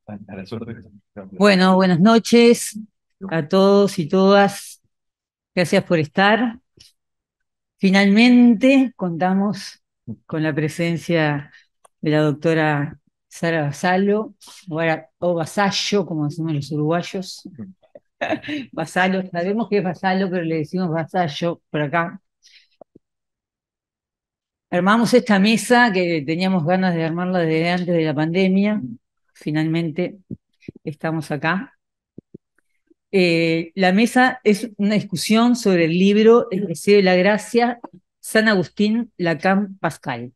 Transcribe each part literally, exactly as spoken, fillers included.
A la suerte. Bueno, buenas noches a todos y todas. Gracias por estar. Finalmente contamos con la presencia de la doctora Sara Vassallo, o era- o Vasallo, como decimos los uruguayos. Vassallo, sabemos que es Vassallo, pero le decimos Vasallo por acá. Armamos esta mesa que teníamos ganas de armarla desde antes de la pandemia. Finalmente estamos acá. Eh, la mesa es una discusión sobre el libro El deseo de la gracia, San Agustín, Lacan, Pascal.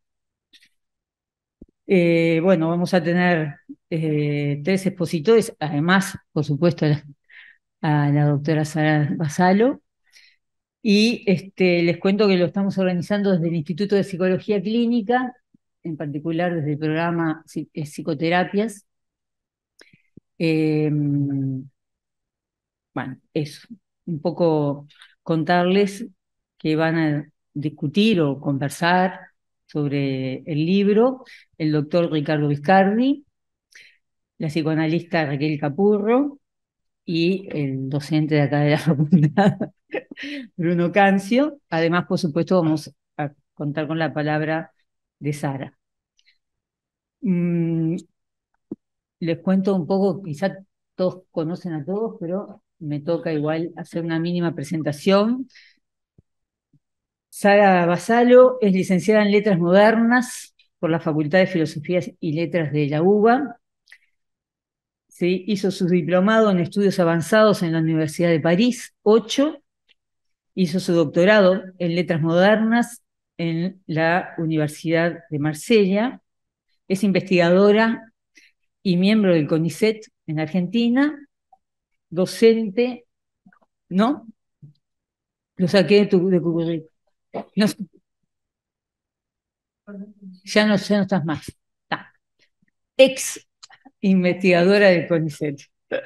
Eh, bueno, vamos a tener eh, tres expositores, además, por supuesto, a la, a la doctora Sara Basalo. Y este, les cuento que lo estamos organizando desde el Instituto de Psicología Clínica, en particular desde el programa Psi- eh, Psicoterapias. Eh, Bueno, eso, un poco contarles que van a discutir o conversar sobre el libro el doctor Ricardo Viscardi, la psicoanalista Raquel Capurro y el docente de acá de la facultad, Bruno Cancio. Además, por supuesto, vamos a contar con la palabra de Sara. Mm, les cuento un poco, quizá todos conocen a todos, pero me toca igual hacer una mínima presentación. Sara Basalo es licenciada en Letras Modernas por la Facultad de Filosofía y Letras de la UBA. ¿Sí? Hizo su diplomado en estudios avanzados en la Universidad de París, ocho. Hizo su doctorado en Letras Modernas en la Universidad de Marsella. Es investigadora y miembro del CONICET en Argentina, docente, ¿no? Lo saqué de tu, de tu currículum. No, ya, no, ya no estás más. Está. Ex investigadora del CONICET.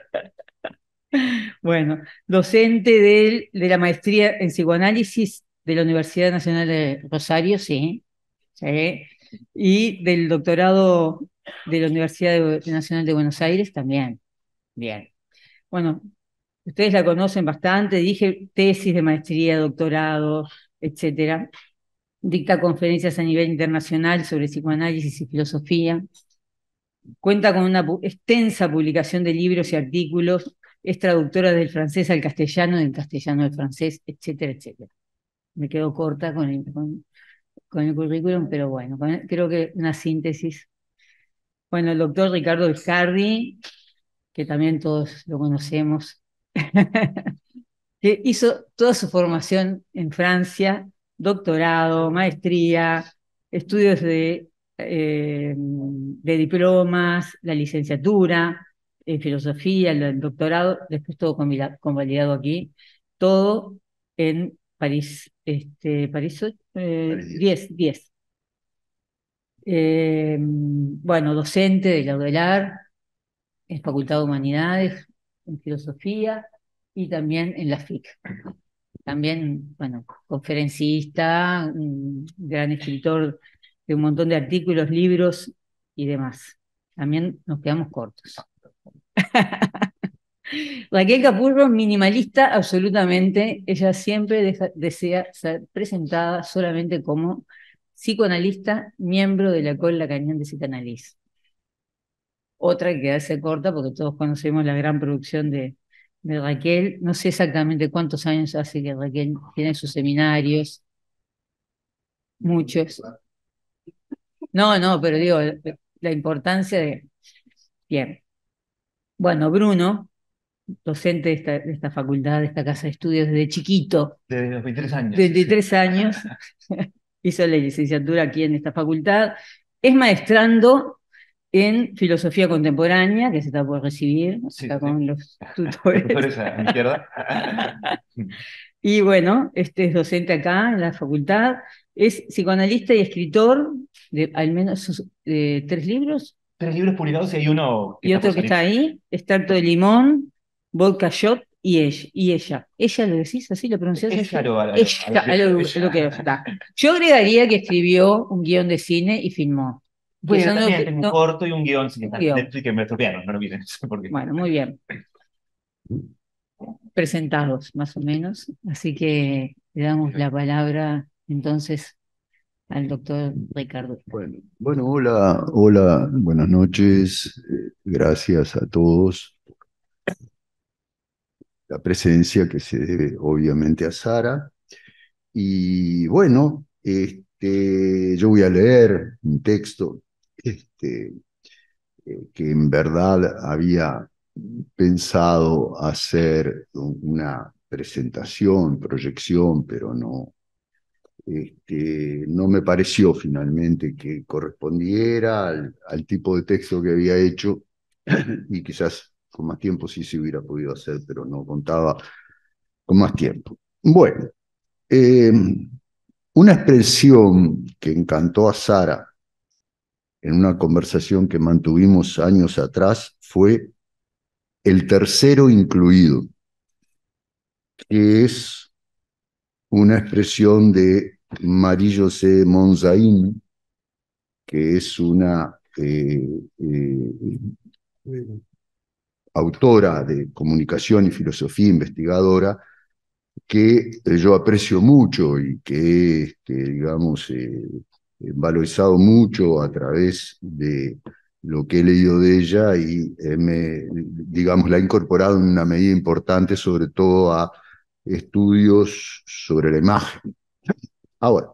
Bueno, docente de, de la maestría en psicoanálisis de la Universidad Nacional de Rosario, sí, sí, y del doctorado de la Universidad de- Nacional de Buenos Aires también. Bien. Bueno, ustedes la conocen bastante, dije tesis de maestría, doctorado, etcétera. Dicta conferencias a nivel internacional sobre psicoanálisis y filosofía. Cuenta con una pu- extensa publicación de libros y artículos, es traductora del francés al castellano, del castellano al francés, etcétera, etcétera. Me quedo corta con el, con, con el currículum, pero bueno, con- creo que una síntesis. Bueno, el doctor Ricardo Viscardi, que también todos lo conocemos, que hizo toda su formación en Francia, doctorado, maestría, estudios de, eh, de diplomas, la licenciatura en filosofía, el doctorado, después todo convila- convalidado aquí, todo en París, este, París eh, Parece diez. diez, diez. Eh, bueno, docente de la UDELAR, en Facultad de Humanidades, en Filosofía y también en la F I C. También, bueno, conferencista, un gran escritor de un montón de artículos, libros y demás. También nos quedamos cortos. Raquel Capurro, minimalista absolutamente. Ella siempre deja- desea ser presentada solamente como psicoanalista, miembro de la École Lacanienne de Psicanálisis. Otra que quedarse corta porque todos conocemos la gran producción de, de Raquel. No sé exactamente cuántos años hace que Raquel tiene sus seminarios, muchos. No, no, pero digo, la importancia de... Bien. Bueno, Bruno, docente de esta, de esta facultad, de esta casa de estudios desde chiquito, De los veintitrés años. veintitrés años, hizo la licenciatura aquí en esta facultad, es maestrando en filosofía contemporánea, que se está por recibir, Sí, está sí. con los Los tutores. tutores a mi izquierda. Y bueno, este es docente acá en la facultad, es psicoanalista y escritor de al menos sus, eh, tres libros, Tres libros publicados y hay uno que y está por otro que salir. está ahí, Extracto de Limón, Vodka Shot y ella. Y ella. ¿Ella lo decís así? ¿Lo pronunciás Es así? claro, a, a- a- Ella, a lo, ella. lo que está. Yo agregaría que escribió un guión de cine y filmó. que Bueno, son lo también que- tengo un no, corto y un guión, sí, que un está en guión. Netflix que me estropearon, no lo miren, porque Bueno, muy bien presentados, más o menos. Así que le damos la palabra entonces al doctor Ricardo. Bueno, bueno, hola, hola, buenas noches. eh, Gracias a todos. La presencia que se debe obviamente a Sara. Y bueno, este, yo voy a leer un texto este, eh, que en verdad había pensado hacer una presentación, proyección, pero no, este, no me pareció finalmente que correspondiera al, al tipo de texto que había hecho y quizás con más tiempo sí se hubiera podido hacer, pero no contaba con más tiempo. Bueno, eh, una expresión que encantó a Sara en una conversación que mantuvimos años atrás fue el tercero incluido, que es una expresión de Marie-José Monzaïn, que es una eh, eh, eh, autora de comunicación y filosofía, investigadora, que eh, yo aprecio mucho y que, este, digamos, eh, he valorizado mucho a través de lo que he leído de ella y eh, me, digamos, la he incorporado en una medida importante, sobre todo a estudios sobre la imagen. Ahora,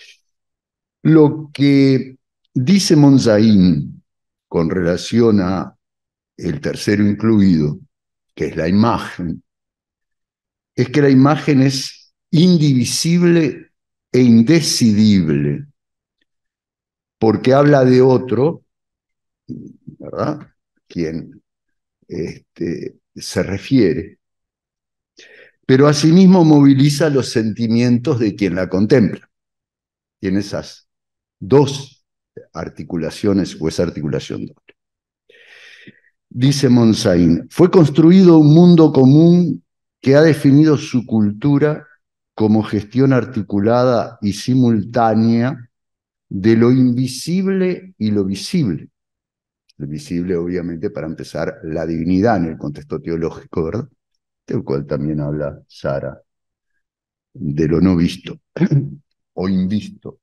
lo que dice Monzaín con relación a el tercero incluido, que es la imagen, es que la imagen es indivisible e indecidible, porque habla de otro, ¿verdad? Quien este, se refiere, pero asimismo moviliza los sentimientos de quien la contempla. Tiene esas dos articulaciones o esa articulación doble. Dice Monzaín, fue construido un mundo común que ha definido su cultura como gestión articulada y simultánea de lo invisible y lo visible. Lo visible, obviamente, para empezar, la divinidad en el contexto teológico, ¿verdad? Del cual también habla Sara, de lo no visto o invisto.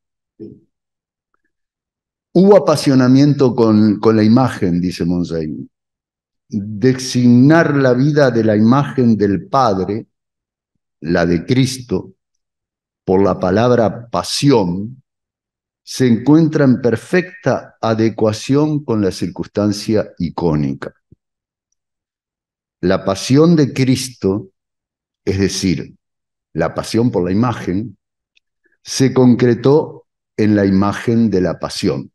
Hubo apasionamiento con, con la imagen, dice Monzaín. Designar la vida de la imagen del Padre, la de Cristo, por la palabra pasión, se encuentra en perfecta adecuación con la circunstancia icónica. La pasión de Cristo, es decir, la pasión por la imagen, se concretó en la imagen de la pasión.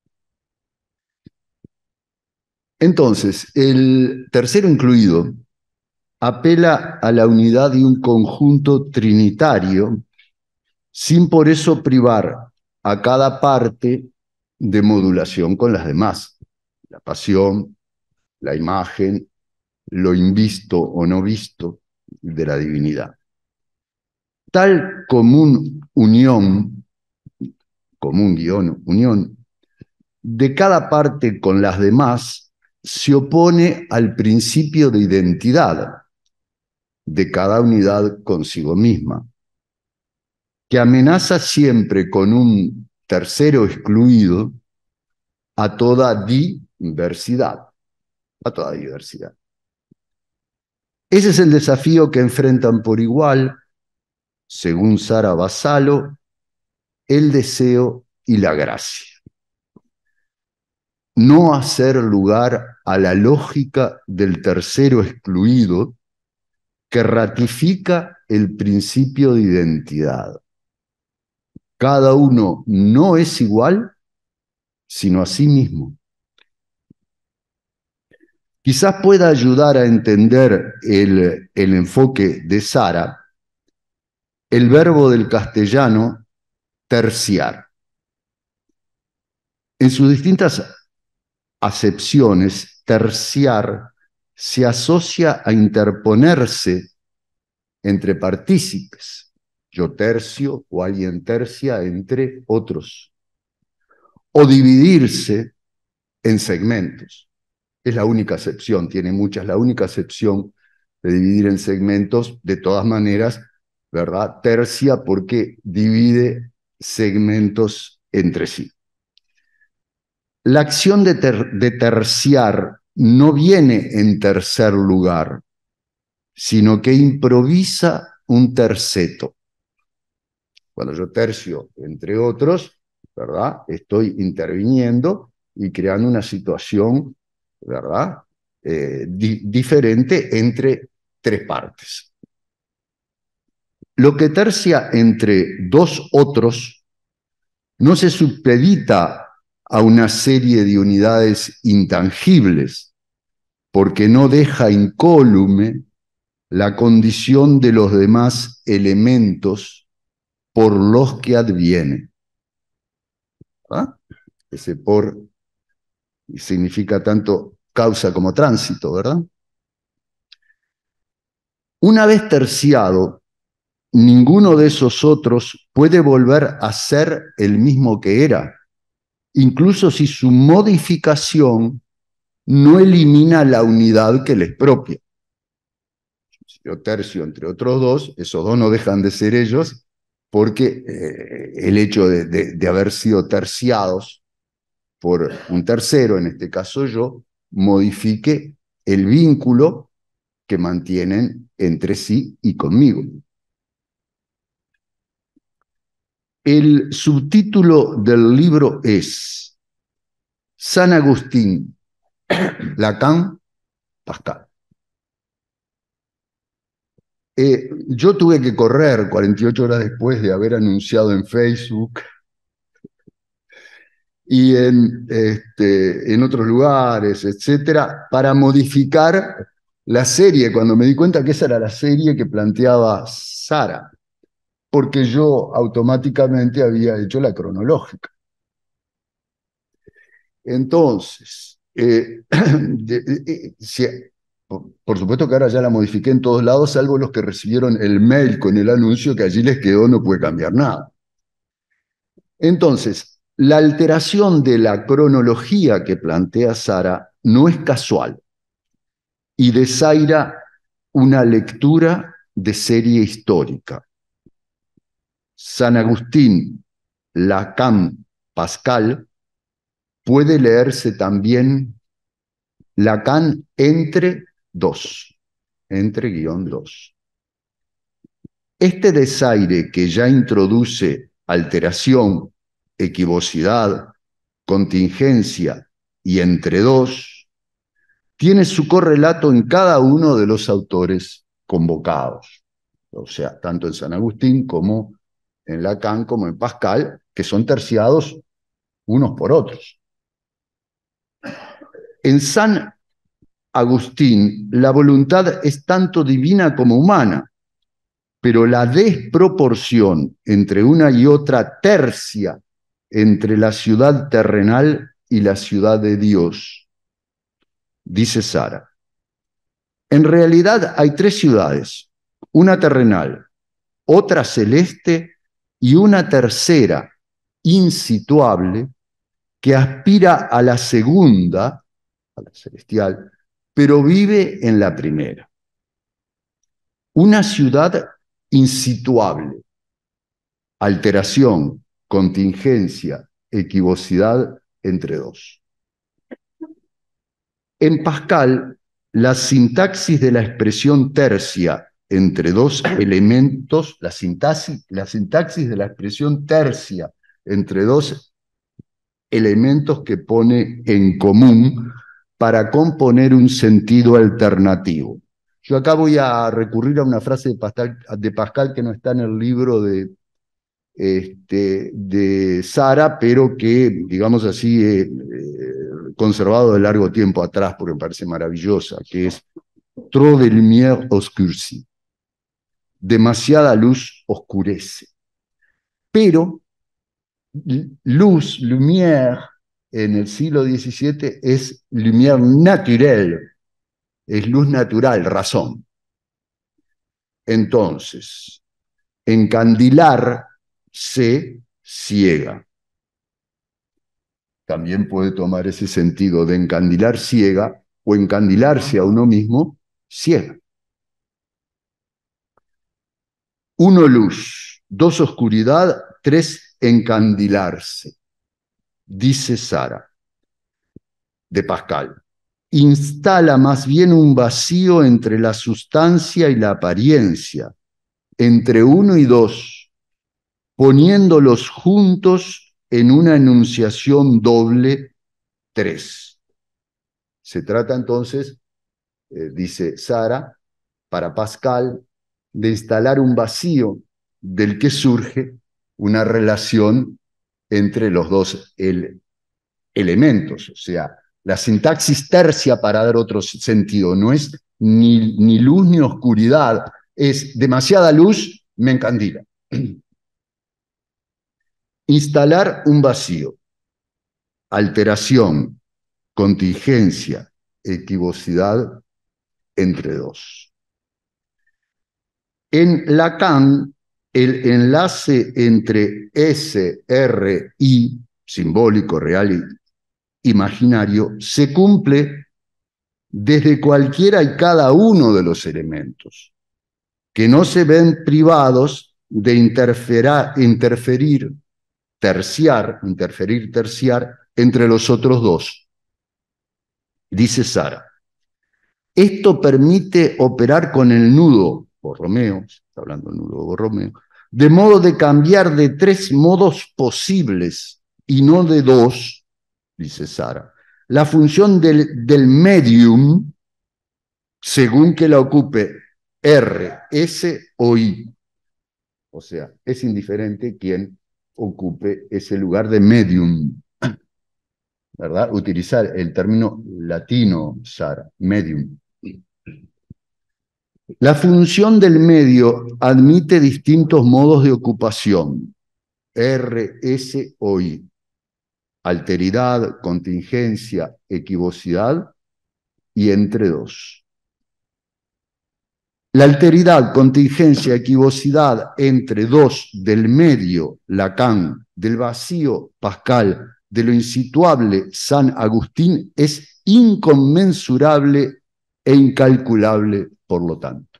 Entonces, el tercero incluido apela a la unidad de un conjunto trinitario sin por eso privar a cada parte de modulación con las demás. La pasión, la imagen, lo invisto o no visto de la divinidad. Tal común unión, común guión, unión, de cada parte con las demás se opone al principio de identidad de cada unidad consigo misma, que amenaza siempre con un tercero excluido a toda diversidad, a toda diversidad. Ese es el desafío que enfrentan por igual, según Sara Vassallo, el deseo y la gracia. No hacer lugar a la lógica del tercero excluido que ratifica el principio de identidad. Cada uno no es igual, sino a sí mismo. Quizás pueda ayudar a entender el, el enfoque de Sara el verbo del castellano terciar. En sus distintas acepciones, terciar se asocia a interponerse entre partícipes, yo tercio o alguien tercia entre otros, o dividirse en segmentos. Es la única excepción, tiene muchas, la única excepción de dividir en segmentos, de todas maneras, ¿verdad? Tercia porque divide segmentos entre sí. La acción de, ter de terciar no viene en tercer lugar, sino que improvisa un terceto. Cuando yo tercio, entre otros, ¿verdad? Estoy interviniendo y creando una situación, ¿verdad? Eh, di diferente entre tres partes. Lo que tercia entre dos otros no se supedita a una serie de unidades intangibles, porque no deja incólume la condición de los demás elementos por los que adviene. ¿Ah? Ese por significa tanto causa como tránsito, ¿verdad? Una vez terciado, ninguno de esos otros puede volver a ser el mismo que era, incluso si su modificación no elimina la unidad que les propia. Si yo tercio entre otros dos, esos dos no dejan de ser ellos, porque eh, el hecho de, de, de haber sido terciados por un tercero, en este caso yo, modifique el vínculo que mantienen entre sí y conmigo. El subtítulo del libro es San Agustín, Lacan, Pascal. Eh, yo tuve que correr cuarenta y ocho horas después de haber anunciado en Facebook y en, este, en otros lugares, etcétera, para modificar la serie, cuando me di cuenta que esa era la serie que planteaba Sara, porque yo automáticamente había hecho la cronológica. Entonces, eh, de, de, de, si, por, por supuesto que ahora ya la modifiqué en todos lados, salvo los que recibieron el mail con el anuncio, que allí les quedó, no puede cambiar nada. Entonces, la alteración de la cronología que plantea Sara no es casual y desaira una lectura de serie histórica. San Agustín, Lacan, Pascal, puede leerse también Lacan entre dos, entre guión dos. Este desaire que ya introduce alteración, equivocidad, contingencia y entre dos, tiene su correlato en cada uno de los autores convocados. O sea, tanto en San Agustín como en Lacan como en Pascal, que son terciados unos por otros. En San Agustín, la voluntad es tanto divina como humana, pero la desproporción entre una y otra tercia entre la ciudad terrenal y la ciudad de Dios. Dice Sara, en realidad hay tres ciudades, una terrenal, otra celeste y una tercera, insituable, que aspira a la segunda, a la celestial, pero vive en la primera. Una ciudad insituable, alteración, contingencia, equivocidad entre dos. En Pascal, la sintaxis de la expresión tercia entre dos elementos, la sintaxis, la sintaxis de la expresión tercia entre dos elementos que pone en común para componer un sentido alternativo. Yo acá voy a recurrir a una frase de Pascal, de Pascal que no está en el libro de, este, de Sara, pero que, digamos así, he eh, conservado de largo tiempo atrás porque me parece maravillosa, que es trop de lumière oscurcie. Demasiada luz oscurece. Pero luz, lumière, en el siglo diecisiete es lumière naturelle, es luz natural, razón. Entonces, encandilar se ciega. también puede tomar ese sentido de encandilar ciega o encandilarse a uno mismo ciega. Uno, luz. Dos, oscuridad. Tres, encandilarse. Dice Sara, de Pascal. Instala más bien un vacío entre la sustancia y la apariencia, entre uno y dos, poniéndolos juntos en una enunciación doble, tres. Se trata entonces, eh, dice Sara, para Pascal, de instalar un vacío del que surge una relación entre los dos el, elementos. O sea, la sintaxis tercia, para dar otro sentido, no es ni, ni luz ni oscuridad, es demasiada luz, me encandila. Instalar un vacío, alteración, contingencia, equivocidad entre dos. En Lacan, el enlace entre S, R, I, simbólico, real y imaginario, se cumple desde cualquiera y cada uno de los elementos, que no se ven privados de interferir, terciar, interferir, terciar entre los otros dos. Dice Sara, esto permite operar con el nudo Borromeo, está hablando el nudo Borromeo, de modo de cambiar de tres modos posibles y no de dos, dice Sara, la función del, del medium según que la ocupe R, S o I. O sea, es indiferente quien ocupe ese lugar de medium, ¿verdad? Utilizar el término latino, Sara, medium. La función del medio admite distintos modos de ocupación, R, S o I. Alteridad, contingencia, equivocidad y entre dos. La alteridad, contingencia, equivocidad entre dos del medio, Lacan, del vacío, Pascal, de lo insituable, San Agustín, es inconmensurable e incalculable, por lo tanto.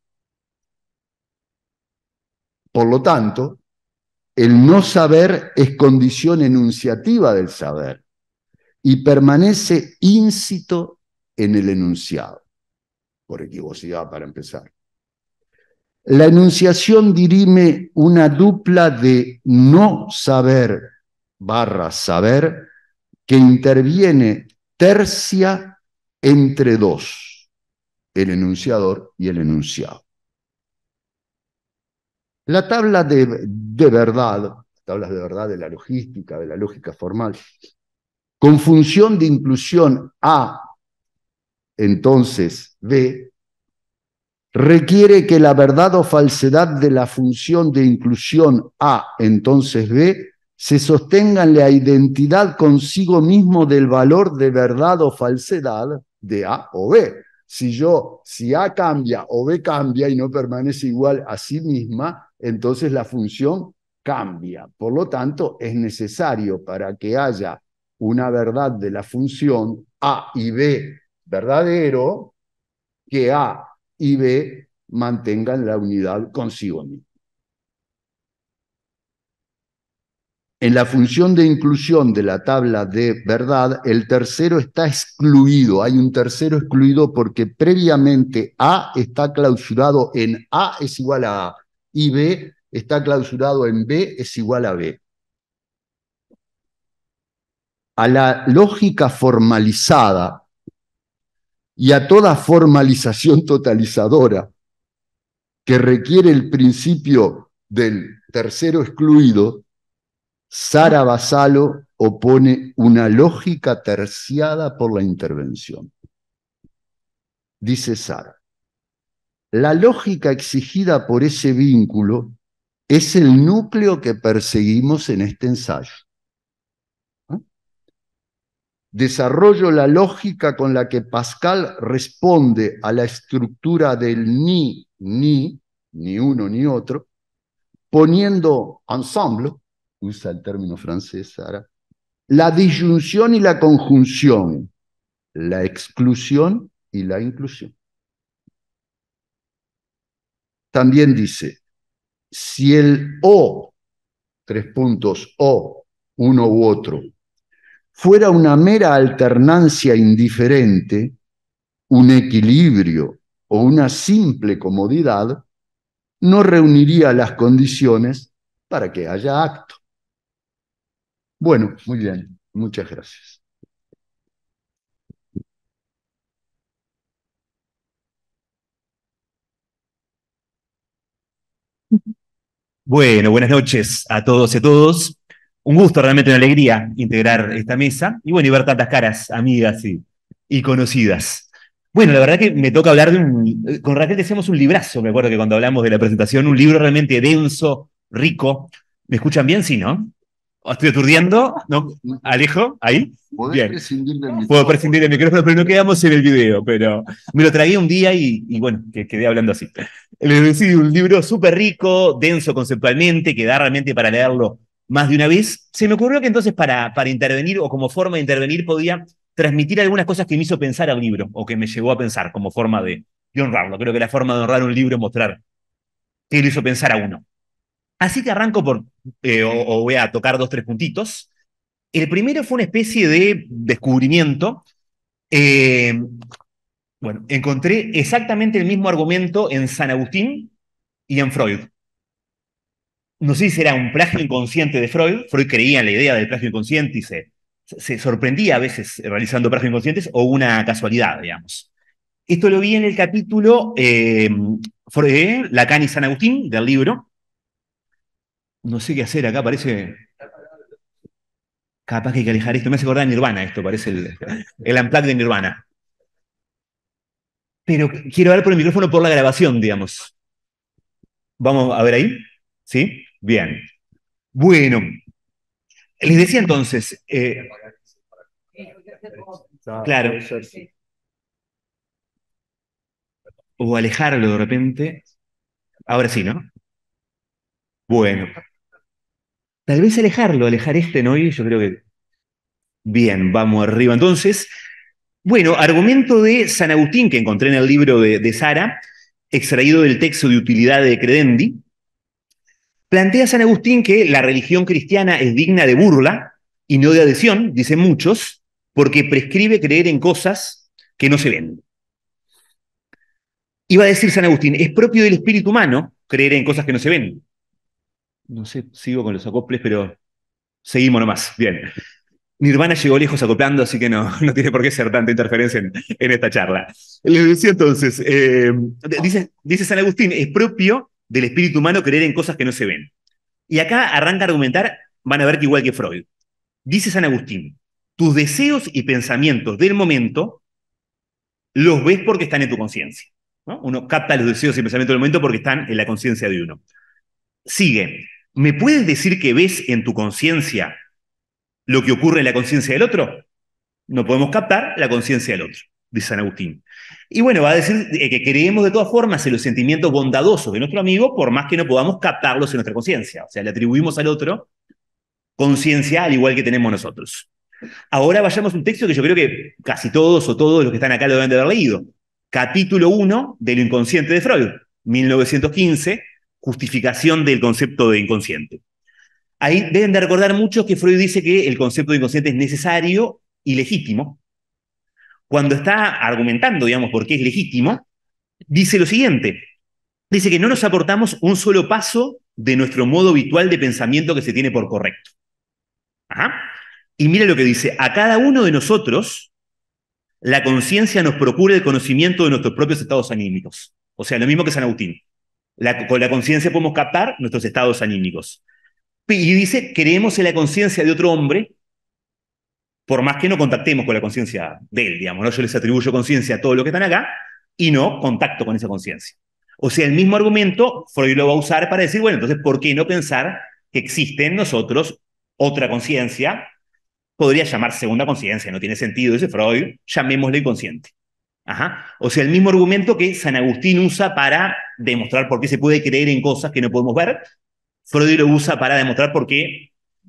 Por lo tanto, el no saber es condición enunciativa del saber y permanece íncito en el enunciado, por equivocidad para empezar. La enunciación dirime una dupla de no saber barra saber que interviene tercia entre dos, el enunciador y el enunciado. La tabla de, de verdad, tablas de verdad de la logística, de la lógica formal, con función de inclusión A, entonces B, requiere que la verdad o falsedad de la función de inclusión A, entonces B, se sostenga en la identidad consigo mismo del valor de verdad o falsedad de A o B. Si yo, si A cambia o B cambia y no permanece igual a sí misma, entonces la función cambia. Por lo tanto, es necesario para que haya una verdad de la función A y B verdadero, que A y B mantengan la unidad consigo mismo. En la función de inclusión de la tabla de verdad, el tercero está excluido. Hay un tercero excluido porque previamente A está clausurado en A es igual a A y B está clausurado en B es igual a B. A la lógica formalizada y a toda formalización totalizadora que requiere el principio del tercero excluido, Sara Vassallo opone una lógica terciada por la intervención. Dice Sara, la lógica exigida por ese vínculo es el núcleo que perseguimos en este ensayo. ¿Ah? Desarrollo la lógica con la que Pascal responde a la estructura del ni, ni, ni uno ni otro, poniendo ensemble, usa el término francés, Sara, la disyunción y la conjunción, la exclusión y la inclusión. También dice, si el o, tres puntos, o, uno u otro, fuera una mera alternancia indiferente, un equilibrio o una simple comodidad, no reuniría las condiciones para que haya acto. Bueno, muy bien, muchas gracias. Bueno, buenas noches a todos y a todos. Un gusto, realmente una alegría integrar esta mesa y bueno, y ver tantas caras amigas y, y conocidas. Bueno, la verdad que me toca hablar de un... Con Raquel decíamos un librazo, me acuerdo que cuando hablamos de la presentación, un libro realmente denso, rico. ¿Me escuchan bien? Sí, ¿no? ¿Estoy aturdiendo? ¿No? ¿Alejo? ¿Ahí? Podés Bien. prescindir del micrófono. Puedo prescindir del micrófono, pero no quedamos en el video, pero me lo tragué un día y, y bueno, que quedé hablando así. Les decía, un libro súper rico, denso conceptualmente, que da realmente para leerlo más de una vez. Se me ocurrió que entonces para, para intervenir o como forma de intervenir podía transmitir algunas cosas que me hizo pensar al libro o que me llevó a pensar como forma de, de honrarlo. Creo que la forma de honrar un libro es mostrar qué lo hizo pensar a uno. Así que arranco por, eh, o, o voy a tocar dos, tres puntitos. El primero fue una especie de descubrimiento. Eh, bueno, encontré exactamente el mismo argumento en San Agustín y en Freud. No sé si será un plagio inconsciente de Freud. Freud creía en la idea del plagio inconsciente y se, se sorprendía a veces realizando plagios inconscientes, o una casualidad, digamos. Esto lo vi en el capítulo eh, Freud, Lacan y San Agustín del libro. No sé qué hacer acá, parece... Capaz que hay que alejar esto. Me hace acordar de Nirvana esto, parece el, el unplug de Nirvana. Pero quiero hablar por el micrófono por la grabación, digamos. Vamos a ver ahí. ¿Sí? Bien. Bueno. Les decía entonces... Eh, claro. O alejarlo de repente. Ahora sí, ¿no? Bueno. Tal vez alejarlo, alejar este, ¿no? Y yo creo que... Bien, vamos arriba. Entonces, bueno, argumento de San Agustín que encontré en el libro de, de Sara, extraído del texto de Utilidad de Credendi. Plantea San Agustín que la religión cristiana es digna de burla y no de adhesión, dicen muchos, porque prescribe creer en cosas que no se ven. Iba a decir San Agustín, es propio del espíritu humano creer en cosas que no se ven. No sé, sigo con los acoples, pero seguimos nomás. Bien. Nirvana llegó lejos acoplando, así que no, no tiene por qué ser tanta interferencia en, en esta charla. Les decía entonces, eh, dice, dice San Agustín, es propio del espíritu humano creer en cosas que no se ven. Y acá arranca a argumentar, van a ver que igual que Freud. Dice San Agustín, tus deseos y pensamientos del momento los ves porque están en tu conciencia, ¿no? Uno capta los deseos y pensamientos del momento porque están en la conciencia de uno. Sigue, ¿me puedes decir que ves en tu conciencia lo que ocurre en la conciencia del otro? No podemos captar la conciencia del otro, dice San Agustín. Y bueno, va a decir que creemos de todas formas en los sentimientos bondadosos de nuestro amigo, por más que no podamos captarlos en nuestra conciencia. O sea, le atribuimos al otro conciencia al igual que tenemos nosotros. Ahora vayamos a un texto que yo creo que casi todos o todos los que están acá lo deben de haber leído. Capítulo uno de Lo inconsciente de Freud, mil novecientos quince, justificación del concepto de inconsciente. Ahí deben de recordar muchos que Freud dice que el concepto de inconsciente es necesario y legítimo. Cuando está argumentando, digamos, por qué es legítimo, dice lo siguiente. Dice que no nos aportamos un solo paso de nuestro modo habitual de pensamiento que se tiene por correcto. Ajá. Y mira lo que dice, a cada uno de nosotros la conciencia nos procura el conocimiento de nuestros propios estados anímicos. O sea, lo mismo que San Agustín. La, con la conciencia podemos captar nuestros estados anímicos. Y dice, creemos en la conciencia de otro hombre, por más que no contactemos con la conciencia de él, digamos, ¿no? Yo les atribuyo conciencia a todos los que están acá y no contacto con esa conciencia. O sea, el mismo argumento Freud lo va a usar para decir, bueno, entonces, ¿por qué no pensar que existe en nosotros otra conciencia? Podría llamar segunda conciencia, no tiene sentido, dice Freud, llamémosle inconsciente. Ajá. O sea, el mismo argumento que San Agustín usa para demostrar por qué se puede creer en cosas que no podemos ver, Freud lo usa para demostrar por qué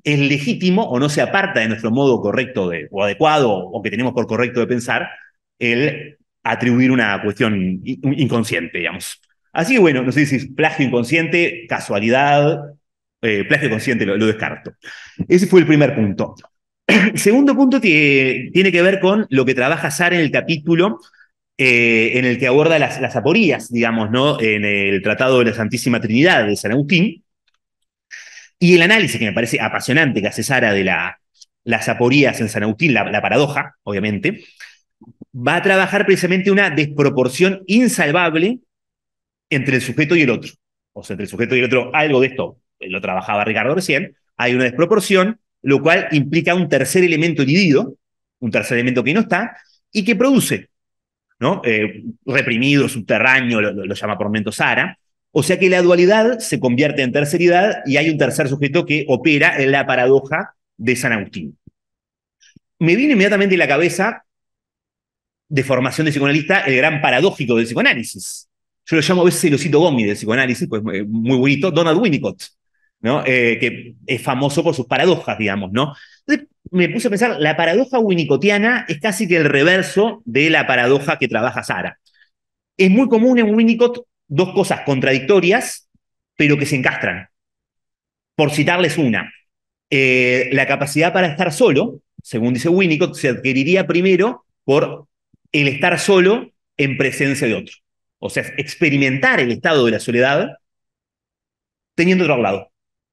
es legítimo o no se aparta de nuestro modo correcto de, o adecuado o que tenemos por correcto de pensar el atribuir una cuestión inconsciente, digamos. Así que bueno, no sé si es plagio inconsciente, casualidad, eh, plagio consciente lo, lo descarto. Ese fue el primer punto. El segundo punto que tiene que ver con lo que trabaja Sara en el capítulo eh, en el que aborda las, las aporías, digamos, ¿no? En el Tratado de la Santísima Trinidad de San Agustín, y el análisis que me parece apasionante que hace Sara de la, las aporías en San Agustín, la, la paradoja, obviamente, va a trabajar precisamente una desproporción insalvable entre el sujeto y el otro. O sea, entre el sujeto y el otro, algo de esto lo trabajaba Ricardo recién, hay una desproporción, lo cual implica un tercer elemento dividido, un tercer elemento que no está, y que produce, ¿no? Eh, reprimido, subterráneo, lo, lo, lo llama por momento Sara. O sea que la dualidad se convierte en terceridad y hay un tercer sujeto que opera en la paradoja de San Agustín. Me vino inmediatamente a la cabeza, de formación de psicoanalista, el gran paradójico del psicoanálisis. Yo lo llamo a veces el osito Gómez del psicoanálisis, pues muy bonito, Donald Winnicott, ¿no? Eh, que es famoso por sus paradojas, digamos, ¿no? Entonces me puse a pensar, la paradoja winnicottiana es casi que el reverso de la paradoja que trabaja Sara. Es muy común en Winnicott dos cosas contradictorias, pero que se encastran. Por citarles una, eh, la capacidad para estar solo, según dice Winnicott, se adquiriría primero por el estar solo en presencia de otro. O sea, experimentar el estado de la soledad teniendo otro lado.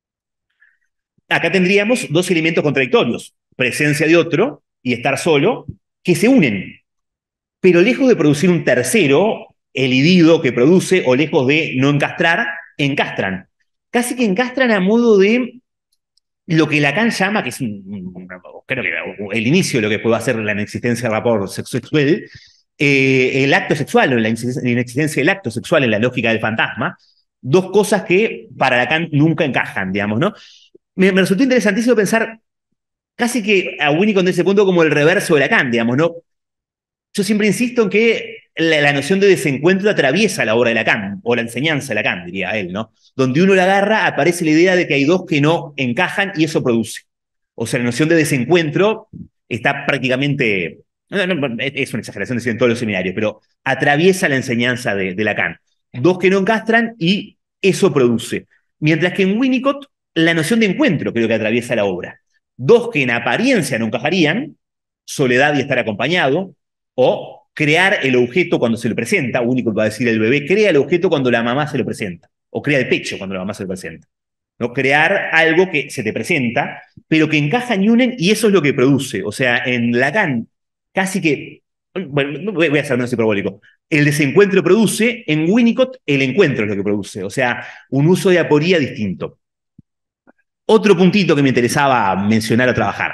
Acá tendríamos dos elementos contradictorios, presencia de otro y estar solo, que se unen, pero lejos de producir un tercero, el idido que produce, o lejos de no encastrar, encastran. Casi que encastran a modo de lo que Lacan llama, que es un, un, creo que el inicio de lo que puede hacer la inexistencia del rapport sexual, eh, el acto sexual, o la inexistencia del acto sexual en la lógica del fantasma, dos cosas que para Lacan nunca encajan, digamos, ¿no? Me, me resultó interesantísimo pensar casi que a Winnicott en ese punto como el reverso de Lacan, digamos, ¿no? Yo siempre insisto en que la, la noción de desencuentro atraviesa la obra de Lacan, o la enseñanza de Lacan, diría él, ¿no? Donde uno la agarra, aparece la idea de que hay dos que no encajan y eso produce. O sea, la noción de desencuentro está prácticamente, no, no, es una exageración decir en todos los seminarios, pero atraviesa la enseñanza de, de Lacan. Dos que no encastran y eso produce. Mientras que en Winnicott, la noción de encuentro creo que atraviesa la obra. Dos que en apariencia no encajarían, soledad y estar acompañado, o crear el objeto cuando se le presenta. Winnicott va a decir el bebé crea el objeto cuando la mamá se lo presenta, o crea el pecho cuando la mamá se lo presenta. ¿No? Crear algo que se te presenta, pero que encajan y unen, y eso es lo que produce. O sea, en Lacan, casi que, bueno, voy a ser menos hiperbólico, el desencuentro produce, en Winnicott el encuentro es lo que produce. O sea, un uso de aporía distinto. Otro puntito que me interesaba mencionar o trabajar.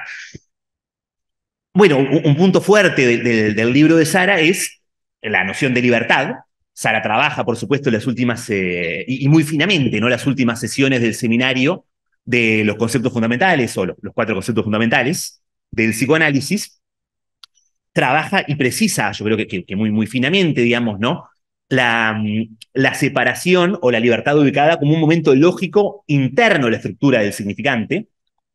Bueno, un, un punto fuerte de, de, del libro de Sara es la noción de libertad. Sara trabaja, por supuesto, en las últimas, eh, y, y muy finamente, ¿no? Las últimas sesiones del seminario de los conceptos fundamentales, o los, los cuatro conceptos fundamentales del psicoanálisis. Trabaja y precisa, yo creo que, que, que muy, muy finamente, digamos, ¿no? La, la separación o la libertad ubicada como un momento lógico interno a la estructura del significante.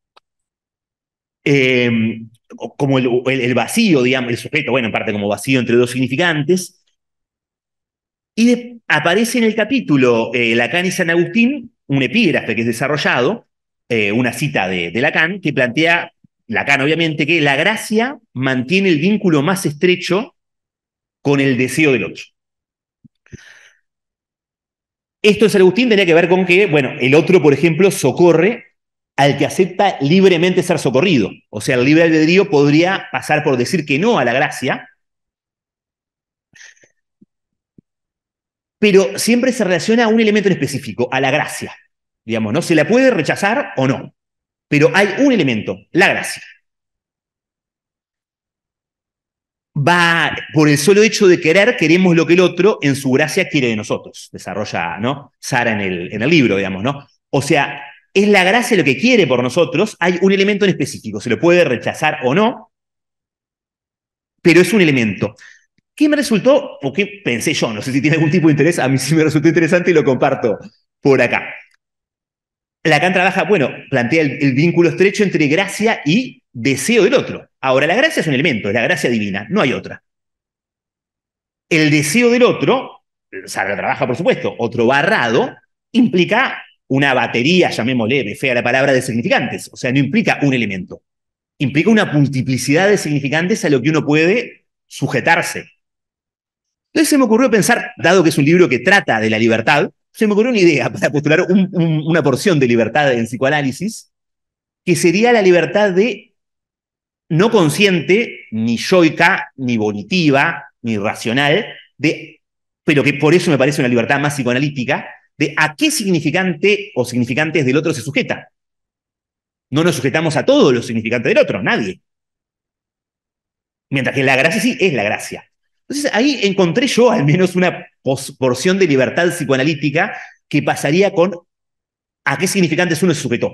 Eh, como el, el, el vacío, digamos, el sujeto, bueno, en parte como vacío entre dos significantes. Y de, aparece en el capítulo eh, Lacan y San Agustín un epígrafe que es desarrollado, eh, una cita de, de Lacan, que plantea, Lacan obviamente, que la gracia mantiene el vínculo más estrecho con el deseo del otro. Esto en San Agustín tenía que ver con que, bueno, el otro, por ejemplo, socorre al que acepta libremente ser socorrido. O sea, el libre albedrío podría pasar por decir que no a la gracia, pero siempre se relaciona a un elemento en específico, a la gracia. Digamos, ¿no? Se la puede rechazar o no, pero hay un elemento, la gracia. Va, por el solo hecho de querer, queremos lo que el otro en su gracia quiere de nosotros, desarrolla, ¿no? Sara en el, en el libro, digamos, ¿no? O sea, es la gracia lo que quiere por nosotros, hay un elemento en específico, se lo puede rechazar o no, pero es un elemento. ¿Qué me resultó, o qué pensé yo? No sé si tiene algún tipo de interés, a mí sí me resultó interesante y lo comparto por acá. Lacan trabaja, bueno, plantea el, el vínculo estrecho entre gracia y deseo del otro. Ahora, la gracia es un elemento, es la gracia divina, no hay otra. El deseo del otro, Sartre trabaja, por supuesto, otro barrado, implica una batería, llamémosle, me fea la palabra, de significantes. O sea, no implica un elemento. Implica una multiplicidad de significantes a lo que uno puede sujetarse. Entonces se me ocurrió pensar, dado que es un libro que trata de la libertad, se me ocurrió una idea para postular un, un, una porción de libertad en psicoanálisis, que sería la libertad de no consciente, ni yoica, ni volitiva, ni racional, de, pero que por eso me parece una libertad más psicoanalítica, de a qué significante o significantes del otro se sujeta. No nos sujetamos a todos los significantes del otro, nadie. Mientras que la gracia sí es la gracia. Entonces ahí encontré yo al menos una porción de libertad psicoanalítica que pasaría con a qué significantes uno se sujetó.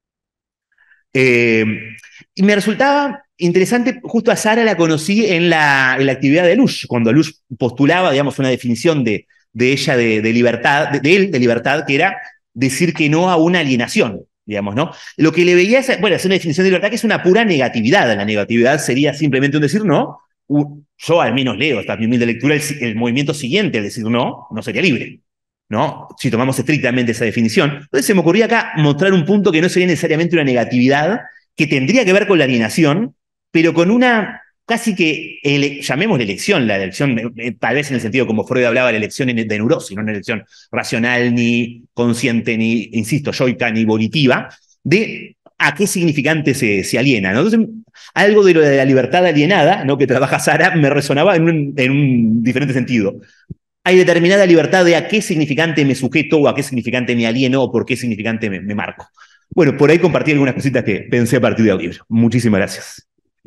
Eh, y me resultaba interesante, justo a Sara la conocí en la, en la actividad de Lush, cuando Lush postulaba, digamos, una definición de, de ella de, de libertad, de, de él de libertad, que era decir que no a una alienación, digamos, ¿no? Lo que le veía es, bueno, es una definición de libertad que es una pura negatividad. La negatividad sería simplemente un decir no. Yo al menos leo, esta mi humilde lectura, el, el movimiento siguiente al decir no, no sería libre, ¿no? Si tomamos estrictamente esa definición. Entonces se me ocurría acá mostrar un punto que no sería necesariamente una negatividad, que tendría que ver con la alienación, pero con una casi que, ele, llamémosle elección, la elección, eh, tal vez en el sentido como Freud hablaba, la elección de neurosis, no una elección racional, ni consciente, ni, insisto, yoica, ni volitiva, de a qué significante se, se aliena, ¿no? Entonces, algo de lo de la libertad alienada, ¿no?, que trabaja Sara, me resonaba en un, en un diferente sentido. Hay determinada libertad de a qué significante me sujeto o a qué significante me alieno o por qué significante me, me marco. Bueno, por ahí compartí algunas cositas que pensé a partir del libro. Muchísimas gracias.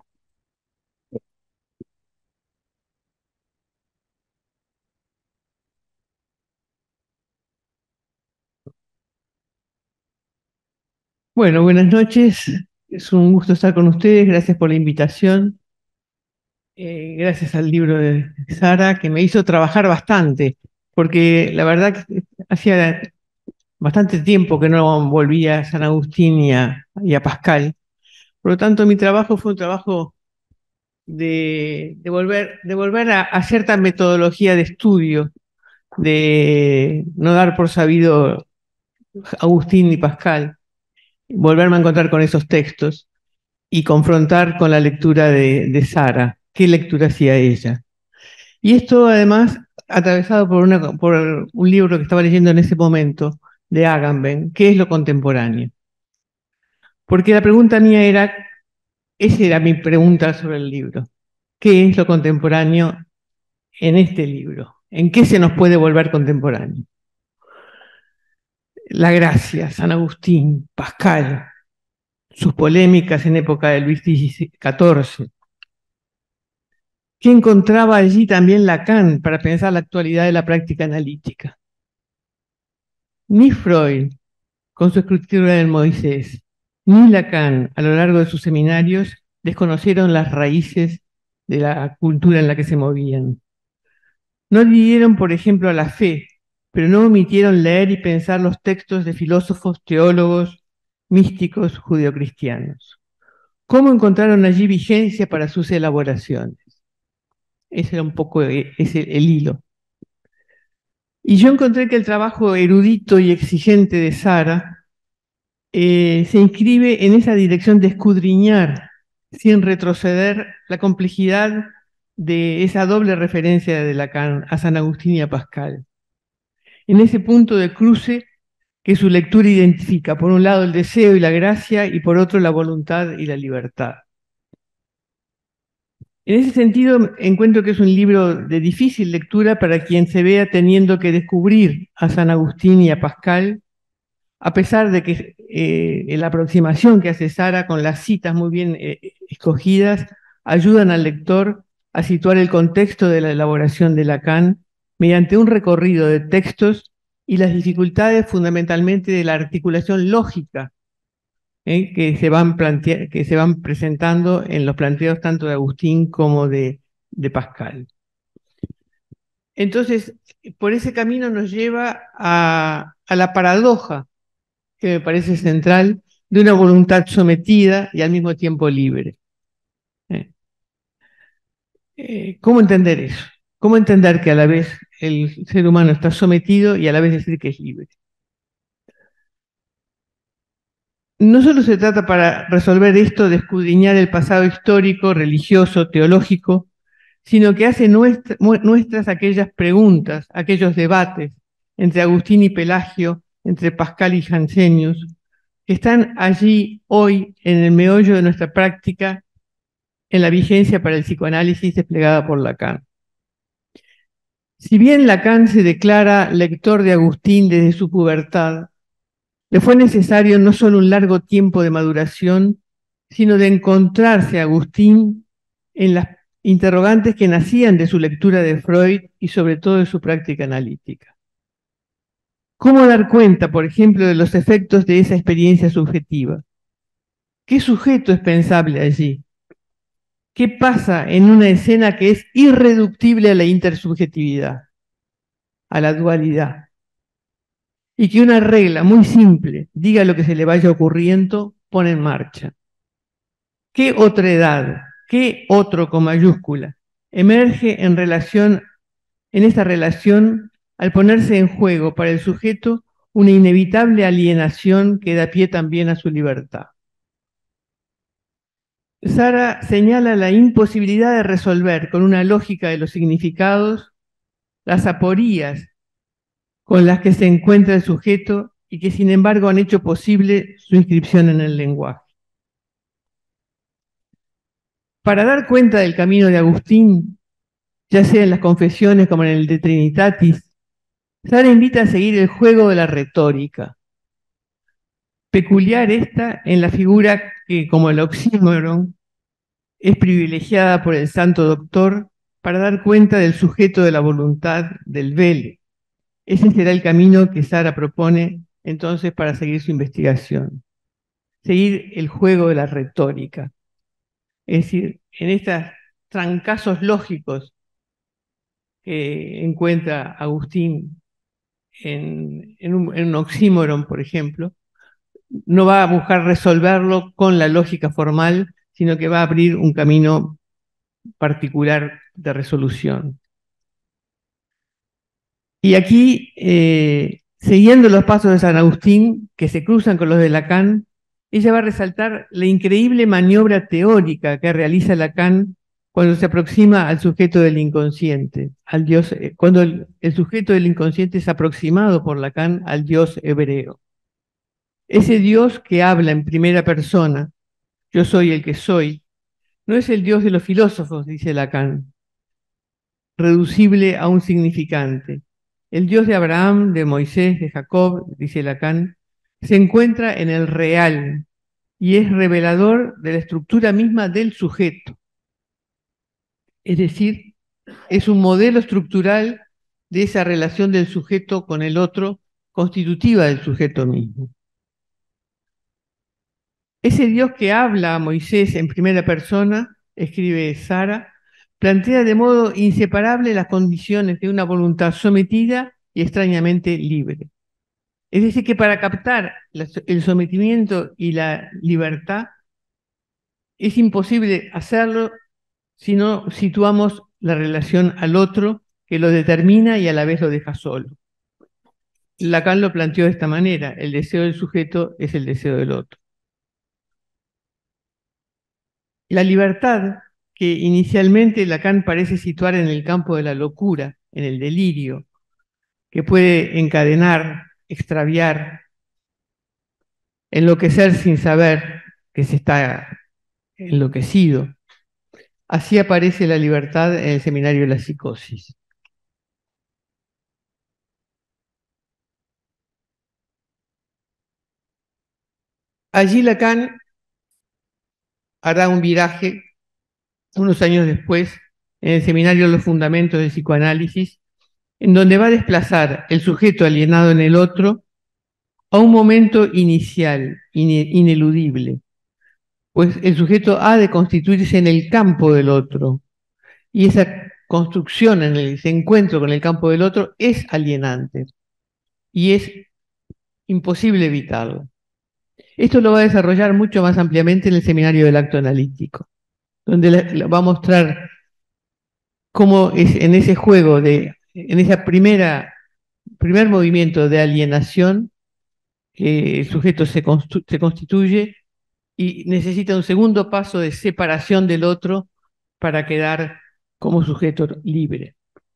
Bueno, buenas noches. Es un gusto estar con ustedes. Gracias por la invitación. Eh, gracias al libro de Sara, que me hizo trabajar bastante, porque la verdad que hacía bastante tiempo que no volvía a San Agustín y a, y a Pascal. Por lo tanto, mi trabajo fue un trabajo de, de, volver, de volver a, a cierta metodología de estudio, de no dar por sabido Agustín y Pascal, volverme a encontrar con esos textos y confrontar con la lectura de, de Sara. ¿Qué lectura hacía ella? Y esto además atravesado por, una, por un libro que estaba leyendo en ese momento de Agamben, ¿qué es lo contemporáneo? Porque la pregunta mía era, esa era mi pregunta sobre el libro, ¿qué es lo contemporáneo en este libro? ¿En qué se nos puede volver contemporáneo? La gracia, San Agustín, Pascal, sus polémicas en época de Luis catorce. ¿Qué encontraba allí también Lacan para pensar la actualidad de la práctica analítica? Ni Freud, con su escritura del Moisés, ni Lacan, a lo largo de sus seminarios, desconocieron las raíces de la cultura en la que se movían. No dividieron, por ejemplo, a la fe, pero no omitieron leer y pensar los textos de filósofos, teólogos, místicos judeocristianos. ¿Cómo encontraron allí vigencia para sus elaboraciones? Ese era un poco ese, el hilo. Y yo encontré que el trabajo erudito y exigente de Sara eh, se inscribe en esa dirección de escudriñar, sin retroceder, la complejidad de esa doble referencia de Lacan a San Agustín y a Pascal. En ese punto de cruce que su lectura identifica, por un lado el deseo y la gracia, y por otro la voluntad y la libertad. En ese sentido, encuentro que es un libro de difícil lectura para quien se vea teniendo que descubrir a San Agustín y a Pascal, a pesar de que eh, la aproximación que hace Sara con las citas muy bien eh, escogidas ayudan al lector a situar el contexto de la elaboración de Lacan mediante un recorrido de textos y las dificultades fundamentalmente de la articulación lógica ¿eh? que, se van plantea- que se van presentando en los planteos tanto de Agustín como de, de Pascal. Entonces, por ese camino nos lleva a, a la paradoja que me parece central, de una voluntad sometida y al mismo tiempo libre. ¿Eh? Eh, ¿Cómo entender eso? ¿Cómo entender que a la vez el ser humano está sometido y a la vez decir que es libre? No solo se trata para resolver esto de escudriñar el pasado histórico, religioso, teológico, sino que hace nuestra, nuestras aquellas preguntas, aquellos debates entre Agustín y Pelagio, entre Pascal y Jansenius, que están allí hoy en el meollo de nuestra práctica, en la vigencia para el psicoanálisis desplegada por Lacan. Si bien Lacan se declara lector de Agustín desde su pubertad, le fue necesario no solo un largo tiempo de maduración, sino de encontrarse a Agustín en las interrogantes que nacían de su lectura de Freud y sobre todo de su práctica analítica. ¿Cómo dar cuenta, por ejemplo, de los efectos de esa experiencia subjetiva? ¿Qué sujeto es pensable allí? ¿Qué pasa en una escena que es irreductible a la intersubjetividad, a la dualidad? Y que una regla muy simple, diga lo que se le vaya ocurriendo, pone en marcha. ¿Qué otredad, qué otro con mayúscula, emerge en relación, en esta relación al ponerse en juego para el sujeto una inevitable alienación que da pie también a su libertad? Sara señala la imposibilidad de resolver con una lógica de los significados las aporías con las que se encuentra el sujeto y que sin embargo han hecho posible su inscripción en el lenguaje. Para dar cuenta del camino de Agustín, ya sea en las confesiones como en el de Trinitatis, Sara invita a seguir el juego de la retórica. Peculiar esta en la figura que, como el oxímoron, es privilegiada por el santo doctor para dar cuenta del sujeto de la voluntad del vele. Ese será el camino que Sara propone entonces para seguir su investigación. Seguir el juego de la retórica. Es decir, en estos trancazos lógicos que encuentra Agustín en, en, un, en un oxímoron, por ejemplo, no va a buscar resolverlo con la lógica formal, sino que va a abrir un camino particular de resolución. Y aquí, eh, siguiendo los pasos de San Agustín, que se cruzan con los de Lacan, ella va a resaltar la increíble maniobra teórica que realiza Lacan cuando se aproxima al sujeto del inconsciente, al Dios, eh, cuando el, el sujeto del inconsciente es aproximado por Lacan al Dios hebreo. Ese Dios que habla en primera persona, yo soy el que soy, no es el Dios de los filósofos, dice Lacan, reducible a un significante. El Dios de Abraham, de Moisés, de Jacob, dice Lacan, se encuentra en el real y es revelador de la estructura misma del sujeto. Es decir, es un modelo estructural de esa relación del sujeto con el otro, constitutiva del sujeto mismo. Ese Dios que habla a Moisés en primera persona, escribe Sara, plantea de modo inseparable las condiciones de una voluntad sometida y extrañamente libre. Es decir, que para captar el sometimiento y la libertad es imposible hacerlo si no situamos la relación al otro que lo determina y a la vez lo deja solo. Lacan lo planteó de esta manera: el deseo del sujeto es el deseo del otro. La libertad, que inicialmente Lacan parece situar en el campo de la locura, en el delirio, que puede encadenar, extraviar, enloquecer sin saber que se está enloquecido. Así aparece la libertad en el seminario de la psicosis. Allí Lacan hará un viraje unos años después en el seminario de los fundamentos del psicoanálisis, en donde va a desplazar el sujeto alienado en el otro a un momento inicial, ineludible, pues el sujeto ha de constituirse en el campo del otro, y esa construcción, en el, ese encuentro con el campo del otro, es alienante, y es imposible evitarla. Esto lo va a desarrollar mucho más ampliamente en el seminario del acto analítico, donde le- le va a mostrar cómo es en ese juego, de, en ese primera, primer movimiento de alienación, que el sujeto se, constu- se constituye y necesita un segundo paso de separación del otro para quedar como sujeto libre.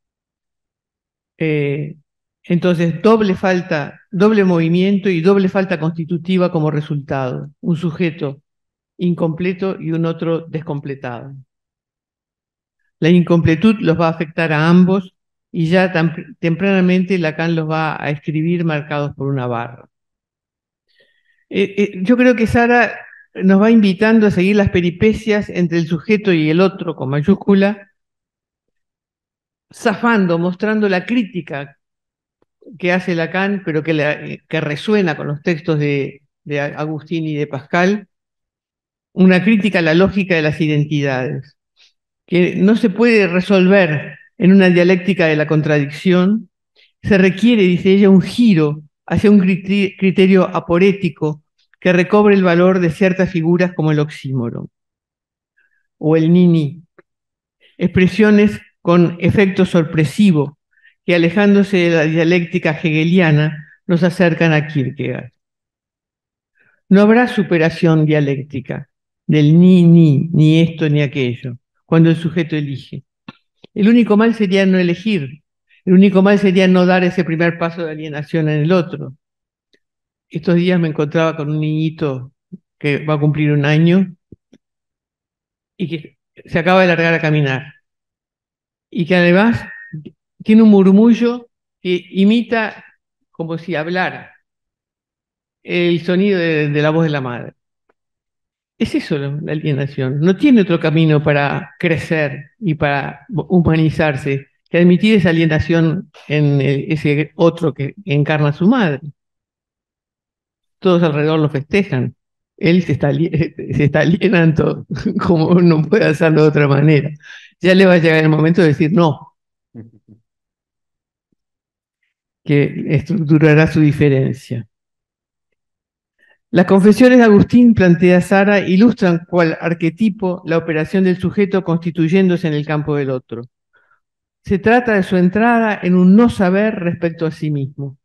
Eh, entonces, doble falta, doble movimiento y doble falta constitutiva como resultado. Un sujeto incompleto y un otro descompletado. La incompletud los va a afectar a ambos y ya tan- tempranamente Lacan los va a escribir marcados por una barra. Eh, eh, yo creo que Sara nos va invitando a seguir las peripecias entre el sujeto y el otro con mayúscula, zafando, mostrando la crítica que hace Lacan, pero que, la- que resuena con los textos de, de Agustín y de Pascal, una crítica a la lógica de las identidades, que no se puede resolver en una dialéctica de la contradicción. Se requiere, dice ella, un giro hacia un criterio, criterio aporético que recobre el valor de ciertas figuras como el oxímoron o el ni-ni, expresiones con efecto sorpresivo que, alejándose de la dialéctica hegeliana, nos acercan a Kierkegaard. No habrá superación dialéctica del ni-ni, ni esto ni aquello, cuando el sujeto elige. El único mal sería no elegir. El único mal sería no dar ese primer paso de alienación en el otro. Estos días me encontraba con un niñito que va a cumplir un año y que se acaba de largar a caminar. Y que además tiene un murmullo que imita como si hablara el sonido de, de la voz de la madre. Es eso la la alienación. No tiene otro camino para crecer y para humanizarse que admitir esa alienación en el- ese otro que encarna a su madre. Todos alrededor lo festejan. Él se está, ali- se está alienando como no puede hacerlo de otra manera. Ya le va a llegar el momento de decir no, que estructurará su diferencia. Las confesiones de Agustín, plantea Sara, ilustran cual arquetipo la operación del sujeto constituyéndose en el campo del otro. Se trata de su entrada en un no saber respecto a sí mismo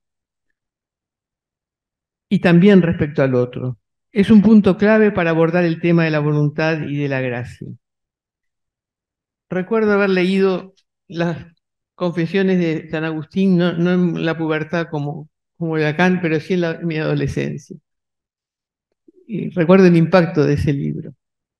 y también respecto al otro. Es un punto clave para abordar el tema de la voluntad y de la gracia. Recuerdo haber leído las confesiones de San Agustín, no, no en la pubertad como, como Lacan, pero sí en, la, en mi adolescencia. Y recuerdo el impacto de ese libro.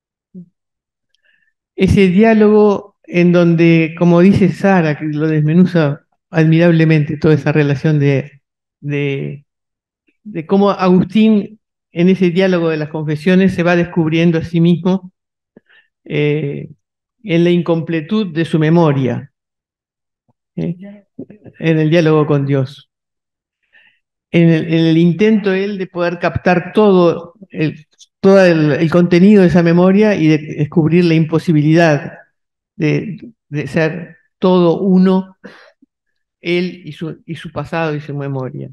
Ese diálogo en donde, como dice Sara, que lo desmenuza admirablemente toda esa relación de, de, de cómo Agustín en ese diálogo de las confesiones se va descubriendo a sí mismo eh, en la incompletud de su memoria, eh, en el diálogo con Dios, en el, en el intento él de poder captar todo el, todo el, el contenido de esa memoria y de descubrir la imposibilidad de, de ser todo uno, él y su, y su pasado y su memoria.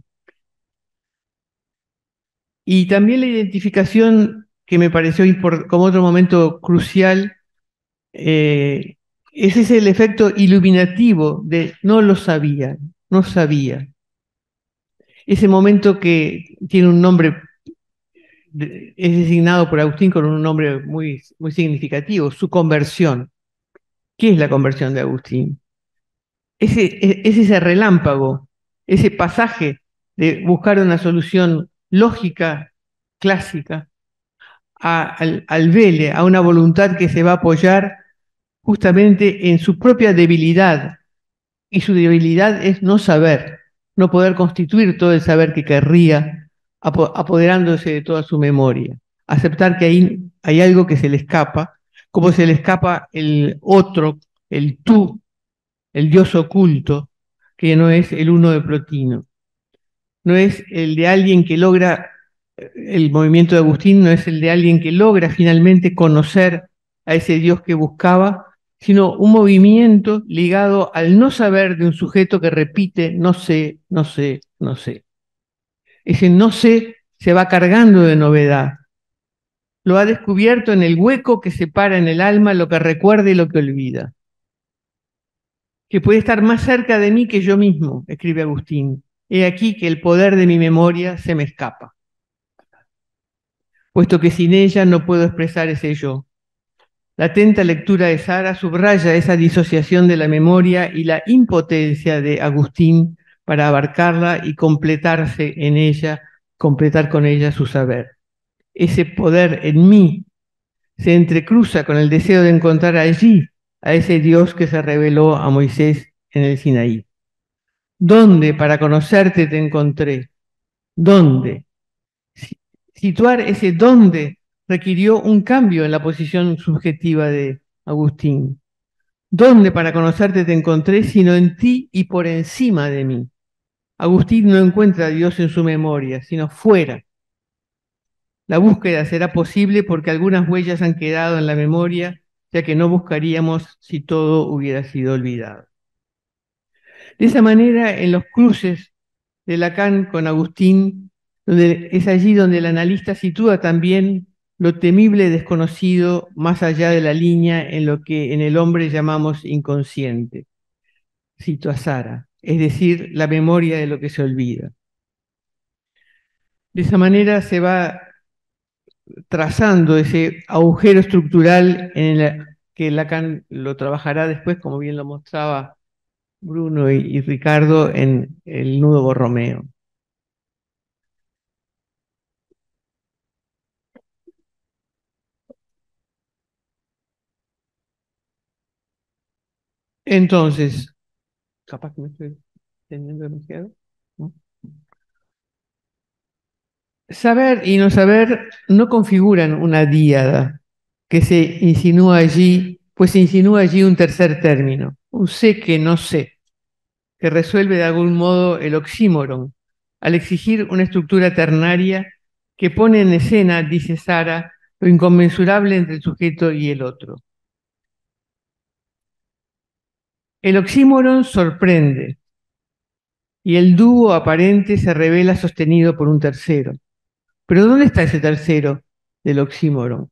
Y también la identificación que me pareció como otro momento crucial, eh, ese es el efecto iluminativo de no lo sabía, no sabía. Ese momento que tiene un nombre, de, es designado por Agustín con un nombre muy, muy significativo, su conversión. ¿Qué es la conversión de Agustín? Ese, es ese relámpago, ese pasaje de buscar una solución lógica, clásica, a, al, al vele, a una voluntad que se va a apoyar justamente en su propia debilidad. Y su debilidad es no saber, no poder constituir todo el saber que querría, apoderándose de toda su memoria. Aceptar que hay, hay algo que se le escapa, como se le escapa el otro, el tú, el Dios oculto, que no es el uno de Plotino. No es el de alguien que logra, el movimiento de Agustín no es el de alguien que logra finalmente conocer a ese Dios que buscaba, sino un movimiento ligado al no saber de un sujeto que repite, no sé, no sé, no sé. Ese no sé se va cargando de novedad. Lo ha descubierto en el hueco que separa en el alma lo que recuerda y lo que olvida. Que puede estar más cerca de mí que yo mismo, escribe Agustín. He aquí que el poder de mi memoria se me escapa, puesto que sin ella no puedo expresar ese yo. La atenta lectura de Sara subraya esa disociación de la memoria y la impotencia de Agustín para abarcarla y completarse en ella, completar con ella su saber. Ese poder en mí se entrecruza con el deseo de encontrar allí a ese Dios que se reveló a Moisés en el Sinaí. ¿Dónde para conocerte te encontré? ¿Dónde? Situar ese dónde requirió un cambio en la posición subjetiva de Agustín. ¿Dónde para conocerte te encontré sino en ti y por encima de mí? Agustín no encuentra a Dios en su memoria, sino fuera. La búsqueda será posible porque algunas huellas han quedado en la memoria, ya que no buscaríamos si todo hubiera sido olvidado. De esa manera, en los cruces de Lacan con Agustín, donde es allí donde el analista sitúa también lo temible desconocido más allá de la línea en lo que en el hombre llamamos inconsciente. Cito a Sara, es decir, la memoria de lo que se olvida. De esa manera se va trazando ese agujero estructural en el que Lacan lo trabajará después, como bien lo mostraba Bruno y, y Ricardo, en el nudo Borromeo. Entonces, capaz que me estoy teniendo demasiado, ¿no? Saber y no saber no configuran una díada que se insinúa allí, pues se insinúa allí un tercer término, un sé que no sé, que resuelve de algún modo el oxímoron, al exigir una estructura ternaria que pone en escena, dice Sara, lo inconmensurable entre el sujeto y el otro. El oxímoron sorprende y el dúo aparente se revela sostenido por un tercero. Pero ¿dónde está ese tercero del oxímoron?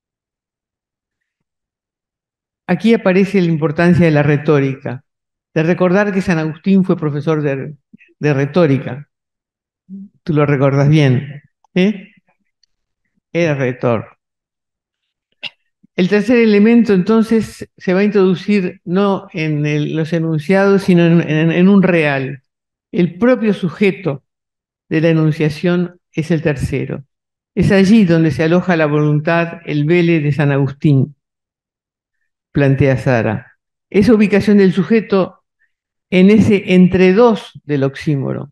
Aquí aparece la importancia de la retórica, de recordar que San Agustín fue profesor de, de retórica. Tú lo recordas bien, ¿eh? Era retor. El tercer elemento entonces se va a introducir no en el, los enunciados, sino en, en, en un real. El propio sujeto de la enunciación es el tercero. Es allí donde se aloja la voluntad, el vele de San Agustín, plantea Sara. Esa ubicación del sujeto en ese entre dos del oxímoro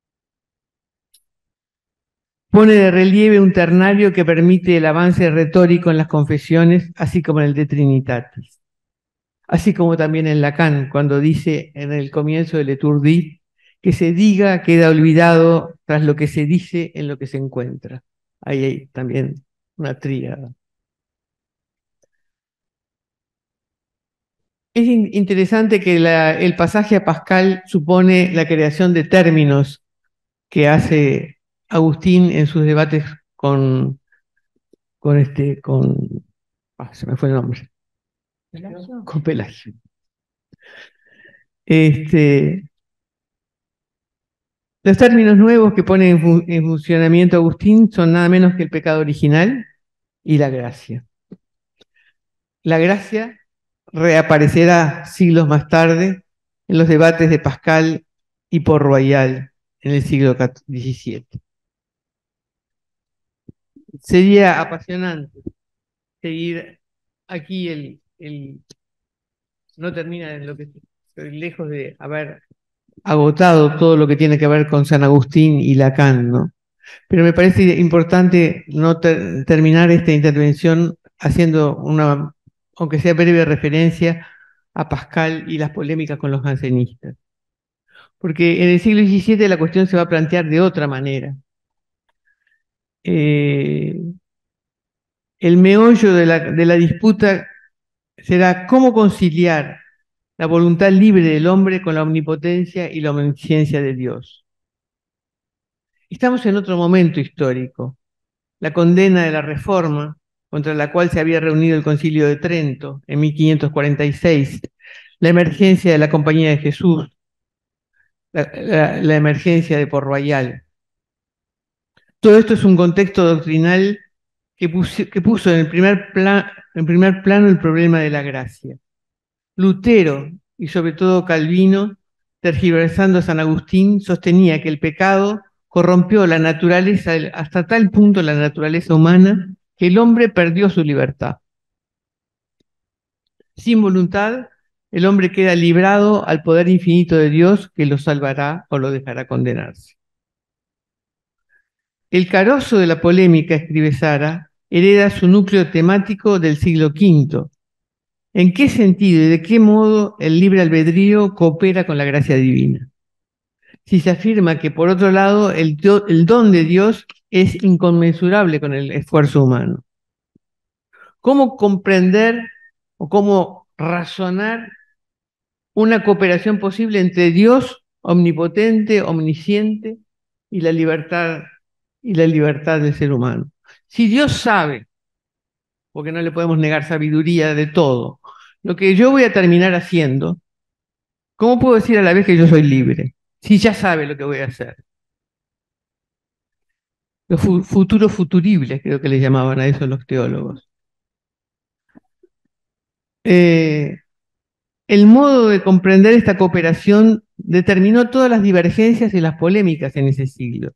pone de relieve un ternario que permite el avance retórico en las confesiones, así como en el de Trinitatis. Así como también en Lacan, cuando dice en el comienzo del Étourdi, que se diga queda olvidado tras lo que se dice en lo que se encuentra. Ahí hay también una tríada. Es in interesante que la, el pasaje a Pascal supone la creación de términos que hace Agustín en sus debates con, con este, con, ah, se me fue el nombre, ¿Pelagio? con Pelagio. Este, los términos nuevos que pone en, fu en funcionamiento Agustín son nada menos que el pecado original y la gracia. La gracia reaparecerá siglos más tarde en los debates de Pascal y Port-Royal en el siglo diecisiete. Sería apasionante seguir aquí el, el no termina en lo que estoy lejos de haber agotado todo lo que tiene que ver con San Agustín y Lacan, ¿no? Pero me parece importante no ter terminar esta intervención haciendo una, aunque sea breve, referencia a Pascal y las polémicas con los jansenistas. Porque en el siglo diecisiete la cuestión se va a plantear de otra manera. Eh, el meollo de la, de la disputa será cómo conciliar la voluntad libre del hombre con la omnipotencia y la omnisciencia de Dios. Estamos en otro momento histórico. La condena de la Reforma, contra la cual se había reunido el Concilio de Trento en mil quinientos cuarenta y seis, la emergencia de la Compañía de Jesús, la, la, la emergencia de Port Royal. Todo esto es un contexto doctrinal que puso, que puso en, el primer plan, en primer plano el problema de la gracia. Lutero, y sobre todo Calvino, tergiversando a San Agustín, sostenía que el pecado corrompió la naturaleza, hasta tal punto la naturaleza humana, que el hombre perdió su libertad. Sin voluntad, el hombre queda librado al poder infinito de Dios, que lo salvará o lo dejará condenarse. El carozo de la polémica, escribe Sara, hereda su núcleo temático del siglo quinto. ¿En qué sentido y de qué modo el libre albedrío coopera con la gracia divina? Si se afirma que, por otro lado, el, el don de Dios es inconmensurable con el esfuerzo humano. ¿Cómo comprender o cómo razonar una cooperación posible entre Dios omnipotente, omnisciente, y la libertad, y la libertad del ser humano? Si Dios sabe, porque no le podemos negar sabiduría de todo, lo que yo voy a terminar haciendo, ¿cómo puedo decir a la vez que yo soy libre? Si ya sabe lo que voy a hacer. Los fu futuros futuribles, creo que le llamaban a eso los teólogos. Eh, el modo de comprender esta cooperación determinó todas las divergencias y las polémicas en ese siglo.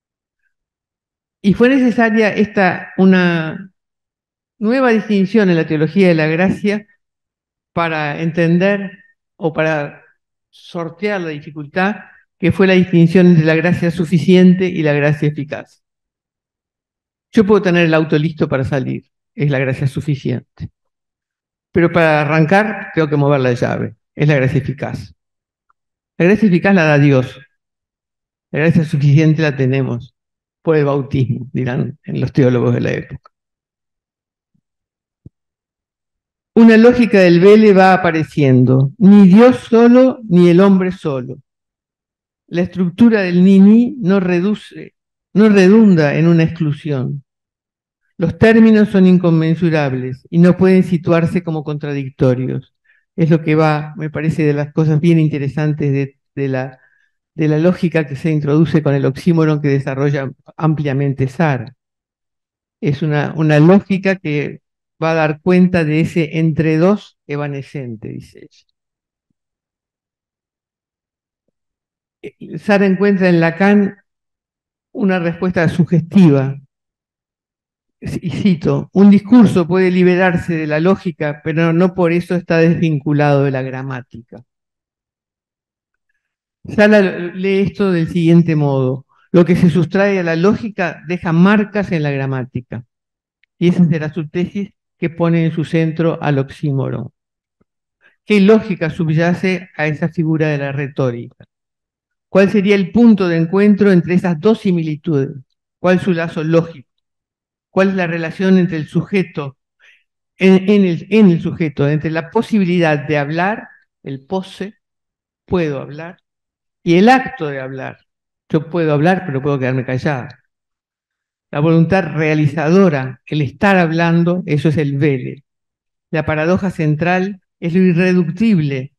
Y fue necesaria esta, una nueva distinción en la teología de la gracia para entender o para sortear la dificultad que fue la distinción entre la gracia suficiente y la gracia eficaz. Yo puedo tener el auto listo para salir, es la gracia suficiente. Pero para arrancar tengo que mover la llave, es la gracia eficaz. La gracia eficaz la da Dios, la gracia suficiente la tenemos por el bautismo, dirán en los teólogos de la época. Una lógica del vele va apareciendo, ni Dios solo, ni el hombre solo. La estructura del ni-ni no reduce, no redunda en una exclusión. Los términos son inconmensurables y no pueden situarse como contradictorios. Es lo que va, me parece, de las cosas bien interesantes de, de, la, de la lógica que se introduce con el oxímoron que desarrolla ampliamente Sara. Es una, una lógica que va a dar cuenta de ese entre dos evanescente, dice ella. Sara encuentra en Lacan una respuesta sugestiva. Y cito, un discurso puede liberarse de la lógica, pero no por eso está desvinculado de la gramática. Sara lee esto del siguiente modo: lo que se sustrae a la lógica deja marcas en la gramática. Y esa será su tesis, que pone en su centro al oxímoron. ¿Qué lógica subyace a esa figura de la retórica? ¿Cuál sería el punto de encuentro entre esas dos similitudes? ¿Cuál es su lazo lógico? ¿Cuál es la relación entre el sujeto, en, en, el, en el sujeto, entre la posibilidad de hablar, el pose, puedo hablar, y el acto de hablar? Yo puedo hablar, pero puedo quedarme callada. La voluntad realizadora, el estar hablando, eso es el vele. La paradoja central es lo irreductible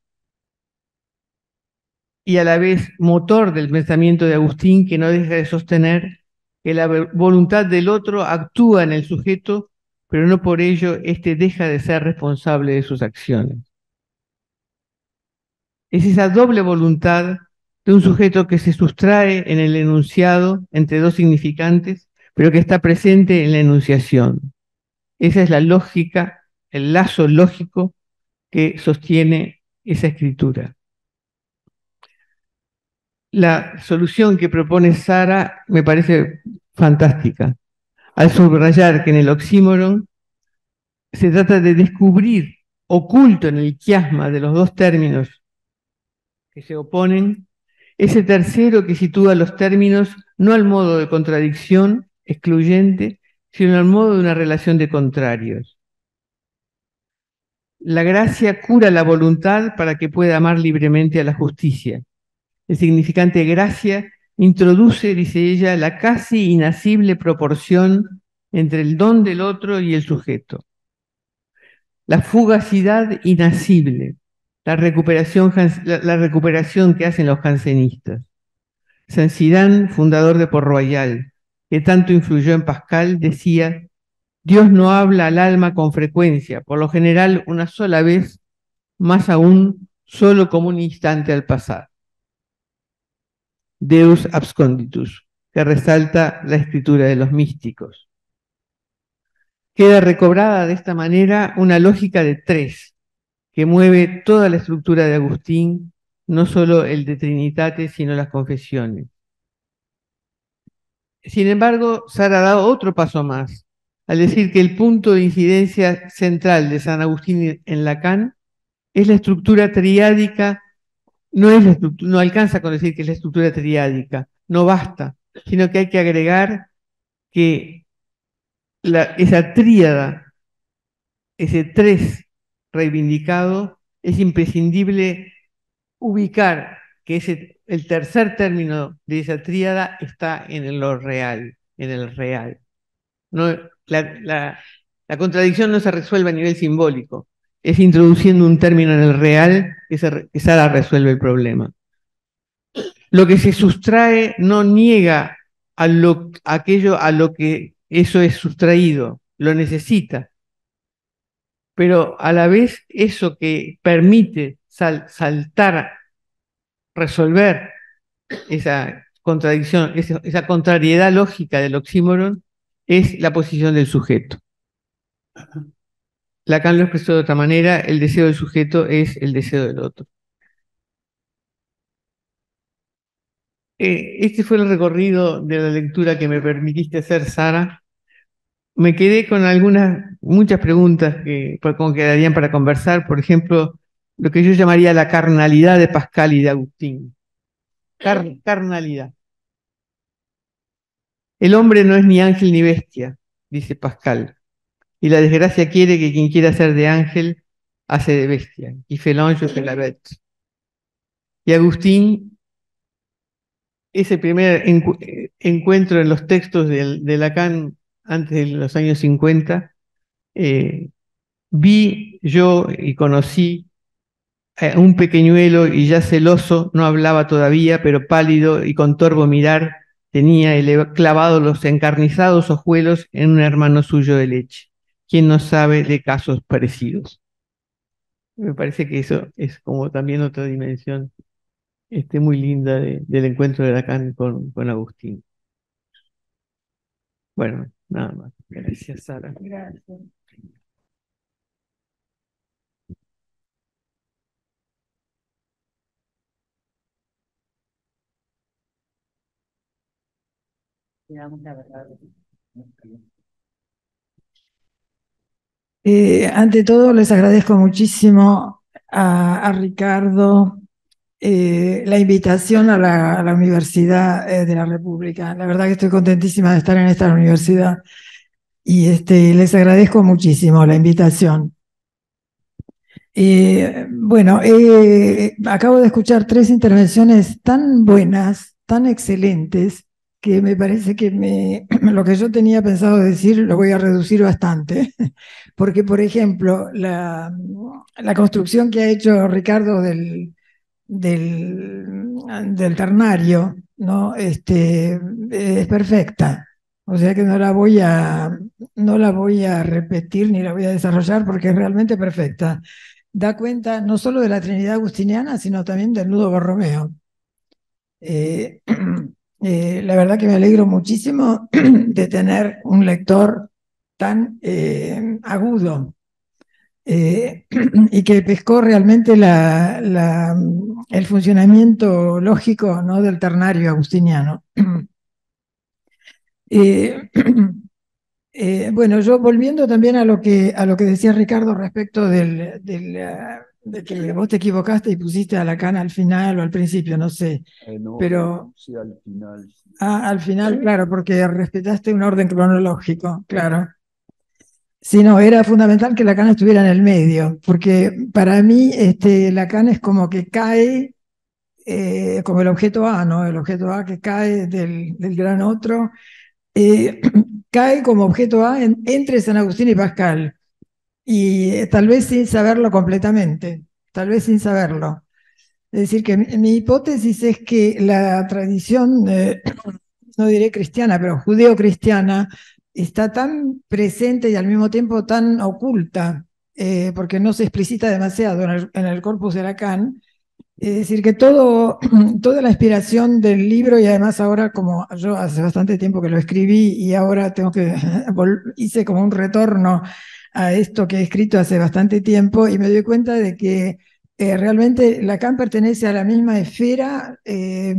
y a la vez motor del pensamiento de Agustín, que no deja de sostener que la voluntad del otro actúa en el sujeto, pero no por ello éste deja de ser responsable de sus acciones. Es esa doble voluntad de un sujeto que se sustrae en el enunciado entre dos significantes, pero que está presente en la enunciación. Esa es la lógica, el lazo lógico que sostiene esa escritura. La solución que propone Sara me parece fantástica, al subrayar que en el oxímoron se trata de descubrir, oculto en el quiasma de los dos términos que se oponen, ese tercero que sitúa los términos no al modo de contradicción excluyente, sino al modo de una relación de contrarios. La gracia cura la voluntad para que pueda amar libremente a la justicia. El significante gracia introduce, dice ella, la casi inasible proporción entre el don del otro y el sujeto. La fugacidad inasible, la recuperación, la, la recuperación que hacen los jansenistas. Saint-Cyran, fundador de Port Royal, que tanto influyó en Pascal, decía: Dios no habla al alma con frecuencia, por lo general una sola vez, más aún solo como un instante al pasar. Deus absconditus, que resalta la escritura de los místicos. Queda recobrada de esta manera una lógica de tres, que mueve toda la estructura de Agustín, no solo el de Trinitate, sino las confesiones. Sin embargo, Sara da otro paso más, al decir que el punto de incidencia central de San Agustín en Lacan es la estructura triádica. No, es la no alcanza con decir que es la estructura triádica, no basta, sino que hay que agregar que la, esa tríada, ese tres reivindicado, es imprescindible ubicar que ese, el tercer término de esa tríada está en lo real, en el real. No, la, la, la contradicción no se resuelve a nivel simbólico, es introduciendo un término en el real que, se, que Sara resuelve el problema. Lo que se sustrae no niega a lo, aquello a lo que eso es sustraído, lo necesita. Pero a la vez eso que permite sal, saltar, resolver esa contradicción, esa, esa contrariedad lógica del oxímoron, es la posición del sujeto. Lacan lo expresó de otra manera: el deseo del sujeto es el deseo del otro. Eh, este fue el recorrido de la lectura que me permitiste hacer, Sara. Me quedé con algunas, muchas preguntas que como quedarían para conversar. Por ejemplo, lo que yo llamaría la carnalidad de Pascal y de Agustín. Car carnalidad. El hombre no es ni ángel ni bestia, dice Pascal, y la desgracia quiere que quien quiera ser de ángel hace de bestia. Y Felange fait la bête. Y Agustín, ese primer encu encuentro en los textos de, de Lacan antes de los años cincuenta, eh, vi yo y conocí a un pequeñuelo y ya celoso, no hablaba todavía, pero pálido y con torvo mirar, tenía clavados los encarnizados ojuelos en un hermano suyo de leche. ¿Quién no sabe de casos parecidos? Me parece que eso es como también otra dimensión este, muy linda de, del encuentro de Lacan con, con Agustín. Bueno, nada más. Gracias, Sara. Gracias. Eh, ante todo, les agradezco muchísimo a, a Ricardo eh, la invitación a la, a la Universidad eh, de la República. La verdad que estoy contentísima de estar en esta universidad y este, les agradezco muchísimo la invitación. Eh, bueno, eh, acabo de escuchar tres intervenciones tan buenas, tan excelentes, que me parece que me, lo que yo tenía pensado decir lo voy a reducir bastante, porque por ejemplo, la, la construcción que ha hecho Ricardo del, del, del ternario, ¿no? Este, es perfecta, o sea que no la voy a, no la voy a repetir ni la voy a desarrollar porque es realmente perfecta. Da cuenta no solo de la Trinidad agustiniana, sino también del nudo Borromeo. Eh, Eh, la verdad que me alegro muchísimo de tener un lector tan eh, agudo eh, y que pescó realmente la, la, el funcionamiento lógico, ¿no?, del ternario agustiniano. Eh, eh, bueno, yo volviendo también a lo que, a lo que decía Ricardo respecto del, del, de que vos te equivocaste y pusiste a Lacan al final o al principio, no sé, Eh, no, pero... sí, al final. Ah, al final, claro, porque respetaste un orden cronológico, claro. Sí, no, era fundamental que Lacan estuviera en el medio, porque para mí este, Lacan es como que cae eh, como el objeto A, ¿no? El objeto A que cae del, del gran otro, eh, cae como objeto A en- entre San Agustín y Pascal, y eh, tal vez sin saberlo completamente, tal vez sin saberlo. Es decir, que mi, mi hipótesis es que la tradición, eh, no diré cristiana, pero judeo-cristiana, está tan presente y al mismo tiempo tan oculta, eh, porque no se explicita demasiado en el, en el corpus de Lacan. Es decir, que todo, toda la inspiración del libro, y además ahora, como yo hace bastante tiempo que lo escribí y ahora tengo que, hice como un retorno a esto que he escrito hace bastante tiempo y me doy cuenta de que eh, realmente Lacan pertenece a la misma esfera, eh,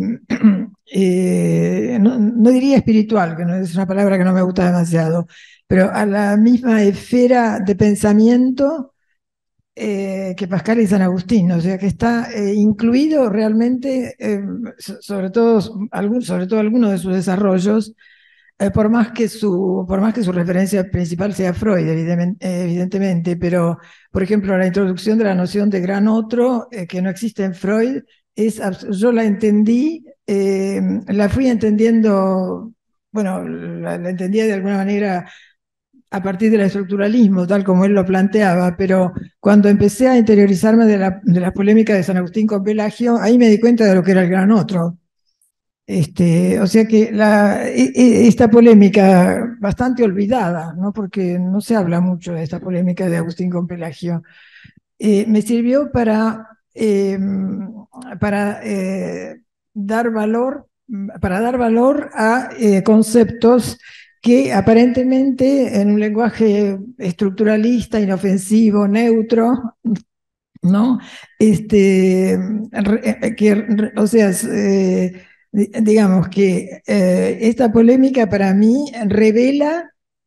eh, no, no diría espiritual, que no es una palabra que no me gusta demasiado, pero a la misma esfera de pensamiento eh, que Pascal y San Agustín, o sea que está eh, incluido realmente, eh, so- sobre todo, algún, sobre todo algunos de sus desarrollos, eh, por más que su, por más que su referencia principal sea Freud, evidem- eh, evidentemente, pero por ejemplo la introducción de la noción de gran otro, eh, que no existe en Freud, es, abs- yo la entendí, eh, la fui entendiendo, bueno, la, la entendía de alguna manera a partir del estructuralismo, tal como él lo planteaba, pero cuando empecé a interiorizarme de la, de la polémica de San Agustín con Pelagio, ahí me di cuenta de lo que era el gran otro. Este, o sea que la, e- e- esta polémica bastante olvidada, ¿no? Porque no se habla mucho de esta polémica de Agustín con Pelagio, eh, me sirvió para, eh, para eh, dar valor, para dar valor a eh, conceptos que aparentemente en un lenguaje estructuralista, inofensivo, neutro, ¿no? Este, re- que, re- o sea, es, eh, di- digamos que eh, esta polémica para mí revela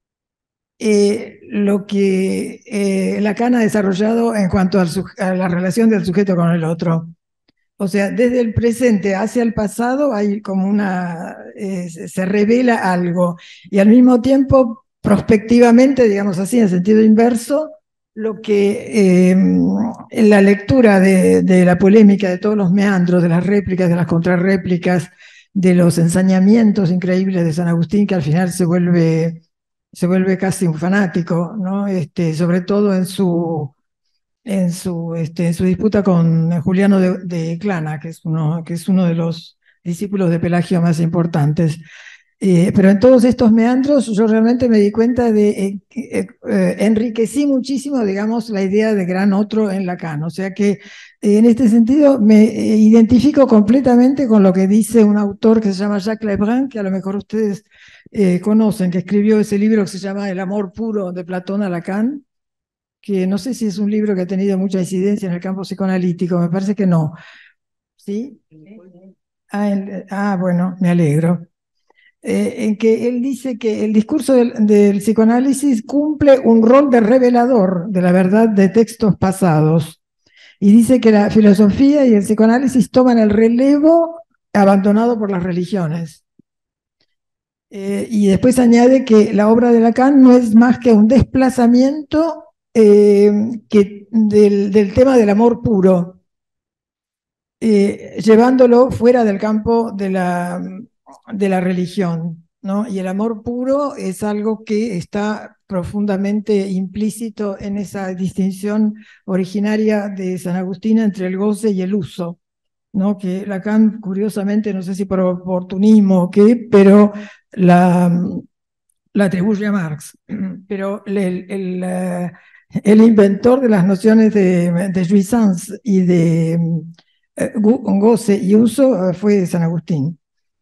eh, lo que eh, Lacan ha desarrollado en cuanto al suje- a la relación del sujeto con el otro. O sea, desde el presente hacia el pasado hay como una, eh, se se revela algo y al mismo tiempo, prospectivamente, digamos así, en sentido inverso, lo que eh, en la lectura de, de la polémica, de todos los meandros, de las réplicas, de las contrarréplicas, de los ensañamientos increíbles de San Agustín, que al final se vuelve, se vuelve casi un fanático, ¿no? Este, sobre todo en su en su, este, en su disputa con Juliano de, de Clana, que es, uno, que es uno de los discípulos de Pelagio más importantes. Eh, pero en todos estos meandros yo realmente me di cuenta de eh, que, eh, eh, enriquecí muchísimo, digamos, la idea de gran otro en Lacan. O sea que eh, en este sentido me eh, identifico completamente con lo que dice un autor que se llama Jacques Lebrun, que a lo mejor ustedes eh, conocen, que escribió ese libro que se llama El amor puro de Platón a Lacan, que no sé si es un libro que ha tenido mucha incidencia en el campo psicoanalítico, me parece que no. ¿Sí? Ah, el- ah, bueno, me alegro. Eh, en que él dice que el discurso del, del psicoanálisis cumple un rol de revelador de la verdad de textos pasados. Y dice que la filosofía y el psicoanálisis toman el relevo abandonado por las religiones. Eh, y después añade que la obra de Lacan no es más que un desplazamiento eh, que del, del tema del amor puro, eh, llevándolo fuera del campo de la, de la religión, ¿no? Y el amor puro es algo que está profundamente implícito en esa distinción originaria de San Agustín entre el goce y el uso, ¿no? Que Lacan, curiosamente, no sé si por oportunismo o qué, pero la, la atribuye a Marx. Pero el, el, eh, el inventor de las nociones de, de jouissance y de eh, goce y uso eh, fue San Agustín.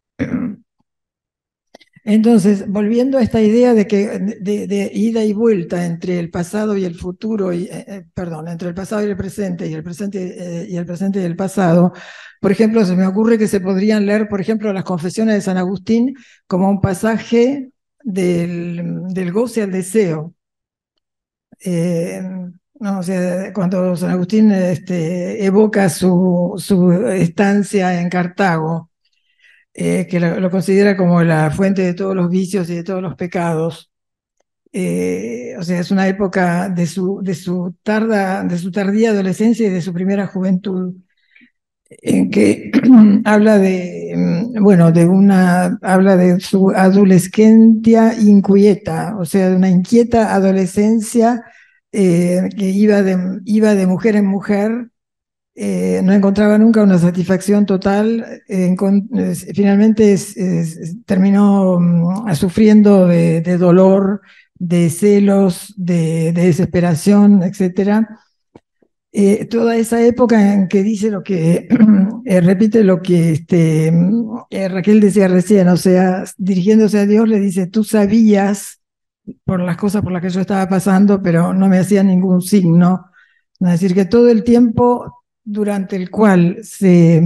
Entonces, volviendo a esta idea de que de, de ida y vuelta entre el pasado y el futuro, y, eh, eh, perdón, entre el pasado y el presente, y el presente eh, y el presente y el pasado, por ejemplo, se me ocurre que se podrían leer, por ejemplo, las Confesiones de San Agustín como un pasaje del, del goce al deseo. Eh, no, o sea, cuando San Agustín este, evoca su, su estancia en Cartago, eh, que lo, lo considera como la fuente de todos los vicios y de todos los pecados. Eh, o sea, es una época de su, de, su tarda, de su tardía adolescencia y de su primera juventud. en que habla de, bueno, de una, habla de su adolescencia inquieta, o sea, de una inquieta adolescencia eh, que iba de, iba de mujer en mujer, eh, no encontraba nunca una satisfacción total, eh, es, finalmente es, es, terminó um, sufriendo de, de dolor, de celos, de, de desesperación, etcétera. Eh, toda esa época en que dice lo que, eh, repite lo que este, eh, Raquel decía recién, o sea, dirigiéndose a Dios le dice, tú sabías por las cosas por las que yo estaba pasando, pero no me hacía ningún signo. Es decir, que todo el tiempo durante el cual se,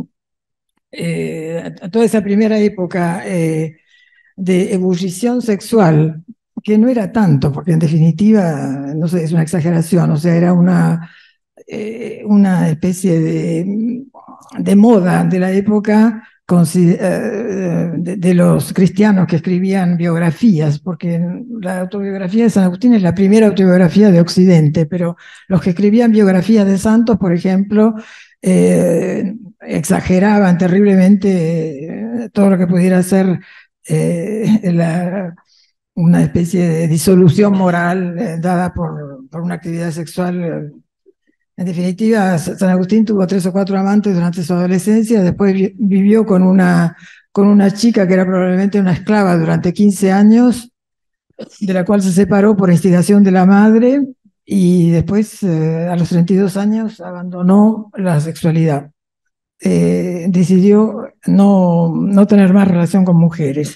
eh, toda esa primera época eh, de ebullición sexual, que no era tanto, porque en definitiva, no sé, es una exageración, o sea, era una eh, una especie de, de moda de la época de, de los cristianos que escribían biografías, porque la autobiografía de San Agustín es la primera autobiografía de Occidente, pero los que escribían biografías de santos, por ejemplo, eh, exageraban terriblemente todo lo que pudiera ser eh, la, una especie de disolución moral eh, dada por, por una actividad sexual. Eh, En definitiva, San Agustín tuvo tres o cuatro amantes durante su adolescencia, después vi vivió con una, con una chica que era probablemente una esclava durante quince años, de la cual se separó por instigación de la madre, y después, eh, a los treinta y dos años, abandonó la sexualidad. Eh, decidió no, no tener más relación con mujeres.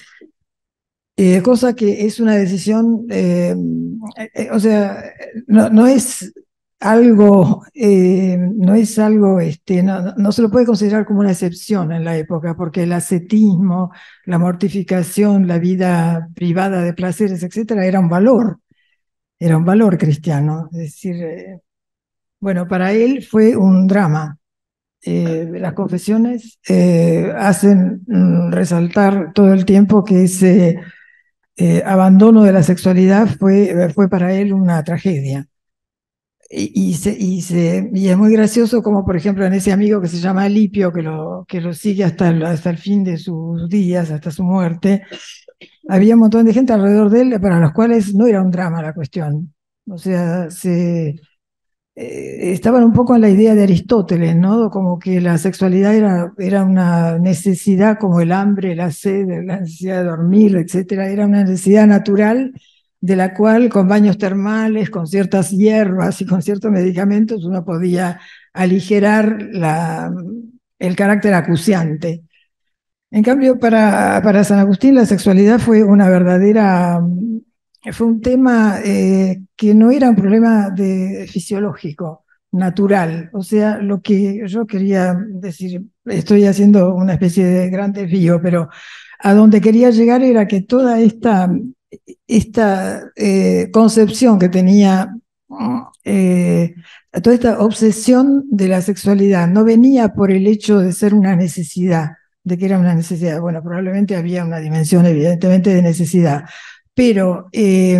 Eh, cosa que es una decisión, eh, eh, o sea, no, no es algo, eh, no es algo, este, no, no se lo puede considerar como una excepción en la época, porque el ascetismo, la mortificación, la vida privada de placeres, etcétera, era un valor, era un valor cristiano. Es decir, eh, bueno, para él fue un drama. Eh, las confesiones eh, hacen mm, resaltar todo el tiempo que ese eh, abandono de la sexualidad fue, fue para él una tragedia. Y, y, se, y, se, y es muy gracioso como, por ejemplo, en ese amigo que se llama Alipio, que lo, que lo sigue hasta el, hasta el fin de sus días, hasta su muerte, había un montón de gente alrededor de él para los cuales no era un drama la cuestión. O sea, se, eh, estaban un poco en la idea de Aristóteles, ¿no? Como que la sexualidad era, era una necesidad como el hambre, la sed, la necesidad de dormir, etcétera. Era una necesidad natural de la cual con baños termales, con ciertas hierbas y con ciertos medicamentos uno podía aligerar la, el carácter acuciante. En cambio, para, para San Agustín la sexualidad fue una verdadera, fue un tema eh, que no era un problema de, fisiológico, natural. O sea, lo que yo quería decir, estoy haciendo una especie de gran desvío, pero a donde quería llegar era que toda esta, esta eh, concepción que tenía, eh, toda esta obsesión de la sexualidad no venía por el hecho de ser una necesidad, de que era una necesidad. Bueno, probablemente había una dimensión evidentemente de necesidad, pero eh,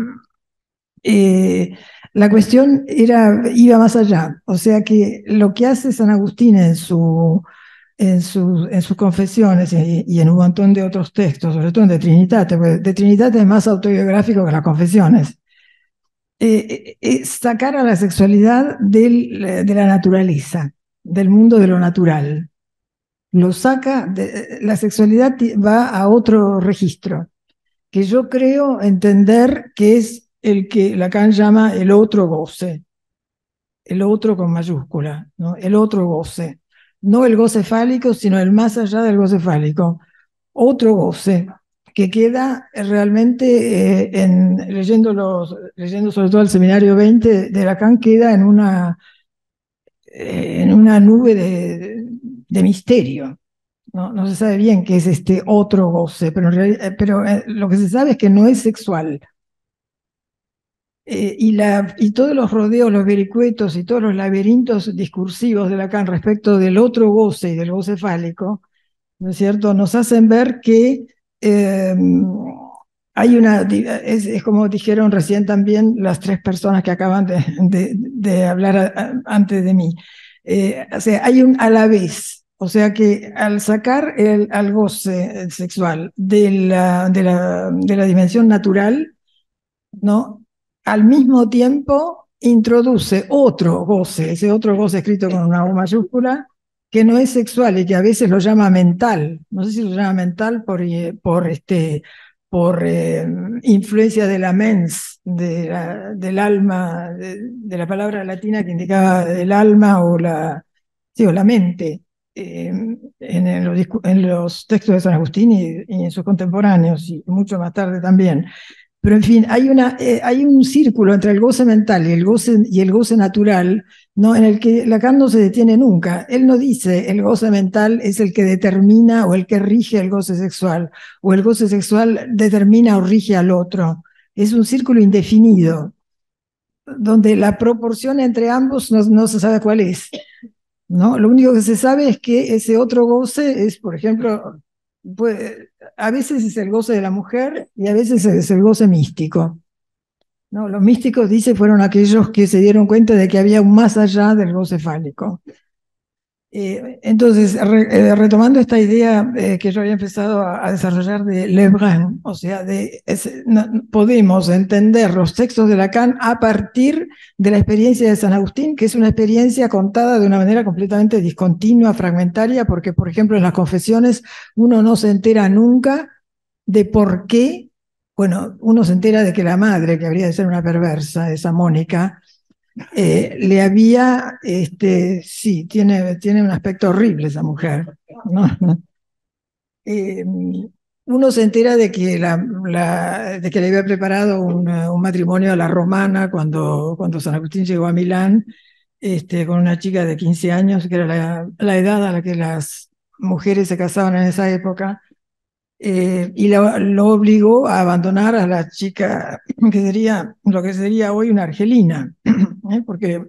eh, la cuestión era, iba más allá. O sea que lo que hace San Agustín en, su, en, su, en sus confesiones y, y en un montón de otros textos, sobre todo en De Trinitate, porque De Trinitate es más autobiográfico que las confesiones, eh, es sacar a la sexualidad del, de la naturaleza, del mundo de lo natural. Lo saca, de, la sexualidad va a otro registro, que yo creo entender que es el que Lacan llama el otro goce, el otro con mayúscula, ¿no? El otro goce, no el goce fálico, sino el más allá del goce fálico, otro goce, que queda realmente, eh, en, leyendo, los, leyendo sobre todo el Seminario veinte de Lacan, queda en una, eh, en una nube de, de misterio. No, no se sabe bien qué es este otro goce, pero, en realidad, pero eh, lo que se sabe es que no es sexual. Eh, y, la, y todos los rodeos, los vericuetos y todos los laberintos discursivos de Lacan respecto del otro goce y del goce fálico, ¿no es cierto?, nos hacen ver que eh, hay una, es, es como dijeron recién también las tres personas que acaban de, de, de hablar a, a, antes de mí, Eh, o sea, hay un a la vez. O sea que al sacar el, al goce sexual de la, de la, de la dimensión natural, ¿no? Al mismo tiempo introduce otro goce, ese otro goce escrito con una U mayúscula, que no es sexual y que a veces lo llama mental. No sé si lo llama mental por, por, este, por eh, influencia de la mens, de la, del alma, de, de la palabra latina que indicaba el alma o la, sí, o la mente. Eh, en, en, los, en los textos de San Agustín y, y en sus contemporáneos, y mucho más tarde también. Pero en fin, hay, una, eh, hay un círculo entre el goce mental y el goce, y el goce natural, ¿no? En el que Lacan no se detiene nunca. Él no dice el goce mental es el que determina o el que rige el goce sexual, o el goce sexual determina o rige al otro. Es un círculo indefinido, donde la proporción entre ambos no, no se sabe cuál es, ¿no? Lo único que se sabe es que ese otro goce es, por ejemplo, pues, a veces es el goce de la mujer y a veces es el goce místico, ¿no? Los místicos, dice, fueron aquellos que se dieron cuenta de que había un más allá del goce fálico. Eh, entonces, re, eh, retomando esta idea eh, que yo había empezado a, a desarrollar de Lebrun, o sea, de, es, no, podemos entender los textos de Lacan a partir de la experiencia de San Agustín, que es una experiencia contada de una manera completamente discontinua, fragmentaria, porque, por ejemplo, en las confesiones uno no se entera nunca de por qué, bueno, uno se entera de que la madre, que habría de ser una perversa, esa Mónica, Eh, le había, este, sí, tiene, tiene un aspecto horrible esa mujer, ¿no? Eh, uno se entera de que, la, la, de que le había preparado un, un matrimonio a la romana cuando, cuando San Agustín llegó a Milán, este, con una chica de quince años, que era la, la edad a la que las mujeres se casaban en esa época. Eh, y lo, lo obligó a abandonar a la chica que sería lo que sería hoy una argelina, ¿eh? Porque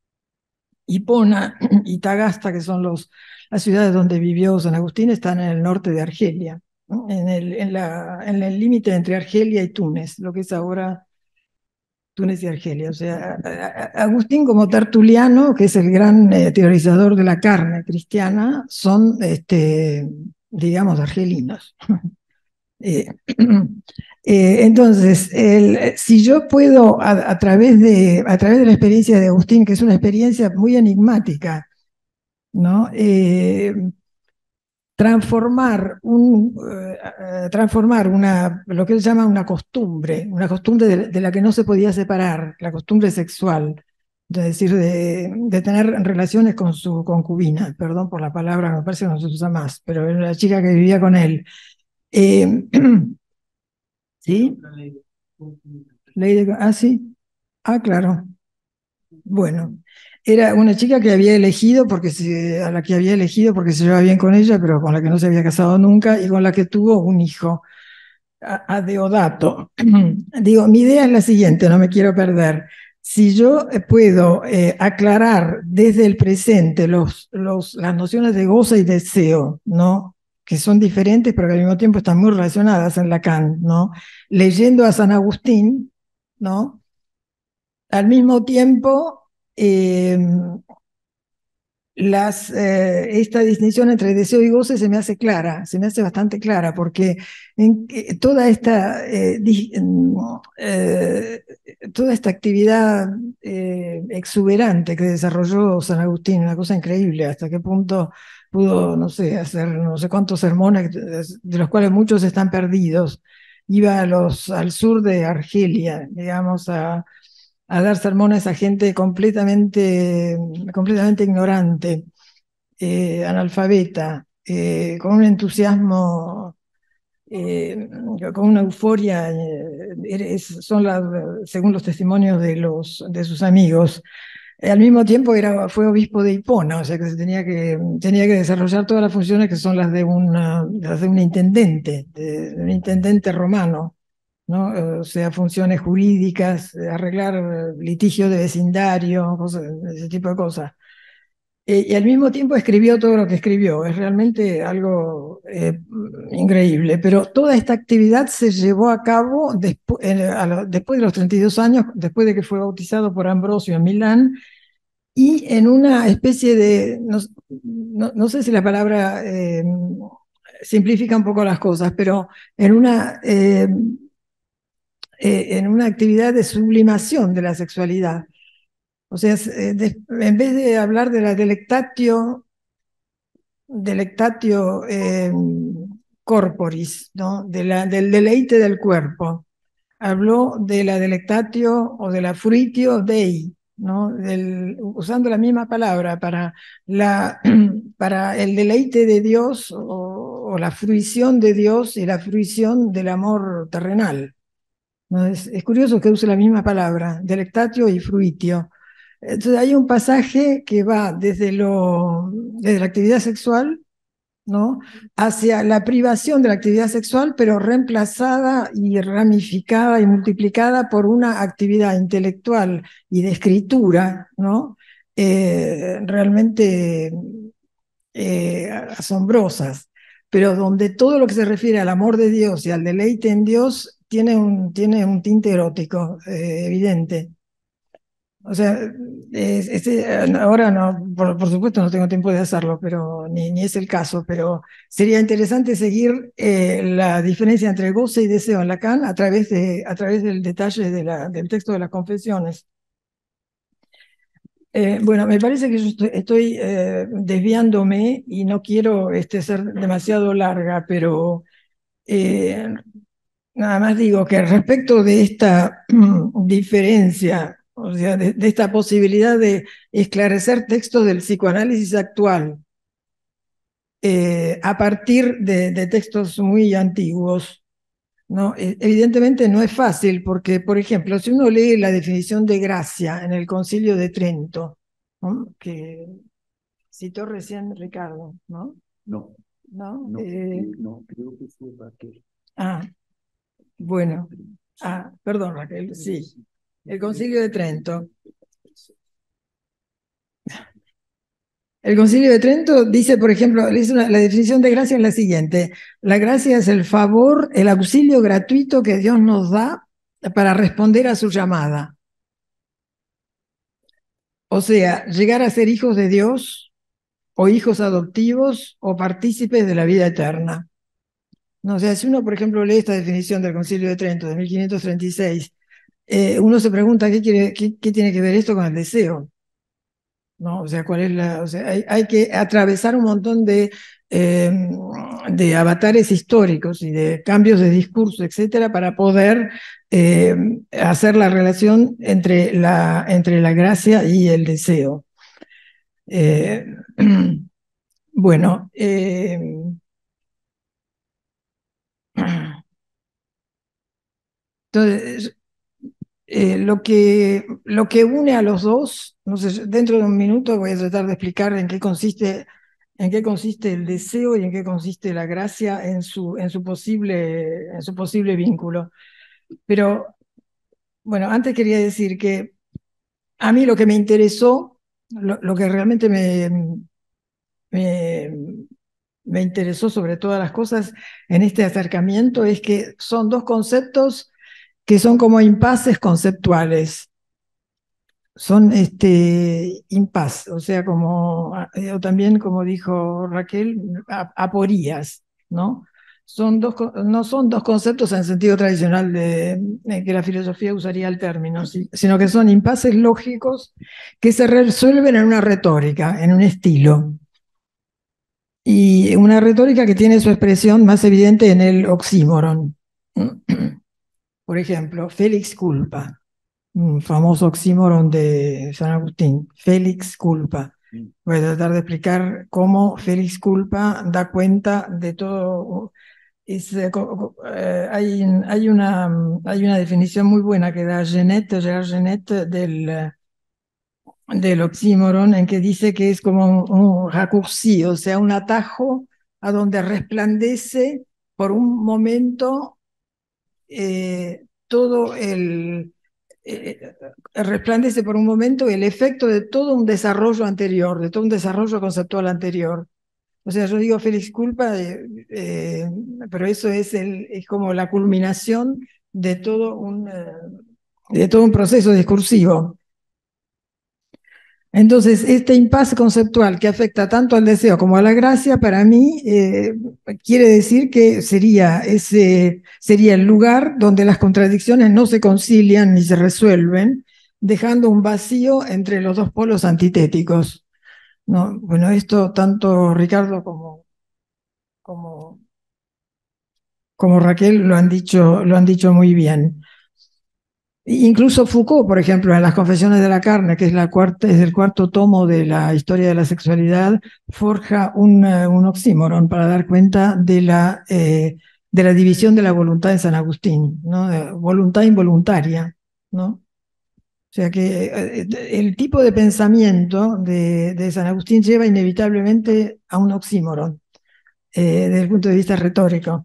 Hipona y Tagasta, que son los, las ciudades donde vivió San Agustín, están en el norte de Argelia, ¿no? en el en la, en el límite entre Argelia y Túnez, lo que es ahora Túnez y Argelia. O sea, Agustín como Tertuliano, que es el gran eh, teorizador de la carne cristiana, son, este, digamos, argelinos. Eh, eh, entonces, el, si yo puedo, a, a, través de, a través de la experiencia de Agustín, que es una experiencia muy enigmática, ¿no? Eh, transformar, un, uh, transformar una, lo que él llama una costumbre, una costumbre de, de la que no se podía separar, la costumbre sexual, es decir, de, de tener relaciones con su concubina, perdón por la palabra, me parece que no se usa más, pero era la chica que vivía con él. Eh, ¿Sí? Ley de, ah, sí. Ah, claro. Bueno, era una chica que había elegido, porque se, a la que había elegido porque se llevaba bien con ella, pero con la que no se había casado nunca y con la que tuvo un hijo, a, a Deodato. Digo, mi idea es la siguiente, no me quiero perder. Si yo puedo eh, aclarar desde el presente los, los, las nociones de goce y deseo, ¿no? Que son diferentes, pero que al mismo tiempo están muy relacionadas en Lacan, ¿no? Leyendo a San Agustín, ¿no? Al mismo tiempo, eh, las, eh, esta distinción entre deseo y goce se me hace clara, se me hace bastante clara, porque en, eh, toda, esta, eh, di, eh, toda esta actividad eh, exuberante que desarrolló San Agustín, una cosa increíble, hasta qué punto pudo, no sé, hacer no sé cuántos sermones, de los cuales muchos están perdidos. Iba a los, al sur de Argelia, digamos, a a dar sermones a gente completamente, completamente ignorante, eh, analfabeta, eh, con un entusiasmo, eh, con una euforia, eh, son las, según los testimonios de, los, de sus amigos. Eh, al mismo tiempo era, fue obispo de Hipona, o sea que se tenía que, tenía que desarrollar todas las funciones que son las de, una, las de un intendente, de, de un intendente romano, ¿no? O sea, funciones jurídicas, arreglar litigios de vecindario, cosas, ese tipo de cosas. Eh, y al mismo tiempo escribió todo lo que escribió. Es realmente algo eh, increíble. Pero toda esta actividad se llevó a cabo despu eh, a lo, después de los treinta y dos años, después de que fue bautizado por Ambrosio en Milán, y en una especie de, no, no, no sé si la palabra eh, simplifica un poco las cosas, pero en una, eh, eh, en una actividad de sublimación de la sexualidad. O sea, eh, de, en vez de hablar de la delectatio, delectatio eh, corporis, ¿no? De la, del deleite del cuerpo, habló de la delectatio o de la fruitio dei, ¿no? Del, usando la misma palabra para, la, para el deleite de Dios o, o la fruición de Dios y la fruición del amor terrenal. ¿No? Es, es curioso que use la misma palabra, delectatio y fruitio. Entonces hay un pasaje que va desde, lo, desde la actividad sexual, ¿no? Hacia la privación de la actividad sexual, pero reemplazada y ramificada y multiplicada por una actividad intelectual y de escritura, ¿no? Eh, realmente eh, asombrosas, pero donde todo lo que se refiere al amor de Dios y al deleite en Dios tiene un, tiene un tinte erótico eh, evidente. O sea, es, es, ahora no, por, por, supuesto no tengo tiempo de hacerlo, pero ni, ni es el caso, pero sería interesante seguir eh, la diferencia entre goce y deseo en Lacan a través, de, a través del detalle de la, del texto de las confesiones. Eh, bueno, me parece que yo estoy, estoy eh, desviándome y no quiero este, ser demasiado larga, pero eh, nada más digo que respecto de esta diferencia, o sea, de, de esta posibilidad de esclarecer textos del psicoanálisis actual eh, a partir de, de textos muy antiguos, ¿no? Evidentemente no es fácil porque, por ejemplo, si uno lee la definición de gracia en el Concilio de Trento, ¿no? Que citó recién Ricardo, ¿no? No, ¿No? no, Eh, no, creo que fue Raquel. ah, bueno. Ah, perdón, Raquel, sí. El Concilio de Trento. El Concilio de Trento dice, por ejemplo, dice una, la definición de gracia es la siguiente: la gracia es el favor, el auxilio gratuito que Dios nos da para responder a su llamada. O sea, llegar a ser hijos de Dios o hijos adoptivos o partícipes de la vida eterna. No, o sea, si uno, por ejemplo, lee esta definición del Concilio de Trento de mil quinientos treinta y seis, eh, uno se pregunta qué, quiere, qué, qué tiene que ver esto con el deseo. ¿No? O sea, cuál es la, o sea, hay, hay que atravesar un montón de, eh, de avatares históricos y de cambios de discurso, etcétera, para poder eh, hacer la relación entre la, entre la gracia y el deseo. Eh, bueno, eh, entonces, eh, lo que, lo que une a los dos, no sé, dentro de un minuto voy a tratar de explicar en qué consiste, en qué consiste el deseo y en qué consiste la gracia en su, en su posible, en su posible vínculo. Pero, bueno, antes quería decir que a mí lo que me interesó, lo, lo que realmente me, me, me interesó sobre todas las cosas en este acercamiento es que son dos conceptos que son como impases conceptuales. Son este, impas, o sea, como, eh, o también como dijo Raquel, aporías, ¿no? Son dos, no son dos conceptos en sentido tradicional de, de que la filosofía usaría el término, sino que son impases lógicos que se resuelven en una retórica, en un estilo. Y una retórica que tiene su expresión más evidente en el oxímoron. Por ejemplo, Félix culpa. Un famoso oxímoron de San Agustín, Félix culpa. Voy a tratar de explicar cómo Félix culpa da cuenta de todo. Es, eh, hay, hay, una, hay una definición muy buena que da Genet, Gerard Genet del, del oxímoron, en que dice que es como un, un raccourci, o sea, un atajo a donde resplandece por un momento eh, todo el eh, resplandece por un momento el efecto de todo un desarrollo anterior, de todo un desarrollo conceptual anterior. O sea, yo digo Félix culpa, eh, eh, pero eso es, el, es como la culminación de todo un, eh, de todo un proceso discursivo. Entonces, este impasse conceptual que afecta tanto al deseo como a la gracia, para mí eh, quiere decir que sería, ese, sería el lugar donde las contradicciones no se concilian ni se resuelven, dejando un vacío entre los dos polos antitéticos, ¿no? Bueno, esto tanto Ricardo como, como, como Raquel lo han dicho, lo han dicho muy bien. Incluso Foucault, por ejemplo, en Las Confesiones de la Carne, que es, la cuarta, es el cuarto tomo de la historia de la sexualidad, forja un, uh, un oxímoron para dar cuenta de la, eh, de la división de la voluntad en San Agustín, ¿no? De voluntad involuntaria, ¿no? O sea que eh, el tipo de pensamiento de, de San Agustín lleva inevitablemente a un oxímoron eh, desde el punto de vista retórico.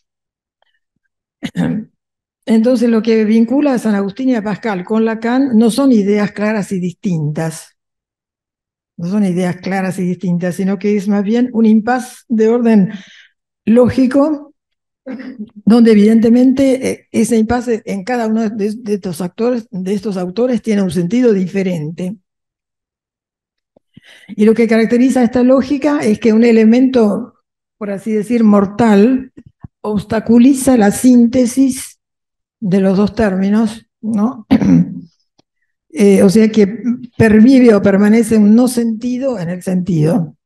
Entonces, lo que vincula a San Agustín y a Pascal con Lacan no son ideas claras y distintas, no son ideas claras y distintas, sino que es más bien un impasse de orden lógico, donde evidentemente ese impasse en cada uno de, de, estos actores, de estos autores tiene un sentido diferente. Y lo que caracteriza esta lógica es que un elemento, por así decir, mortal, obstaculiza la síntesis de los dos términos, ¿no? Eh, o sea que pervive o permanece un no sentido en el sentido.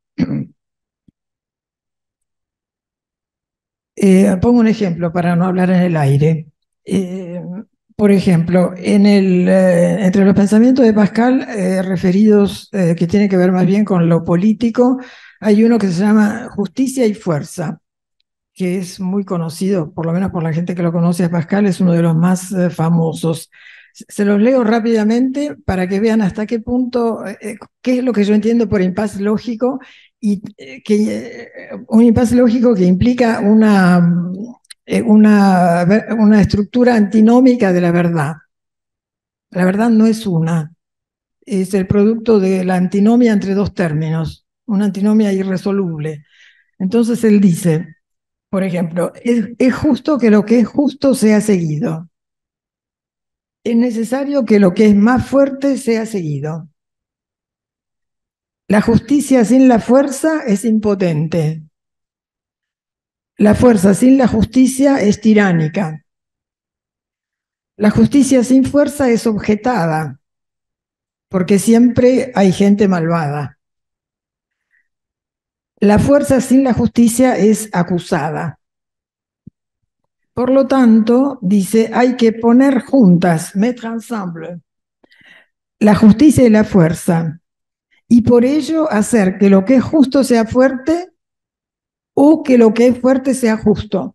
Eh, pongo un ejemplo para no hablar en el aire. Eh, por ejemplo, en el, eh, entre los pensamientos de Pascal eh, referidos, eh, que tienen que ver más bien con lo político, hay uno que se llama Justicia y Fuerza, que es muy conocido, por lo menos por la gente que lo conoce a Pascal, es uno de los más eh, famosos. Se los leo rápidamente para que vean hasta qué punto, eh, qué es lo que yo entiendo por impasse lógico, y eh, que, eh, un impasse lógico que implica una, eh, una, una estructura antinómica de la verdad. La verdad no es una, es el producto de la antinomia entre dos términos, una antinomia irresoluble. Entonces él dice, por ejemplo, es, es justo que lo que es justo sea seguido. Es necesario que lo que es más fuerte sea seguido. La justicia sin la fuerza es impotente. La fuerza sin la justicia es tiránica. La justicia sin fuerza es objetada, porque siempre hay gente malvada. La fuerza sin la justicia es acusada. Por lo tanto, dice, hay que poner juntas, mettre ensemble, la justicia y la fuerza, y por ello hacer que lo que es justo sea fuerte o que lo que es fuerte sea justo.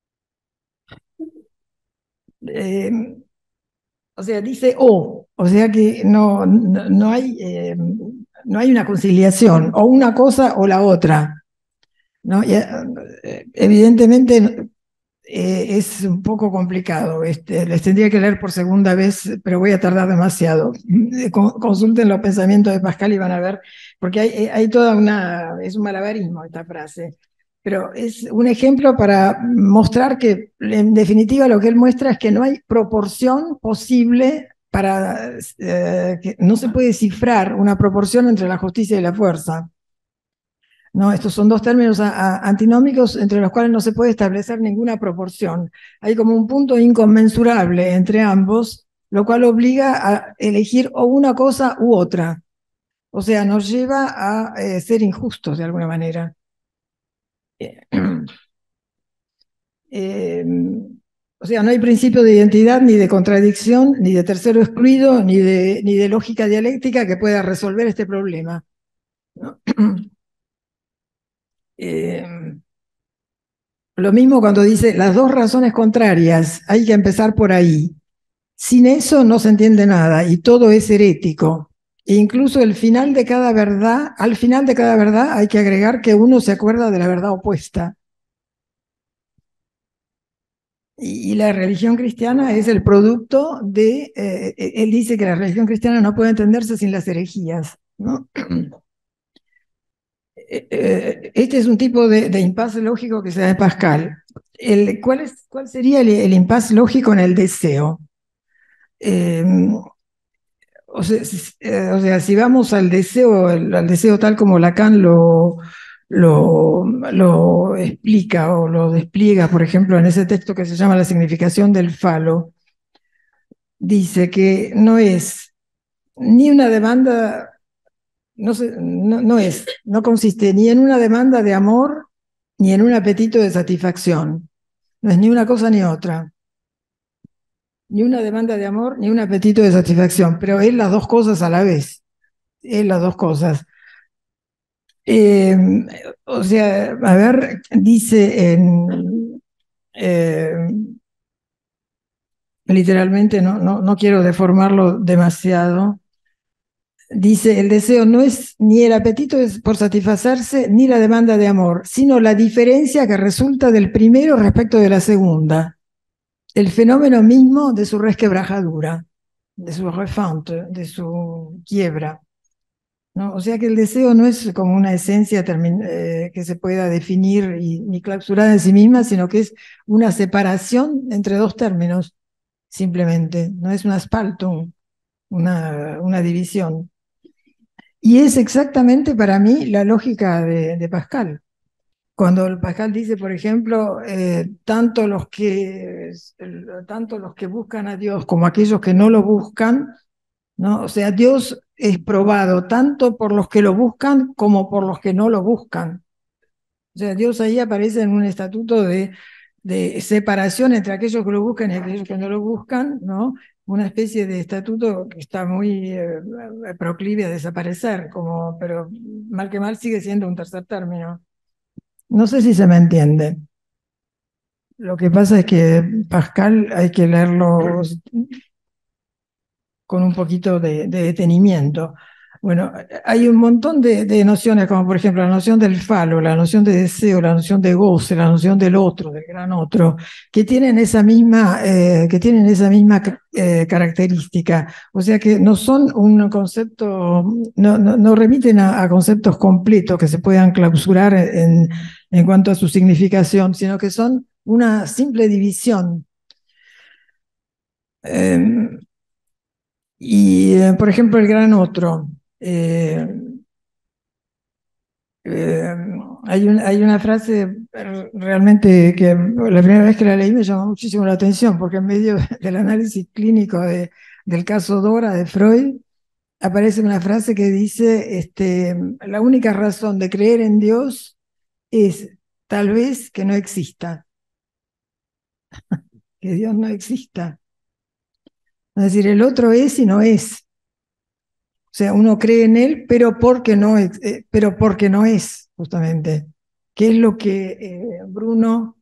Eh, o sea, dice o, o sea que no, no, no hay, eh, no hay una conciliación, o una cosa o la otra, ¿no? Y, eh, evidentemente eh, es un poco complicado. Este, les tendría que leer por segunda vez, pero voy a tardar demasiado. Consulten los pensamientos de Pascal y van a ver, porque hay, hay toda una, es un malabarismo esta frase. Pero es un ejemplo para mostrar que, en definitiva, lo que él muestra es que no hay proporción posible para, eh, que no se puede cifrar una proporción entre la justicia y la fuerza. No, estos son dos términos a, a, antinómicos entre los cuales no se puede establecer ninguna proporción. Hay como un punto inconmensurable entre ambos, lo cual obliga a elegir o una cosa u otra. O sea, nos lleva a eh, ser injustos de alguna manera. Eh, o sea, no hay principio de identidad, ni de contradicción, ni de tercero excluido, ni de, ni de lógica dialéctica que pueda resolver este problema, ¿no? eh, Lo mismo cuando dice las dos razones contrarias, hay que empezar por ahí. Sin eso no se entiende nada y todo es herético. E incluso el final de cada verdad, al final de cada verdad hay que agregar que uno se acuerda de la verdad opuesta. Y la religión cristiana es el producto de, eh, él dice que la religión cristiana no puede entenderse sin las herejías, ¿no? Este es un tipo de, de impasse lógico que se da de Pascal. El, ¿cuál, es, ¿Cuál sería el, el impasse lógico en el deseo? Eh, o sea, si, eh, o sea, si vamos al deseo, al, al deseo tal como Lacan lo, lo, lo explica o lo despliega, por ejemplo, en ese texto que se llama La significación del falo, dice que no es ni una demanda, no, se, no, no es, no consiste ni en una demanda de amor ni en un apetito de satisfacción. No es ni una cosa ni otra. Ni una demanda de amor, ni un apetito de satisfacción, pero es las dos cosas a la vez. Es las dos cosas. Eh, o sea, a ver, dice en... Eh, literalmente, no, no, no quiero deformarlo demasiado. Dice, el deseo no es ni el apetito por satisfacerse, ni la demanda de amor, sino la diferencia que resulta del primero respecto de la segunda. El fenómeno mismo de su resquebrajadura, de su refante, de su quiebra, ¿no? O sea que el deseo no es como una esencia eh, que se pueda definir y, ni clausurada en sí misma, sino que es una separación entre dos términos, simplemente. No es un aspaltum, una, una división. Y es exactamente para mí la lógica de, de Pascal. Cuando Pascal dice, por ejemplo, eh, tanto, los que, tanto los que buscan a Dios como aquellos que no lo buscan, ¿no? O sea, Dios es probado tanto por los que lo buscan como por los que no lo buscan. O sea, Dios ahí aparece en un estatuto de, de separación entre aquellos que lo buscan y aquellos que no lo buscan, ¿no? Una especie de estatuto que está muy eh, proclive a desaparecer, como, pero mal que mal sigue siendo un tercer término. No sé si se me entiende. Lo que pasa es que Pascal hay que leerlo con un poquito de, de detenimiento. Bueno, hay un montón de, de nociones, como por ejemplo la noción del falo, la noción de deseo, la noción de goce, la noción del otro, del gran otro, que tienen esa misma, eh, que tienen esa misma eh, característica. O sea que no son un concepto, no, no, no remiten a, a conceptos completos que se puedan clausurar en, en cuanto a su significación, sino que son una simple división. Eh, Y, eh, por ejemplo, el gran otro. Eh, eh, hay, un, hay una frase realmente que la primera vez que la leí me llamó muchísimo la atención, porque en medio del análisis clínico de, del caso Dora de Freud, aparece una frase que dice, este, la única razón de creer en Dios es tal vez que no exista, que Dios no exista. Es decir, el otro es y no es. O sea, uno cree en él, pero porque no es, eh, pero porque no es, justamente. Que es lo que eh, Bruno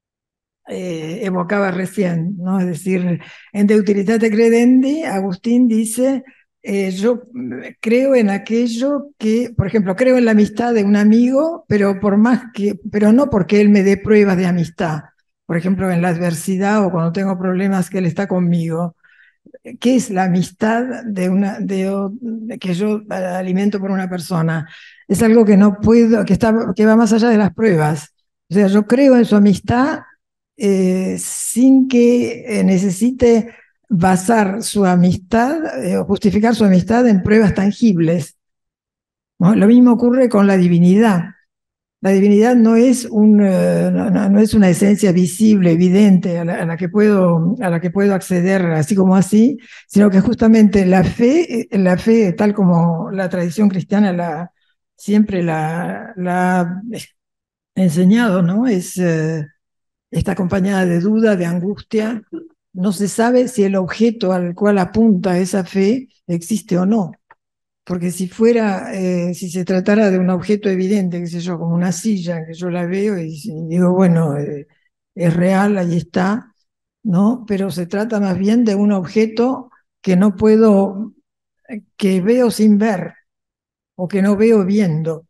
eh, evocaba recién, ¿no? Es decir, en De Utilitate Credendi, Agustín dice, eh, yo creo en aquello que, por ejemplo, creo en la amistad de un amigo, pero, por más que, pero no porque él me dé pruebas de amistad. Por ejemplo, en la adversidad o cuando tengo problemas, que él está conmigo. ¿Qué es la amistad de una, de, de que yo alimento por una persona? Es algo que no puedo, que, está, que va más allá de las pruebas. O sea, yo creo en su amistad eh, sin que eh, necesite basar su amistad eh, o justificar su amistad en pruebas tangibles, ¿no? Lo mismo ocurre con la divinidad. La divinidad no es, un, uh, no, no es una esencia visible, evidente, a la, a, la que puedo, a la que puedo acceder así como así, sino que justamente la fe, la fe tal como la tradición cristiana la, siempre la, la ha enseñado, ¿no? Es, uh, está acompañada de duda, de angustia. No se sabe si el objeto al cual apunta esa fe existe o no. Porque si fuera, eh, si se tratara de un objeto evidente, qué sé yo, como una silla, que yo la veo y, y digo, bueno, eh, es real, ahí está, ¿no? Pero se trata más bien de un objeto que no puedo, que veo sin ver, o que no veo viendo.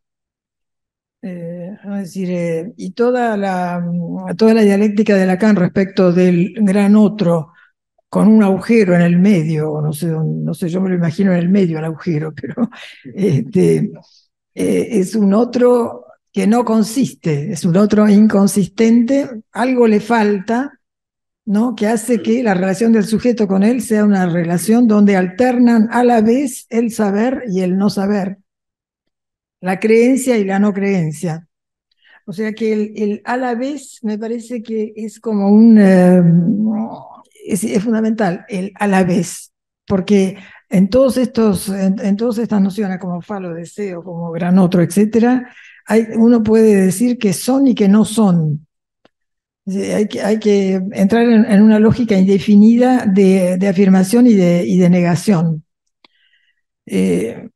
Eh, es decir, eh, y toda la, toda la dialéctica de Lacan respecto del gran otro, con un agujero en el medio, no sé, no sé, yo me lo imagino en el medio el agujero, pero este, eh, es un otro que no consiste, es un otro inconsistente, algo le falta, ¿no? Que hace que la relación del sujeto con él sea una relación donde alternan a la vez el saber y el no saber, la creencia y la no creencia. O sea que el, el a la vez me parece que es como un... Eh, es, es fundamental, el a la vez, porque en todos estos, en, en todas estas nociones como falo, deseo, como gran otro, etcétera, hay, uno puede decir que son y que no son. Hay que, hay que entrar en, en una lógica indefinida de, de afirmación y de, y de negación. Eh,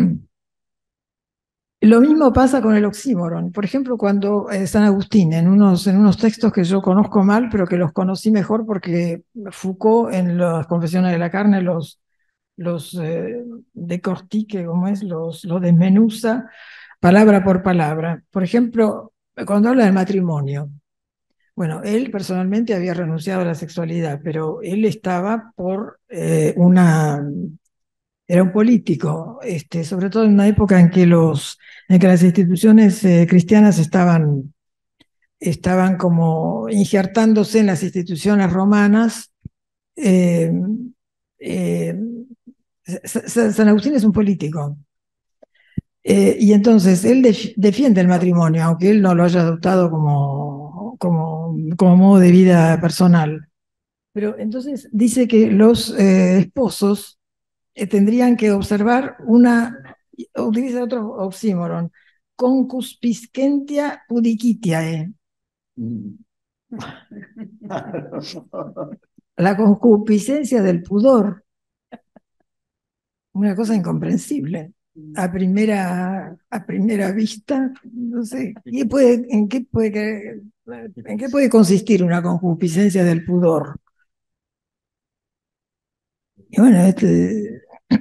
Lo mismo pasa con el oxímoron. Por ejemplo, cuando eh, San Agustín, en unos, en unos textos que yo conozco mal, pero que los conocí mejor porque Foucault en las Confesiones de la Carne los, los eh, decortique, como es, los, los desmenuza palabra por palabra. Por ejemplo, cuando habla del matrimonio, bueno, él personalmente había renunciado a la sexualidad, pero él estaba por eh, una... Era un político, este, sobre todo en una época en que, los, en que las instituciones eh, cristianas estaban, estaban como injertándose en las instituciones romanas. Eh, eh, San Agustín es un político. Eh, y entonces él def defiende el matrimonio, aunque él no lo haya adoptado como, como, como modo de vida personal. Pero entonces dice que los eh, esposos eh, tendrían que observar una, utiliza otro oxímoron, concupiscentia pudicitiae. La concupiscencia del pudor, una cosa incomprensible. A primera, a primera vista, no sé, ¿qué puede, en, qué puede, ¿en qué puede consistir una concupiscencia del pudor? Y bueno, este,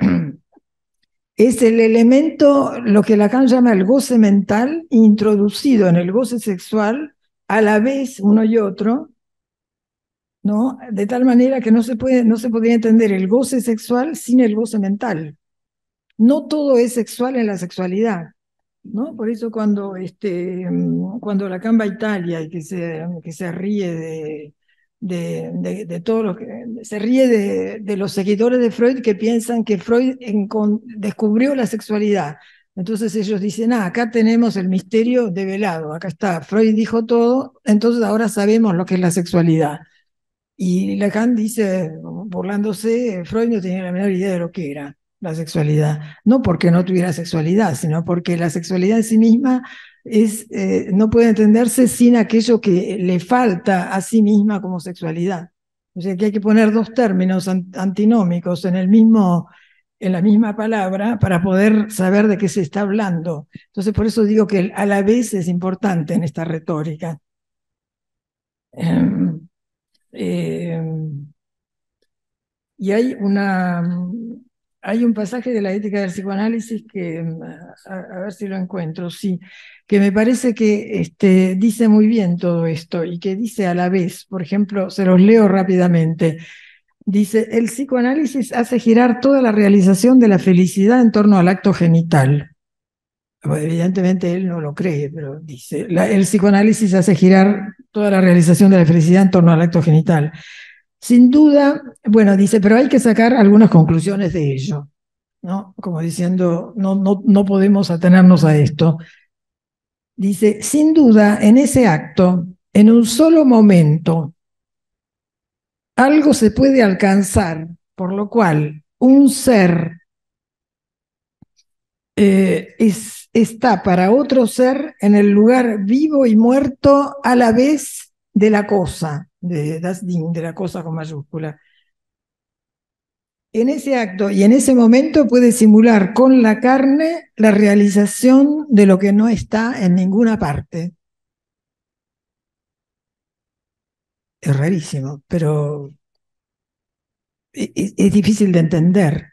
es el elemento, lo que Lacan llama el goce mental, introducido en el goce sexual, a la vez uno y otro, ¿no? De tal manera que no se puede, no se podría entender el goce sexual sin el goce mental. No todo es sexual en la sexualidad, ¿no? Por eso cuando, este, cuando Lacan va a Italia y que se, que se ríe de, de, de, de todos los que, se ríe de, de los seguidores de Freud que piensan que Freud en, con, descubrió la sexualidad. Entonces ellos dicen, ah, acá tenemos el misterio develado, acá está, Freud dijo todo, entonces ahora sabemos lo que es la sexualidad. Y Lacan dice, burlándose, Freud no tenía la menor idea de lo que era la sexualidad. No porque no tuviera sexualidad, sino porque la sexualidad en sí misma es, eh, no puede entenderse sin aquello que le falta a sí misma como sexualidad. O sea que hay que poner dos términos antinómicos en, el mismo, en la misma palabra para poder saber de qué se está hablando. Entonces por eso digo que a la vez es importante en esta retórica. Eh, Eh, y hay, una, hay un pasaje de la ética del psicoanálisis que, a, a ver si lo encuentro, sí, que me parece que este, dice muy bien todo esto y que dice a la vez, por ejemplo, se los leo rápidamente, dice, el psicoanálisis hace girar toda la realización de la felicidad en torno al acto genital. Evidentemente él no lo cree, pero dice, la, el psicoanálisis hace girar toda la realización de la felicidad en torno al acto genital. Sin duda, bueno, dice, pero hay que sacar algunas conclusiones de ello, ¿no? Como diciendo, no, no, no podemos atenernos a esto. Dice, sin duda, en ese acto, en un solo momento, algo se puede alcanzar, por lo cual un ser eh, es, está para otro ser en el lugar vivo y muerto a la vez de la cosa, de das Ding, de la cosa con mayúscula. En ese acto y en ese momento puede simular con la carne la realización de lo que no está en ninguna parte. Es rarísimo, pero es, es difícil de entender.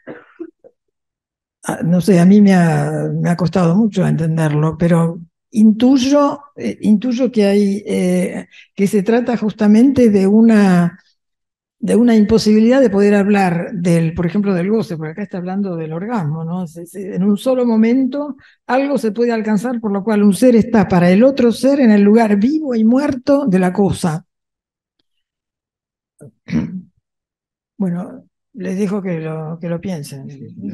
No sé, a mí me ha, me ha costado mucho entenderlo, pero intuyo, eh, intuyo que, hay, eh, que se trata justamente de una... de una imposibilidad de poder hablar del, por ejemplo, del goce, porque acá está hablando del orgasmo, ¿no? En un solo momento algo se puede alcanzar, por lo cual un ser está para el otro ser en el lugar vivo y muerto de la cosa. Bueno, les dejo que lo, que lo piensen.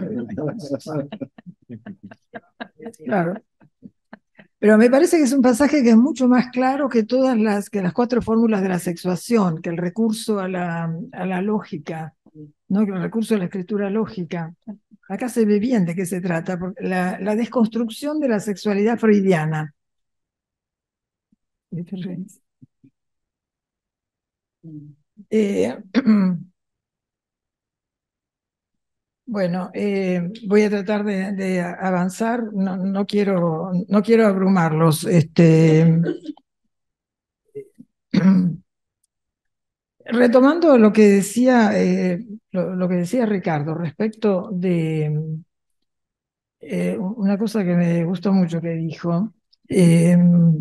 Claro. Pero me parece que es un pasaje que es mucho más claro que todas las, que las cuatro fórmulas de la sexuación, que el recurso a la, a la lógica, ¿no? Que el recurso a la escritura lógica. Acá se ve bien de qué se trata, porque la, la desconstrucción de la sexualidad freudiana. Eh, bueno, eh, voy a tratar de, de avanzar, no, no quiero, no quiero abrumarlos. Este, retomando lo que decía, eh, lo, lo que decía Ricardo respecto de eh, una cosa que me gustó mucho que dijo. Eh,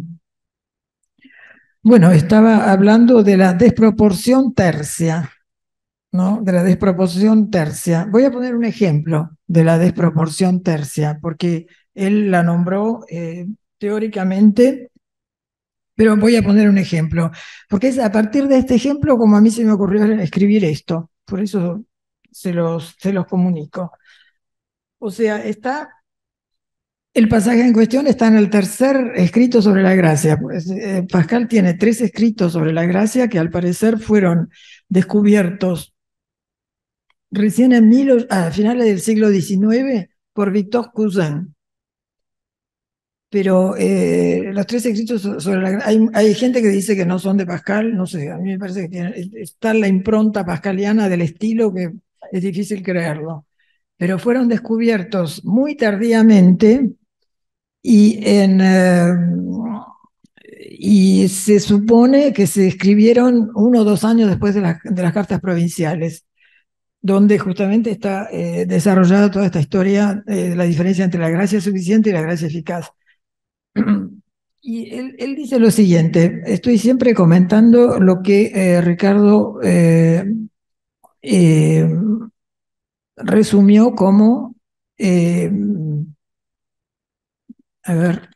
bueno, estaba hablando de la desproporción tercia, ¿no? De la desproporción tercia. Voy a poner un ejemplo de la desproporción tercia, porque él la nombró eh, teóricamente, pero voy a poner un ejemplo, porque es a partir de este ejemplo como a mí se me ocurrió escribir esto, por eso se los, se los comunico. O sea, está, el pasaje en cuestión está en el tercer escrito sobre la gracia. Pues, eh, Pascal tiene tres escritos sobre la gracia que al parecer fueron descubiertos recién en mil, a finales del siglo diecinueve por Victor Cousin. Pero eh, los tres escritos sobre la hay, hay gente que dice que no son de Pascal, no sé, a mí me parece que tiene, está la impronta pascaliana del estilo que es difícil creerlo. Pero fueron descubiertos muy tardíamente y, en, eh, y se supone que se escribieron uno o dos años después de, la, de las cartas provinciales, donde justamente está eh, desarrollada toda esta historia de eh, la diferencia entre la gracia suficiente y la gracia eficaz. Y él, él dice lo siguiente, estoy siempre comentando lo que eh, Ricardo eh, eh, resumió como, eh, a ver,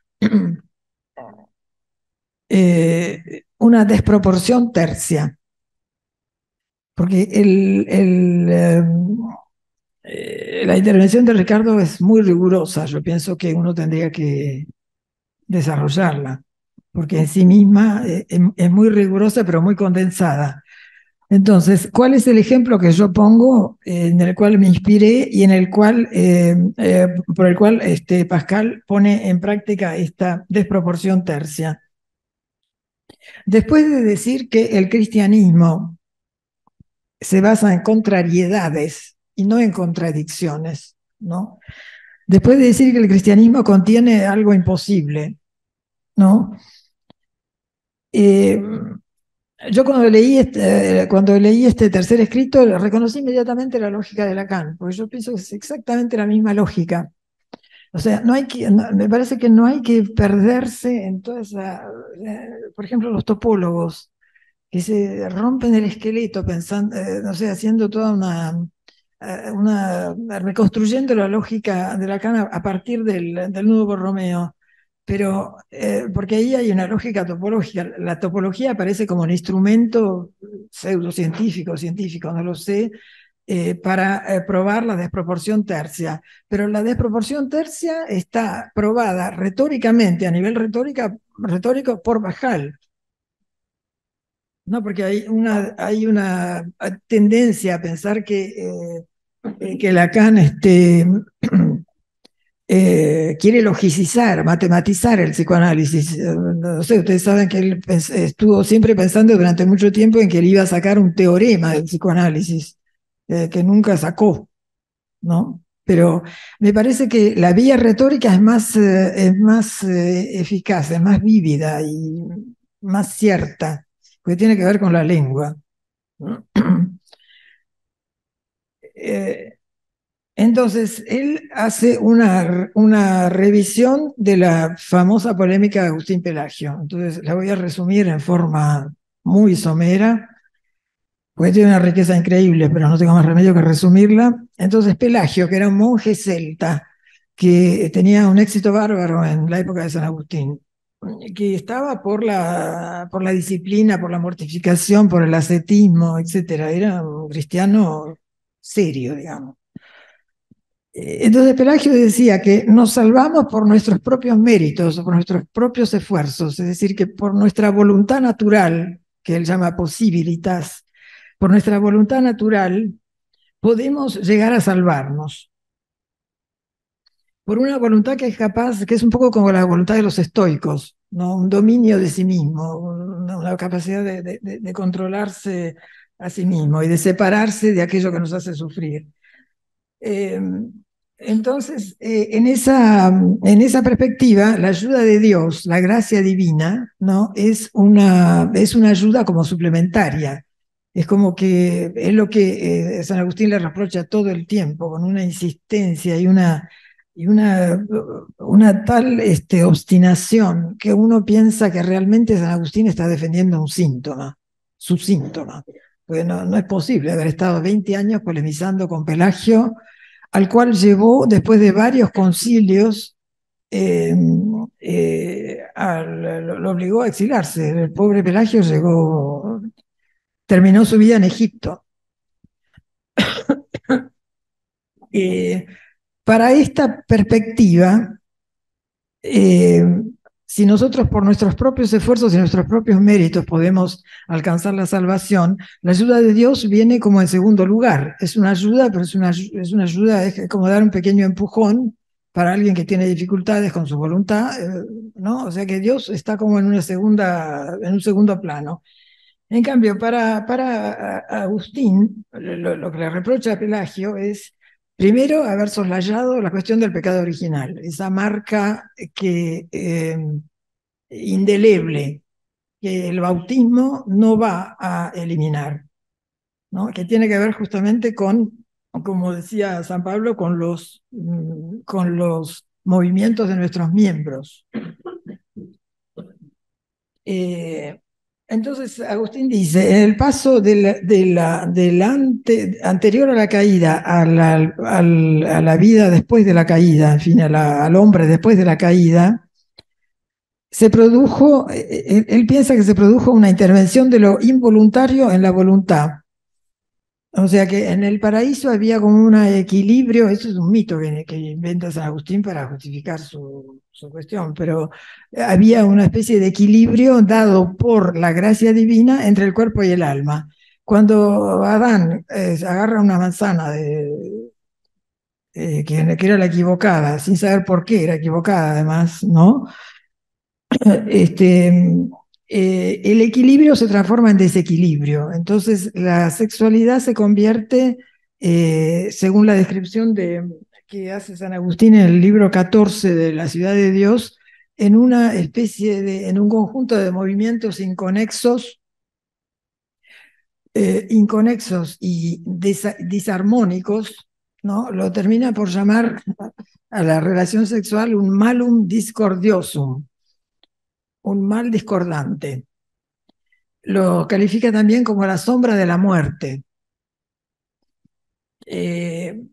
eh, una desproporción tercia. Porque el, el, eh, eh, la intervención de Ricardo es muy rigurosa, yo pienso que uno tendría que desarrollarla, porque en sí misma eh, es, es muy rigurosa pero muy condensada. Entonces, ¿cuál es el ejemplo que yo pongo eh, en el cual me inspiré y en el cual, eh, eh, por el cual este, Pascal pone en práctica esta desproporción tercia? Después de decir que el cristianismo se basa en contrariedades y no en contradicciones, ¿no? Después de decir que el cristianismo contiene algo imposible, ¿no? Eh, yo cuando leí, este, cuando leí este tercer escrito reconocí inmediatamente la lógica de Lacan, porque yo pienso que es exactamente la misma lógica. O sea, no hay que, no, me parece que no hay que perderse en toda esa, eh, por ejemplo, los topólogos, que se rompen el esqueleto pensando, eh, no sé, haciendo toda una, una, reconstruyendo la lógica de Lacan a, a partir del, del nudo Borromeo. Pero, eh, porque ahí hay una lógica topológica. La topología aparece como un instrumento pseudocientífico, científico, no lo sé, eh, para eh, probar la desproporción tercia. Pero la desproporción tercia está probada retóricamente, a nivel retórica, retórico, por Pascal. No, porque hay una, hay una tendencia a pensar que, eh, que Lacan este, eh, quiere logicizar, matematizar el psicoanálisis. No sé, ustedes saben que él estuvo siempre pensando durante mucho tiempo en que él iba a sacar un teorema del psicoanálisis, eh, que nunca sacó, ¿no? Pero me parece que la vía retórica es más, eh, es más eh, eficaz, es más vívida y más cierta, porque tiene que ver con la lengua. eh, entonces, él hace una, una revisión de la famosa polémica de Agustín Pelagio. Entonces, la voy a resumir en forma muy somera, porque tiene una riqueza increíble, pero no tengo más remedio que resumirla. Entonces, Pelagio, que era un monje celta, que tenía un éxito bárbaro en la época de San Agustín, que estaba por la, por la disciplina, por la mortificación, por el ascetismo, etcétera. Era un cristiano serio, digamos. Entonces Pelagio decía que nos salvamos por nuestros propios méritos, por nuestros propios esfuerzos, es decir, que por nuestra voluntad natural, que él llama possibilitas, por nuestra voluntad natural podemos llegar a salvarnos. Por una voluntad que es capaz, que es un poco como la voluntad de los estoicos, ¿no? Un dominio de sí mismo, una, una capacidad de, de, de controlarse a sí mismo y de separarse de aquello que nos hace sufrir. Eh, entonces, eh, en, esa, en esa perspectiva, la ayuda de Dios, la gracia divina, ¿no? es, una, es una ayuda como suplementaria. Es como que es lo que eh, San Agustín le reprocha todo el tiempo, con una insistencia y una, y una, una tal este, obstinación que uno piensa que realmente San Agustín está defendiendo un síntoma, su síntoma. Porque no, no es posible haber estado veinte años polemizando con Pelagio, al cual llevó, después de varios concilios, eh, eh, al, lo obligó a exilarse. El pobre Pelagio llegó, terminó su vida en Egipto. Eh, para esta perspectiva, eh, si nosotros por nuestros propios esfuerzos y nuestros propios méritos podemos alcanzar la salvación, la ayuda de Dios viene como en segundo lugar. Es una ayuda, pero es una, es una ayuda, es como dar un pequeño empujón para alguien que tiene dificultades con su voluntad, eh, ¿no? O sea que Dios está como en, una segunda, en un segundo plano. En cambio, para, para Agustín, lo, lo que le reprocha a Pelagio es, primero, haber soslayado la cuestión del pecado original, esa marca que, eh, indeleble que el bautismo no va a eliminar, ¿no? Que tiene que ver justamente con, como decía San Pablo, con los, con los movimientos de nuestros miembros. Eh, Entonces, Agustín dice, en el paso de la, de la, del ante, anterior a la caída a la, a la vida después de la caída, en fin, a la, al hombre después de la caída, se produjo, él, él piensa que se produjo una intervención de lo involuntario en la voluntad. O sea que en el paraíso había como un equilibrio, eso es un mito que, que inventa San Agustín para justificar su, su cuestión, pero había una especie de equilibrio dado por la gracia divina entre el cuerpo y el alma. Cuando Adán eh, agarra una manzana de, eh, que, que era la equivocada, sin saber por qué era equivocada además, ¿no? Este, eh, el equilibrio se transforma en desequilibrio. Entonces, la sexualidad se convierte, eh, según la descripción de, que hace San Agustín en el libro catorce de la Ciudad de Dios, en una especie de, en un conjunto de movimientos inconexos, eh, inconexos y desa, disarmónicos, ¿no? Lo termina por llamar a la relación sexual un malum discordiosum, un mal discordante. Lo califica también como la sombra de la muerte. Eh,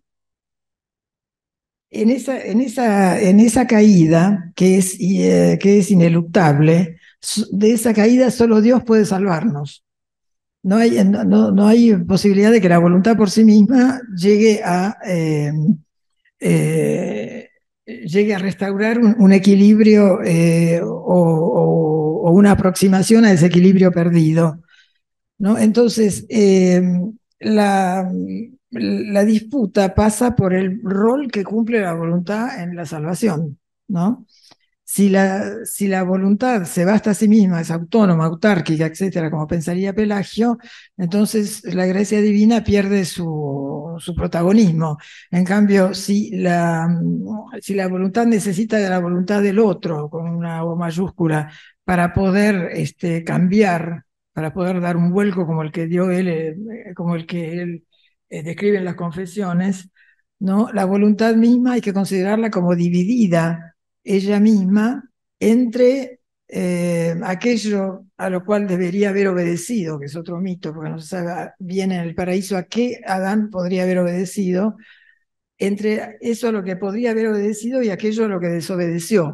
en, esa, en, esa, en esa caída, que es, eh, que es ineluctable, de esa caída solo Dios puede salvarnos. No hay, no, no hay posibilidad de que la voluntad por sí misma llegue a, eh, eh, llegue a restaurar un, un equilibrio eh, o, o, o una aproximación a ese equilibrio perdido, ¿no? Entonces, eh, la, la disputa pasa por el rol que cumple la voluntad en la salvación, ¿no? Si la, si la voluntad se basta a sí misma, es autónoma, autárquica, etcétera, como pensaría Pelagio, entonces la gracia divina pierde su, su protagonismo. En cambio, si la, si la voluntad necesita de la voluntad del otro, con una O mayúscula, para poder este, cambiar, para poder dar un vuelco como el que dio él, eh, como el que él eh, describe en las confesiones, ¿no? La voluntad misma hay que considerarla como dividida ella misma entre eh, aquello a lo cual debería haber obedecido, que es otro mito, porque no se sabe bien en el paraíso a qué Adán podría haber obedecido, entre eso a lo que podría haber obedecido y aquello a lo que desobedeció.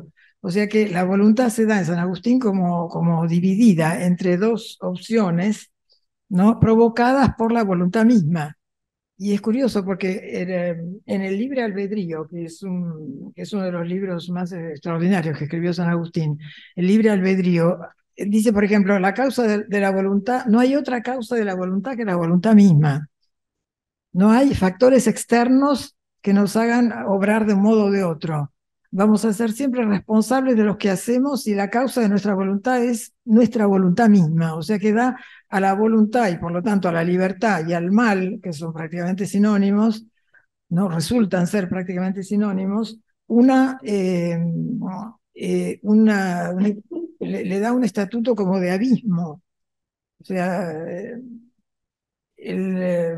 O sea que la voluntad se da en San Agustín como, como dividida entre dos opciones, ¿no? Provocadas por la voluntad misma. Y es curioso porque en, en el Libre Albedrío, que es, un, que es uno de los libros más extraordinarios que escribió San Agustín, el Libre Albedrío dice, por ejemplo, la causa de, de la voluntad, no hay otra causa de la voluntad que la voluntad misma. No hay factores externos que nos hagan obrar de un modo o de otro. Vamos a ser siempre responsables de lo que hacemos y la causa de nuestra voluntad es nuestra voluntad misma. O sea que da a la voluntad y por lo tanto a la libertad y al mal, que son prácticamente sinónimos, ¿no? Resultan ser prácticamente sinónimos, una, eh, eh, una, una le, le, da un estatuto como de abismo. O sea, el... Eh,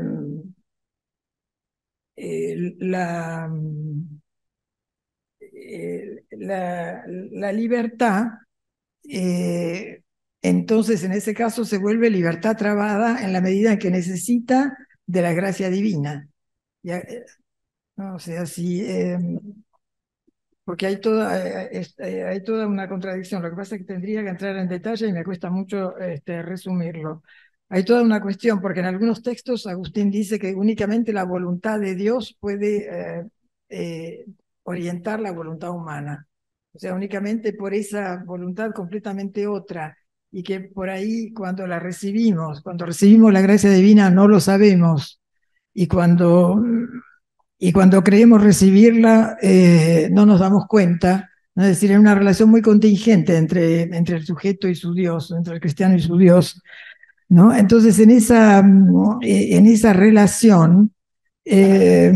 Eh, la, eh, la, la, libertad, eh, entonces en ese caso se vuelve libertad trabada en la medida en que necesita de la gracia divina. Ya, eh, no, o sea, si, eh, porque hay toda, eh, eh, hay toda una contradicción. Lo que pasa es que tendría que entrar en detalle y me cuesta mucho este, resumirlo. Hay toda una cuestión, porque en algunos textos Agustín dice que únicamente la voluntad de Dios puede eh, eh, orientar la voluntad humana. O sea, únicamente por esa voluntad completamente otra, y que por ahí cuando la recibimos, cuando recibimos la gracia divina no lo sabemos, y cuando, y cuando creemos recibirla eh, no nos damos cuenta. Es decir, hay una relación muy contingente entre, entre el sujeto y su Dios, entre el cristiano y su Dios, ¿no? Entonces, en esa, en esa relación, eh,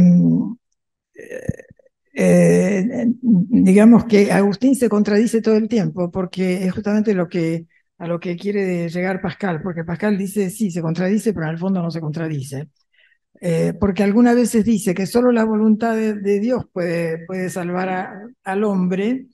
eh, digamos que Agustín se contradice todo el tiempo, porque es justamente lo que, a lo que quiere llegar Pascal, porque Pascal dice, sí, se contradice, pero en el fondo no se contradice. Eh, porque algunas veces dice que solo la voluntad de, de Dios puede, puede salvar a, al hombre,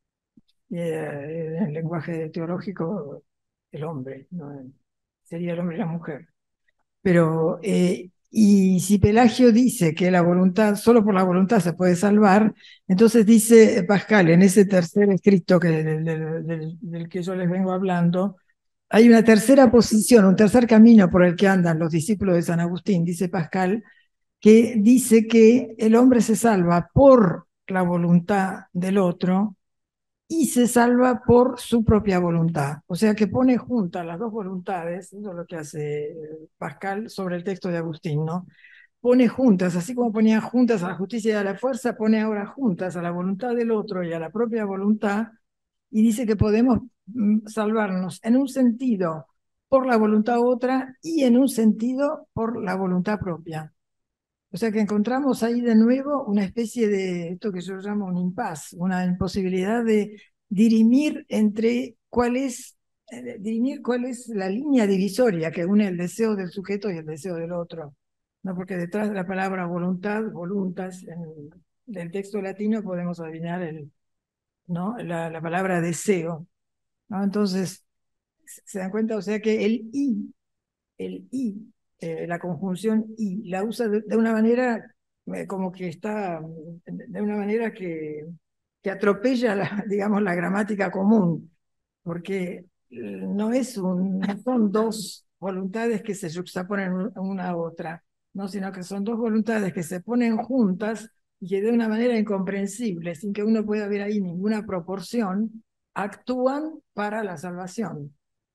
eh, en el lenguaje teológico, el hombre, ¿no? Sería el hombre y la mujer. Pero, eh, y si Pelagio dice que la voluntad, solo por la voluntad se puede salvar, entonces dice Pascal en ese tercer escrito que, del, del, del, del que yo les vengo hablando, hay una tercera posición, un tercer camino por el que andan los discípulos de San Agustín, dice Pascal, que dice que el hombre se salva por la voluntad del otro y se salva por su propia voluntad. O sea que pone juntas las dos voluntades, eso es lo que hace Pascal sobre el texto de Agustín, ¿no? Pone juntas, así como ponía juntas a la justicia y a la fuerza, pone ahora juntas a la voluntad del otro y a la propia voluntad, y dice que podemos salvarnos en un sentido por la voluntad otra y en un sentido por la voluntad propia. O sea que encontramos ahí de nuevo una especie de, esto que yo llamo un impasse, una imposibilidad de dirimir entre cuál es, eh, dirimir cuál es la línea divisoria que une el deseo del sujeto y el deseo del otro. ¿No? Porque detrás de la palabra voluntad, voluntas, en el texto latino podemos adivinar el, ¿no? la, la palabra deseo, ¿no? Entonces, se dan cuenta, o sea que el y, el y, eh, la conjunción y, la usa de, de una manera eh, como que está, de una manera que, que atropella, la, digamos, la gramática común, porque no, es un, no son dos voluntades que se juxtaponen una a otra, ¿no? Sino que son dos voluntades que se ponen juntas y que de una manera incomprensible, sin que uno pueda ver ahí ninguna proporción, actúan para la salvación.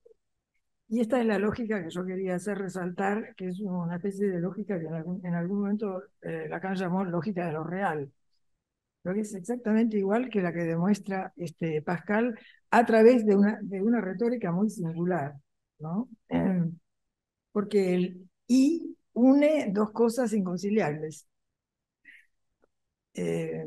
Y esta es la lógica que yo quería hacer resaltar, que es una especie de lógica que en algún, en algún momento eh, Lacan llamó lógica de lo real, pero que es exactamente igual que la que demuestra este, Pascal a través de una, de una retórica muy singular, ¿no? Eh, porque el y une dos cosas inconciliables. Eh,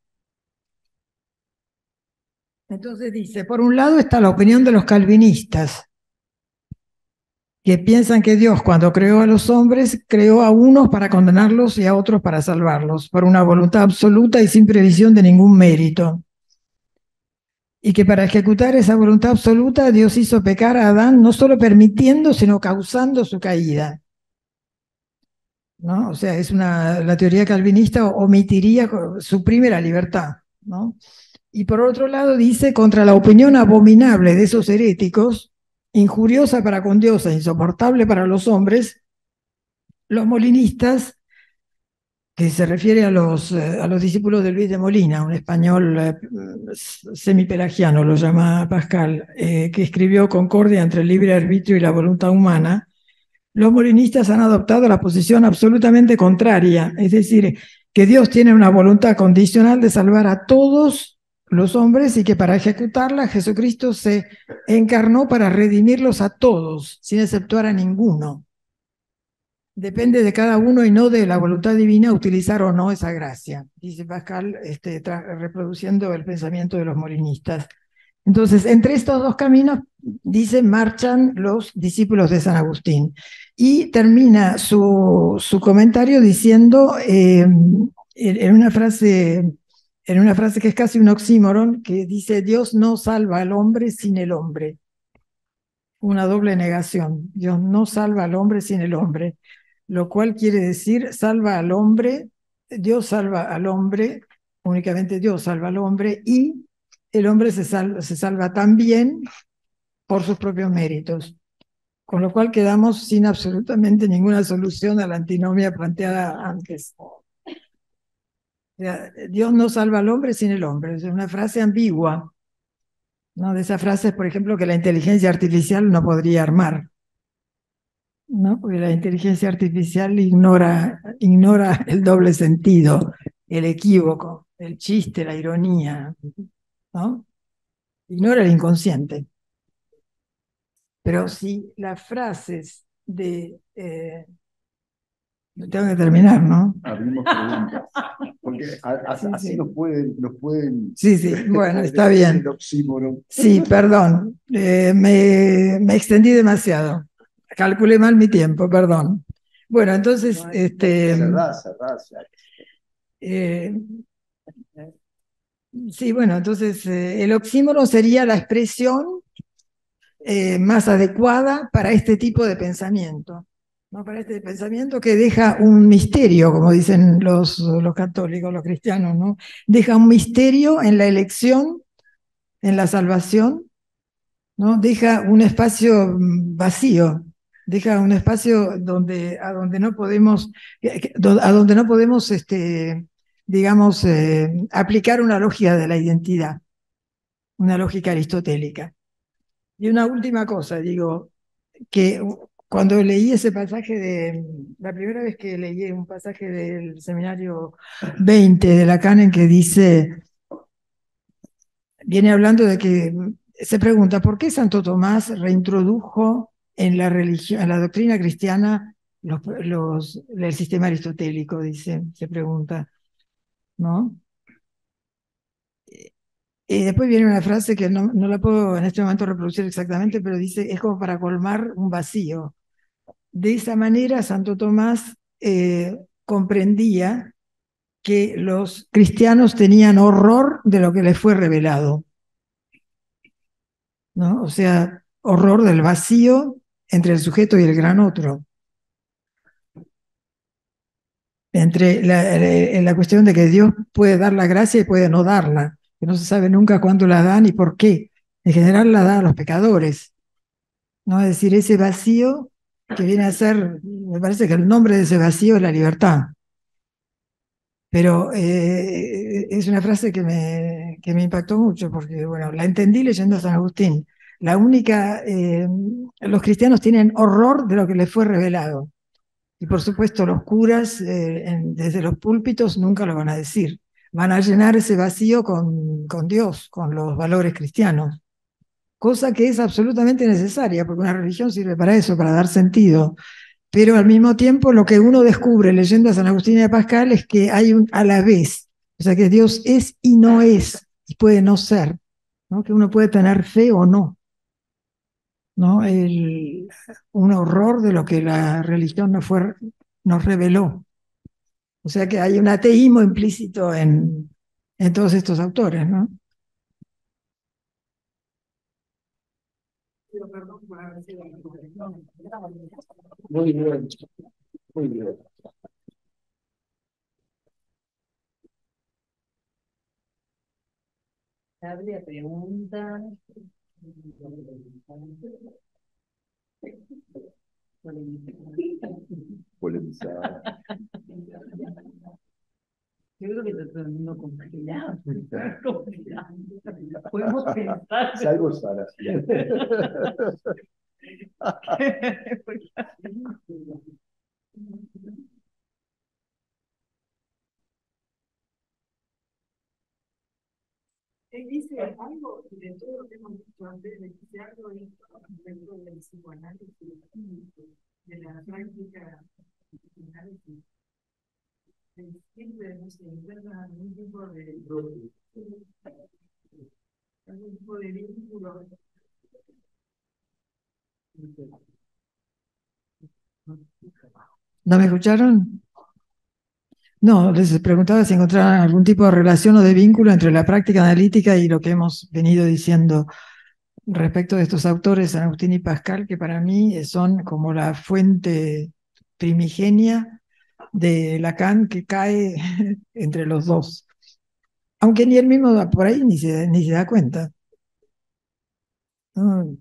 entonces dice, por un lado está la opinión de los calvinistas, que piensan que Dios, cuando creó a los hombres, creó a unos para condenarlos y a otros para salvarlos, por una voluntad absoluta y sin previsión de ningún mérito. Y que para ejecutar esa voluntad absoluta, Dios hizo pecar a Adán, no solo permitiendo, sino causando su caída. ¿No? O sea, es una, la teoría calvinista omitiría, suprime la libertad, ¿no? Y por otro lado dice, contra la opinión abominable de esos heréticos, injuriosa para con Dios e insoportable para los hombres, los molinistas, que se refiere a los, eh, a los discípulos de Luis de Molina, un español eh, semipelagiano, lo llama Pascal, eh, que escribió Concordia entre el libre arbitrio y la voluntad humana. Los molinistas han adoptado la posición absolutamente contraria, es decir, que Dios tiene una voluntad condicional de salvar a todos los hombres y que para ejecutarla Jesucristo se encarnó para redimirlos a todos, sin exceptuar a ninguno. Depende de cada uno y no de la voluntad divina utilizar o no esa gracia, dice Pascal, este, reproduciendo el pensamiento de los molinistas. Entonces, entre estos dos caminos, dice, marchan los discípulos de San Agustín. Y termina su, su comentario diciendo, eh, en, en, una frase, en una frase que es casi un oxímoron, que dice, Dios no salva al hombre sin el hombre. Una doble negación. Dios no salva al hombre sin el hombre. Lo cual quiere decir, salva al hombre, Dios salva al hombre, únicamente Dios salva al hombre, y el hombre se salva, se salva también por sus propios méritos. Con lo cual quedamos sin absolutamente ninguna solución a la antinomia planteada antes. O sea, Dios no salva al hombre sin el hombre. Es una frase ambigua, ¿no? De esas frases, por ejemplo, que la inteligencia artificial no podría armar, ¿no? Porque la inteligencia artificial ignora, ignora el doble sentido, el equívoco, el chiste, la ironía, ¿no? Ignora el inconsciente. Pero si las frases de... Eh, tengo que terminar, ¿no? Abrimos preguntas. Porque a, a, Sí, así sí. nos pueden, nos pueden. Sí, sí, bueno, está bien. El oxímoron. Sí, perdón, eh, me, me extendí demasiado. Calculé mal mi tiempo, perdón. Bueno, entonces, No, este, cerrá, cerrá, cerrá. eh, sí, bueno, entonces eh, el oxímoron sería la expresión eh, más adecuada para este tipo de pensamiento, ¿no? Para este pensamiento que deja un misterio, como dicen los, los católicos, los cristianos, ¿no? Deja un misterio en la elección, en la salvación, ¿no? Deja un espacio vacío, deja un espacio donde, a donde no podemos, a donde no podemos, este, digamos, eh, aplicar una lógica de la identidad, una lógica aristotélica. Y una última cosa, digo, que cuando leí ese pasaje de, la primera vez que leí un pasaje del seminario veinte de Lacan en que dice, viene hablando de que se pregunta, ¿por qué Santo Tomás reintrodujo en la religión, en la doctrina cristiana los, los, el sistema aristotélico? Dice, se pregunta, ¿no? Y después viene una frase que no, no la puedo en este momento reproducir exactamente, pero dice, es como para colmar un vacío. De esa manera, Santo Tomás eh, comprendía que los cristianos tenían horror de lo que les fue revelado, ¿no? O sea, horror del vacío entre el sujeto y el gran otro. Entre la, la, la cuestión de que Dios puede dar la gracia y puede no darla, que no se sabe nunca cuándo la da ni por qué. En general la da a los pecadores, ¿no? Es decir, ese vacío que viene a ser, me parece que el nombre de ese vacío es la libertad. Pero eh, es una frase que me, que me impactó mucho, porque bueno, la entendí leyendo a San Agustín. La única, eh, los cristianos tienen horror de lo que les fue revelado. Y por supuesto los curas eh, en, desde los púlpitos nunca lo van a decir. Van a llenar ese vacío con, con Dios, con los valores cristianos. Cosa que es absolutamente necesaria, porque una religión sirve para eso, para dar sentido. Pero al mismo tiempo lo que uno descubre leyendo a San Agustín y a Pascal es que hay un a la vez, o sea que Dios es y no es, y puede no ser, ¿no? Que uno puede tener fe o no, ¿no? El, un horror de lo que la religión nos, fue, nos reveló. O sea que hay un ateísmo implícito en, en todos estos autores, ¿no? Muy bien, muy bien. Hable, pregunta. Polemizar. Yo creo que está todo el mundo congelado. Congelado. Podemos pensar. Salvo Sara. Él dice algo de todo lo que hemos dicho antes, dice algo dentro del psicoanálisis, de la práctica psicoanálisis. Siempre no se encuentra algún tipo de algún tipo de vínculo. ¿No me escucharon? No, les preguntaba si encontraban algún tipo de relación o de vínculo entre la práctica analítica y lo que hemos venido diciendo respecto de estos autores, San Agustín y Pascal, que para mí son como la fuente primigenia de Lacan que cae entre los dos. Aunque ni él mismo por ahí ni se, ni se da cuenta. ¿No?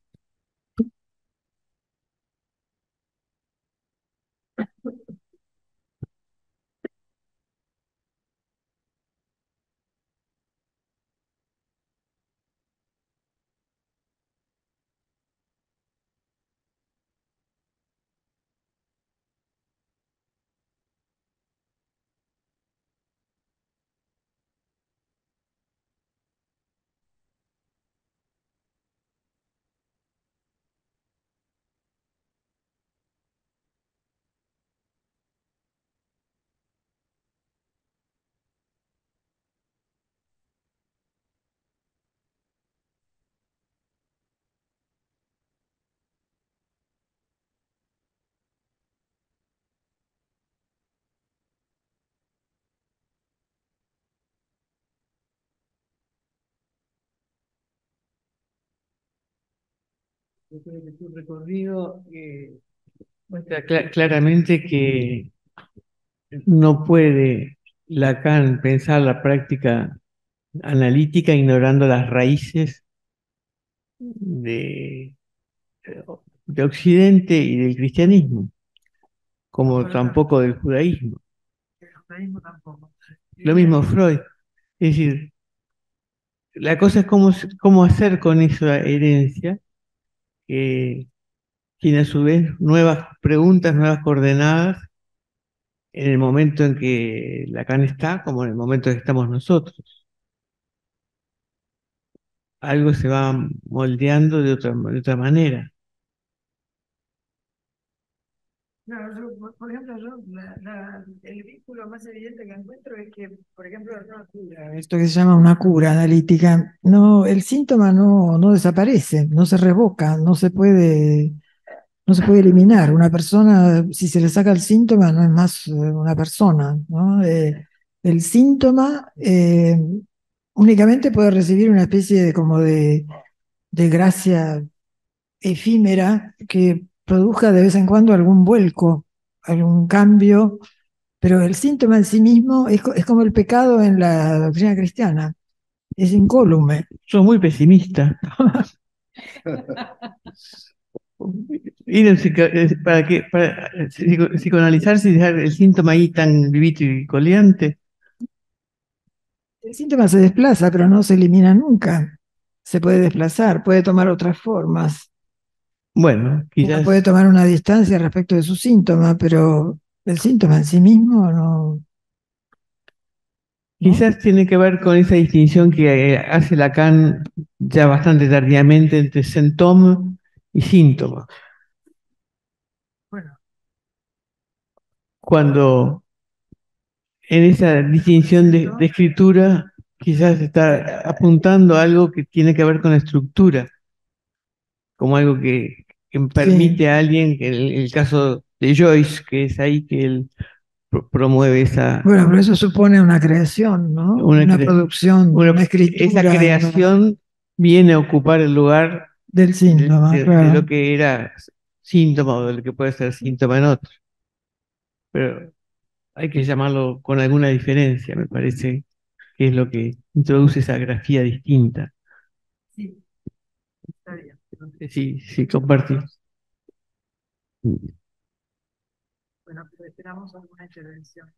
Yo creo que tu recorrido eh, muestra cla- claramente que no puede Lacan pensar la práctica analítica ignorando las raíces de, de Occidente y del cristianismo, como tampoco del judaísmo. El judaísmo tampoco. Lo mismo Freud. Es decir, la cosa es cómo, cómo hacer con esa herencia que tiene a su vez nuevas preguntas, nuevas coordenadas en el momento en que Lacan está, como en el momento en que estamos nosotros. Algo se va moldeando de otra, de otra manera. Claro, yo, por por ejemplo, yo, la- la- el vínculo más evidente que encuentro es que, por ejemplo, una cura, esto que se llama una cura analítica, no, el síntoma no, no desaparece, no se revoca, no se puede, no se puede eliminar. Una persona, si se le saca el síntoma, no es más eh, una persona, ¿no? Eh, el síntoma eh, únicamente puede recibir una especie de como de, de gracia efímera que produzca de vez en cuando algún vuelco, algún cambio, pero el síntoma en sí mismo es, co- es como el pecado en la doctrina cristiana, es incólume. Sos muy pesimista. Ir en psico- eh, ¿para qué? Para eh, psico- psicoanalizarse y dejar el síntoma ahí tan vivito y coleante. El síntoma se desplaza, pero no se elimina nunca. Se puede desplazar, puede tomar otras formas. Bueno, Uno puede quizás, tomar una distancia respecto de su síntoma, pero el síntoma en sí mismo no, ¿no? quizás tiene que ver con esa distinción que eh, hace Lacan ya bastante tardíamente entre síntoma y síntoma. Bueno, Cuando en esa distinción de, de escritura quizás está apuntando a algo que tiene que ver con la estructura, como algo que, que permite sí. a alguien, que el, el caso de Joyce, que es ahí que él pro- promueve esa, Bueno, pero eso supone una creación, ¿no? una, Una cre- producción, una- una esa escritura creación viene a ocupar el lugar del de, síntoma, de- de lo claro. que era síntoma o de lo que puede ser síntoma en otro. Pero hay que llamarlo con alguna diferencia, me parece que es lo que introduce esa grafía distinta. Sí, está bien. No sé si, si compartimos. Bueno, pero esperamos alguna intervención.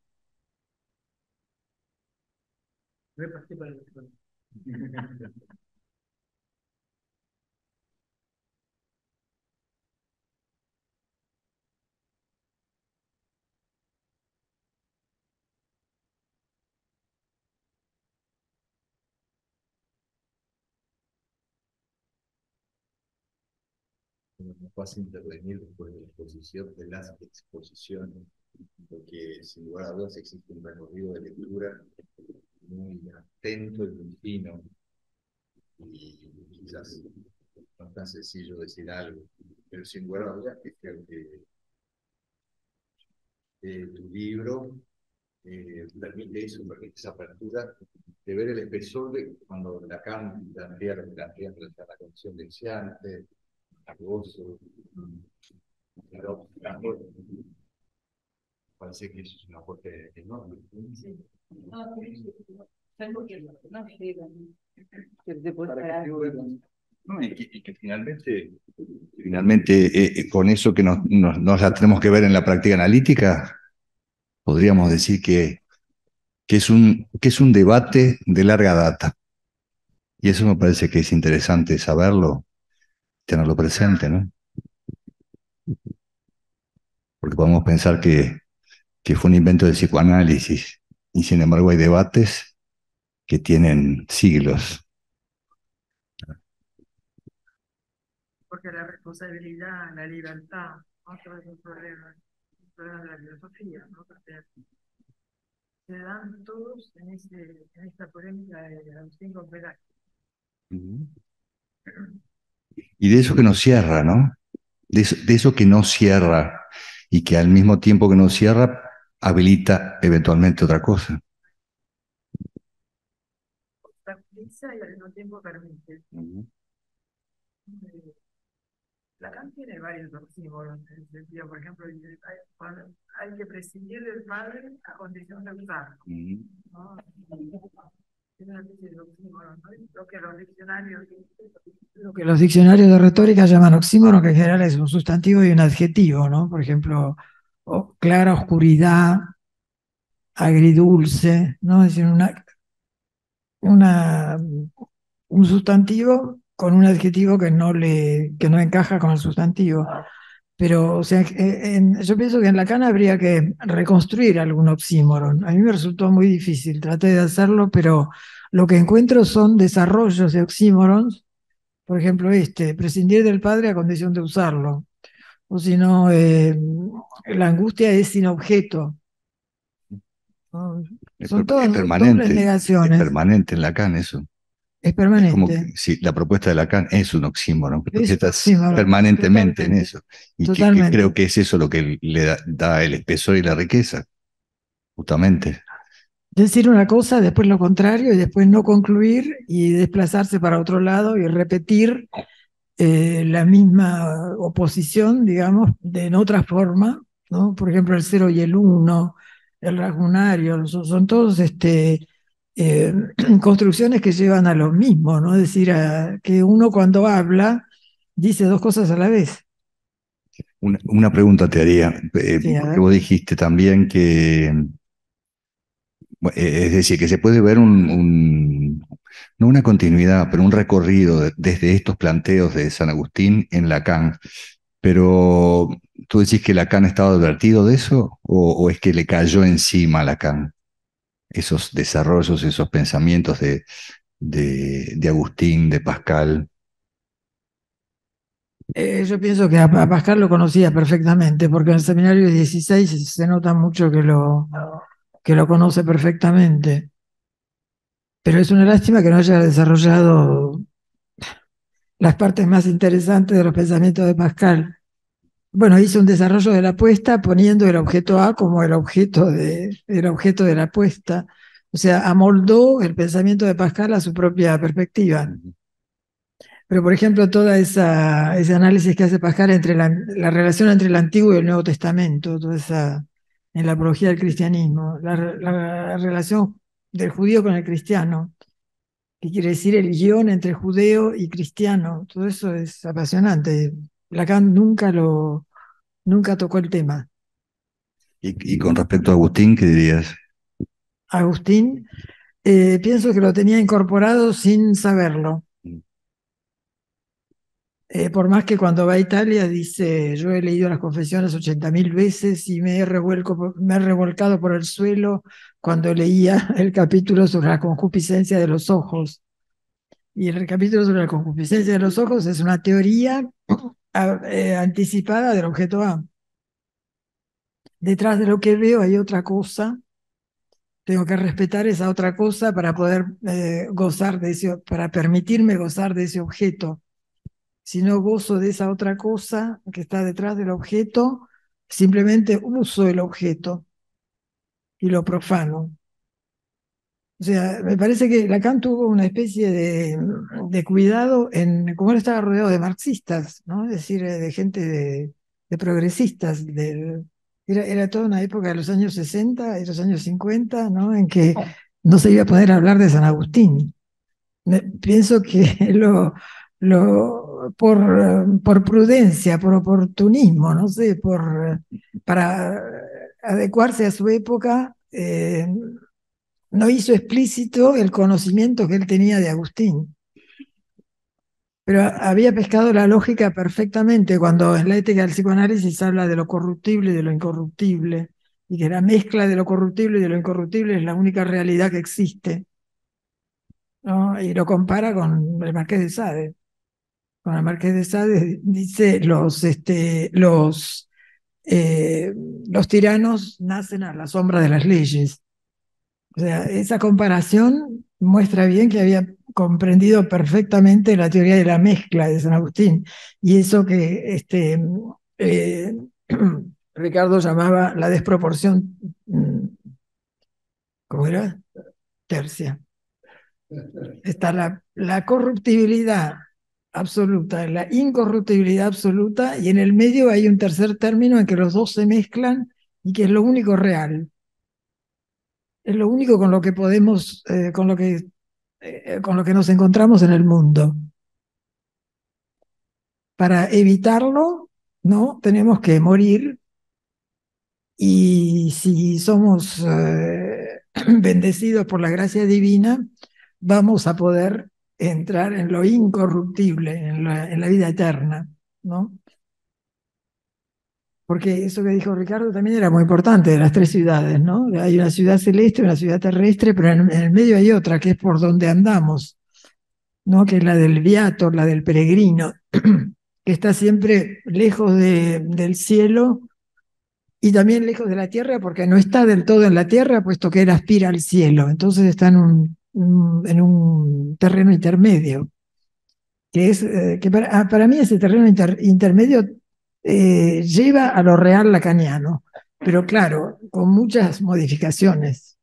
No pasa a intervenir después de la exposición, de las exposiciones, porque sin lugar a dudas existe un recorrido de lectura muy atento y muy fino, y quizás no es tan sencillo decir algo, pero sin lugar a dudas creo que eh, tu libro eh, permite eso, permite esa apertura de ver el espesor de cuando Lacan plantea lo que plantea en relación a la condición deseante, acoso, pero parece que eso es un aporte enorme. Sí. No, salvo que no llegan. Que te puedes Para parar. que esté No, y, que, y que finalmente, finalmente eh, eh, con eso que nos, nos, nos la tenemos que ver en la práctica analítica, podríamos decir que, que, es un, que es un debate de larga data. Y eso me parece que es interesante saberlo, tenerlo presente, ¿no? Porque podemos pensar que, que fue un invento del psicoanálisis, y sin embargo hay debates que tienen siglos. Porque la responsabilidad, la libertad, otro es un problema, un problema de la filosofía, ¿no? Porque se dan todos en, ese, en esta polémica de Agustín con Velázquez. Y de eso que nos cierra, ¿no? De eso, de eso que no cierra y que al mismo tiempo que no cierra habilita eventualmente otra cosa. Obstaculiza y al mismo tiempo permite. Uh-huh. Eh, Lacan tiene varios oxímoros en ese sentido. Por ejemplo, hay, cuando hay que prescindir del padre a condición de usarlo, Uh-huh. ¿no? Es una especie de oxímoron, ¿no? Lo que los diccionarios Lo que los diccionarios de retórica llaman oxímoron, que en general es un sustantivo y un adjetivo, ¿no? Por ejemplo, o- clara oscuridad, agridulce, ¿no? Es decir, una, una, un sustantivo con un adjetivo que no le, que no encaja con el sustantivo. Pero, o sea, eh, en- yo pienso que en Lacan habría que reconstruir algún oxímoron. A mí me resultó muy difícil, traté de hacerlo, pero lo que encuentro son desarrollos de oxímorons. Por ejemplo, este, prescindir del padre a condición de usarlo. O si no, eh, la angustia es sin objeto, ¿no? Es, Son per- es todas dobles permanente, es negaciones. permanente en Lacan eso. Es Es como que permanente. si la propuesta de Lacan es un oxímoron, porque Es un estás oxímoron, permanentemente en totalmente. eso. Y que, que Totalmente. creo que es eso lo que le da, da el espesor y la riqueza, justamente. Decir una cosa, después lo contrario, y después no concluir y desplazarse para otro lado y repetir eh, la misma oposición, digamos, de, en otra forma, ¿no? Por ejemplo, el cero y el uno, el rasgunario, son, son todos este, eh, construcciones que llevan a lo mismo, ¿no? Es decir, a, que uno cuando habla dice dos cosas a la vez. Una, una pregunta te haría, eh, Sí, a porque ver. vos dijiste también que, bueno, eh, es decir, que se puede ver un, un- no una continuidad, pero un recorrido de- desde estos planteos de San Agustín en Lacan. Pero, ¿tú decís que Lacan estaba advertido de eso o, o es que le cayó encima a Lacan esos desarrollos, esos pensamientos de, de, de Agustín, de Pascal? Eh, yo pienso que a, a Pascal lo conocía perfectamente, porque en el seminario de dieciséis se, se nota mucho que lo, que lo conoce perfectamente. Pero es una lástima que no haya desarrollado las partes más interesantes de los pensamientos de Pascal. Bueno, hizo un desarrollo de la apuesta poniendo el objeto A como el objeto de, el objeto de la apuesta. O sea, amoldó el pensamiento de Pascal a su propia perspectiva. Pero, por ejemplo, toda esa, ese análisis que hace Pascal entre la, la relación entre el Antiguo y el Nuevo Testamento, toda esa, en la apología del cristianismo, la, la relación del judío con el cristiano, que quiere decir el guión entre judeo y cristiano. Todo eso es apasionante. Lacan nunca, lo, nunca tocó el tema. Y, y con respecto a Agustín, ¿qué dirías? Agustín, eh, pienso que lo tenía incorporado sin saberlo. Eh, por más que cuando va a Italia dice, yo he leído las confesiones ochenta mil veces y me he, revuelco por- me he revolcado por el suelo cuando leía el capítulo sobre la concupiscencia de los ojos. Y el capítulo sobre la concupiscencia de los ojos es una teoría a- eh, anticipada del objeto A. Detrás de lo que veo hay otra cosa, tengo que respetar esa otra cosa para poder eh, gozar de ese, para permitirme gozar de ese objeto. Si no gozo de esa otra cosa que está detrás del objeto, simplemente uso el objeto y lo profano. O sea, me parece que Lacan tuvo una especie de, de cuidado en cómo él estaba rodeado de marxistas, ¿no? Es decir, eh, de gente de, de progresistas. Del- era, era toda una época de los años sesenta y los años cincuenta, ¿no? En que no se iba a poder hablar de San Agustín. Me- pienso que lo, lo, por, eh, por prudencia, por oportunismo, no sé, por, eh, para adecuarse a su época, eh, no hizo explícito el conocimiento que él tenía de Agustín. Pero había pescado la lógica perfectamente cuando en la ética del psicoanálisis habla de lo corruptible y de lo incorruptible, y que la mezcla de lo corruptible y de lo incorruptible es la única realidad que existe, ¿no? Y lo compara con el Marqués de Sade. Con el Marqués de Sade dice, los, este, los, eh, los tiranos nacen a la sombra de las leyes. O sea, esa comparación muestra bien que había comprendido perfectamente la teoría de la mezcla de San Agustín y eso que este, eh, Ricardo llamaba la desproporción, mm, ¿cómo era? Tercia. Está la, la corruptibilidad absoluta, la incorruptibilidad absoluta, y en el medio hay un tercer término en que los dos se mezclan y que es lo único real. Es lo único con lo que podemos, eh, con lo que, eh, con lo que nos encontramos en el mundo. Para evitarlo, ¿no? Tenemos que morir, y si somos eh, bendecidos por la gracia divina, vamos a poder entrar en lo incorruptible, en la, en la vida eterna, ¿no? Porque eso que dijo Ricardo también era muy importante, de las tres ciudades, ¿no? Hay una ciudad celeste, una ciudad terrestre, pero en, en el medio hay otra, que es por donde andamos, ¿no? Que es la del viato, la del peregrino, que está siempre lejos de, del cielo y también lejos de la tierra, porque no está del todo en la tierra, puesto que él aspira al cielo. Entonces está en un, un- en un terreno intermedio, que es eh, que para, ah, para mí ese terreno inter- intermedio eh, lleva a lo real lacaniano, pero claro, con muchas modificaciones.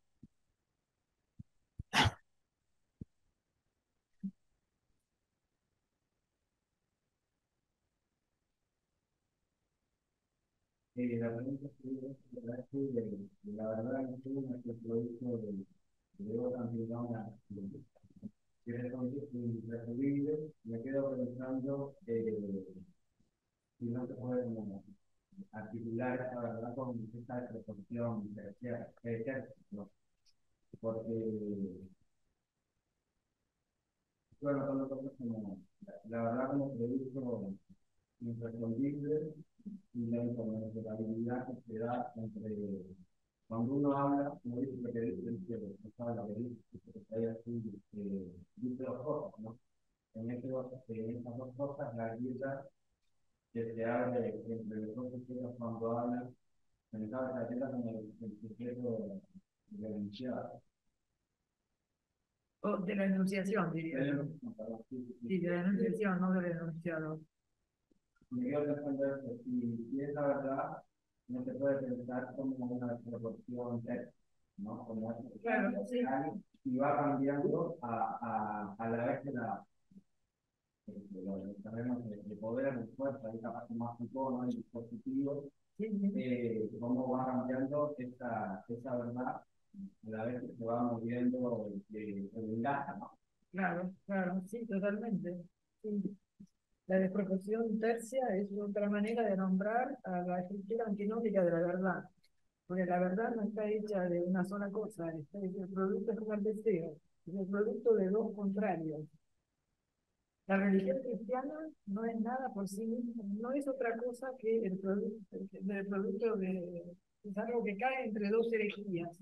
Eh, la pregunta es que la verdad es que la verdad es que nuestro producto de de otra una que es irresolvible, me quedo pensando eh, si no se puede como, articular esta verdad con esta proporción diferencial, ¿no? Porque, bueno, son cosas como la, la verdad como producto irresolvible y la incomunicabilidad que se da entre cuando uno habla, como dice lo que dice el cielo, no sabe lo que dice, que hay así, eh, dice dos cosas, ¿no? En, este, en estas dos cosas, la guía que se abre entre los dos sujetos cuando hablan, pensaba la guía como el, el sujeto denunciado. O de la enunciación, diría yo. Sí, de la enunciación, no del enunciado. Me quedo pensando esto, si, si es la verdad, no se puede pensar como una proporción texto, ¿no? Como Claro, sí. y va cambiando a, a, a la vez que la de los terrenos de, de poder, de fuerza, de capaz más Foucault, ¿no? El dispositivo, eh, cómo va cambiando esa, esa verdad a la vez que se va moviendo eh, el enlace, ¿no? Claro, claro, sí, totalmente. Sí. La desproporción tercia es otra manera de nombrar a la estructura antinómica de la verdad. Porque la verdad no está hecha de una sola cosa, está hecha, el producto es como el deseo, es el producto de dos contrarios. La religión cristiana no es nada por sí misma, no es otra cosa que el producto, el producto de, es algo que cae entre dos herejías.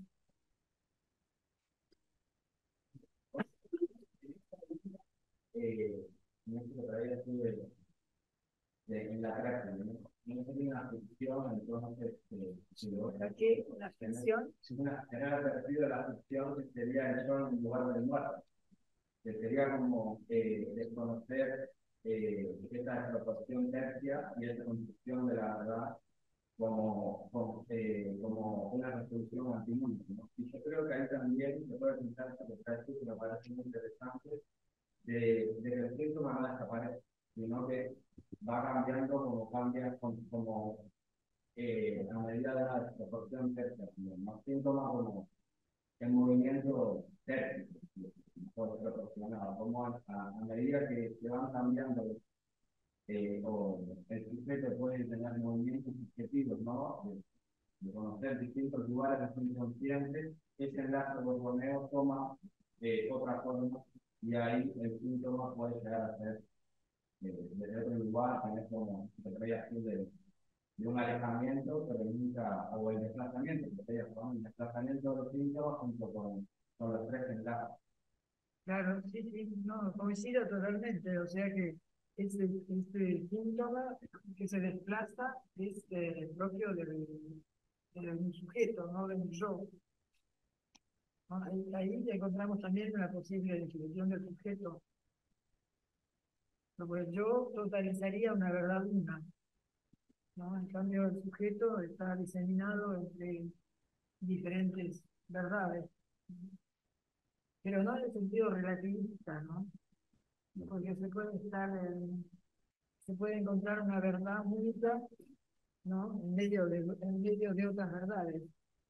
Eh, en esto que traía tú de, de, en la práctica, ¿no? No sería una ficción, entonces, eh, si lo ¿Para qué? Una ficción. si una, tener percibido la ficción que sería el sol en lugar del muerto, que sería como eh, desconocer eh, esta desproporción tercia y esta construcción de la verdad como, como, eh, como una resolución antinómica, ¿no? Y yo creo que ahí también se puede pensar esta que me parece muy interesante, de, de que el síntoma no desaparece, sino que va cambiando como cambia, como, como eh, a medida de la desproporción tercia, ¿no? Síntomas como el movimiento térmico, o proporcionado, como a, a, a medida que, que van cambiando, eh, o el sujeto puede tener movimientos subjetivos, ¿no? De, de conocer distintos lugares que son inconscientes, ese enlace borromeo toma eh, otra forma y ahí el síntoma puede llegar a ser eh, desde otro lugar, tener como se trae así de, de un alejamiento, pero nunca, o el desplazamiento, que se llama el desplazamiento de los síntomas junto con, con los tres enlaces. Claro, sí, sí, no, coincido totalmente, o sea que este, este síntoma que se desplaza es eh, propio del, del sujeto, no del yo. ¿No? Ahí, ahí encontramos también una posible definición del sujeto. Porque el yo totalizaría una verdad una, ¿no? En cambio, el sujeto está diseminado entre diferentes verdades, pero no en el sentido relativista, ¿no? Porque se puede estar en, se puede encontrar una verdad única, ¿no? En medio de, en medio de otras verdades.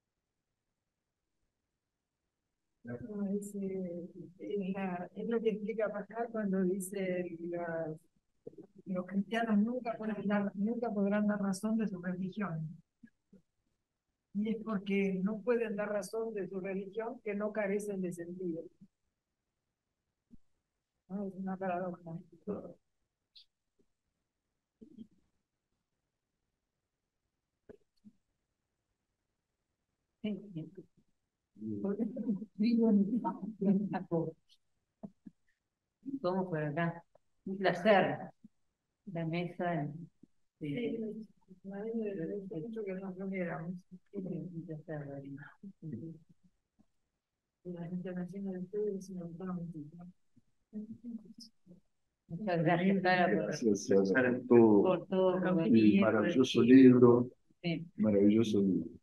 No, es, eh, es, la- es lo que explica Pascal cuando dice las, los cristianos nunca podrán, dar, nunca podrán dar razón de su religión. Y es porque no pueden dar razón de su religión que no carecen de sentido. ¿No? Es una paradoja. Vamos por acá. Un placer. La mesa. Sí, a mí me gusta mucho que nos reuniéramos. Un placer, Darío. Y las intervenciones de ustedes me gustaron muchísimo. Muchas gracias, Sara, por, Gracias, Sara, por todo. por todo. Y maravilloso libro, Sí. maravilloso libro.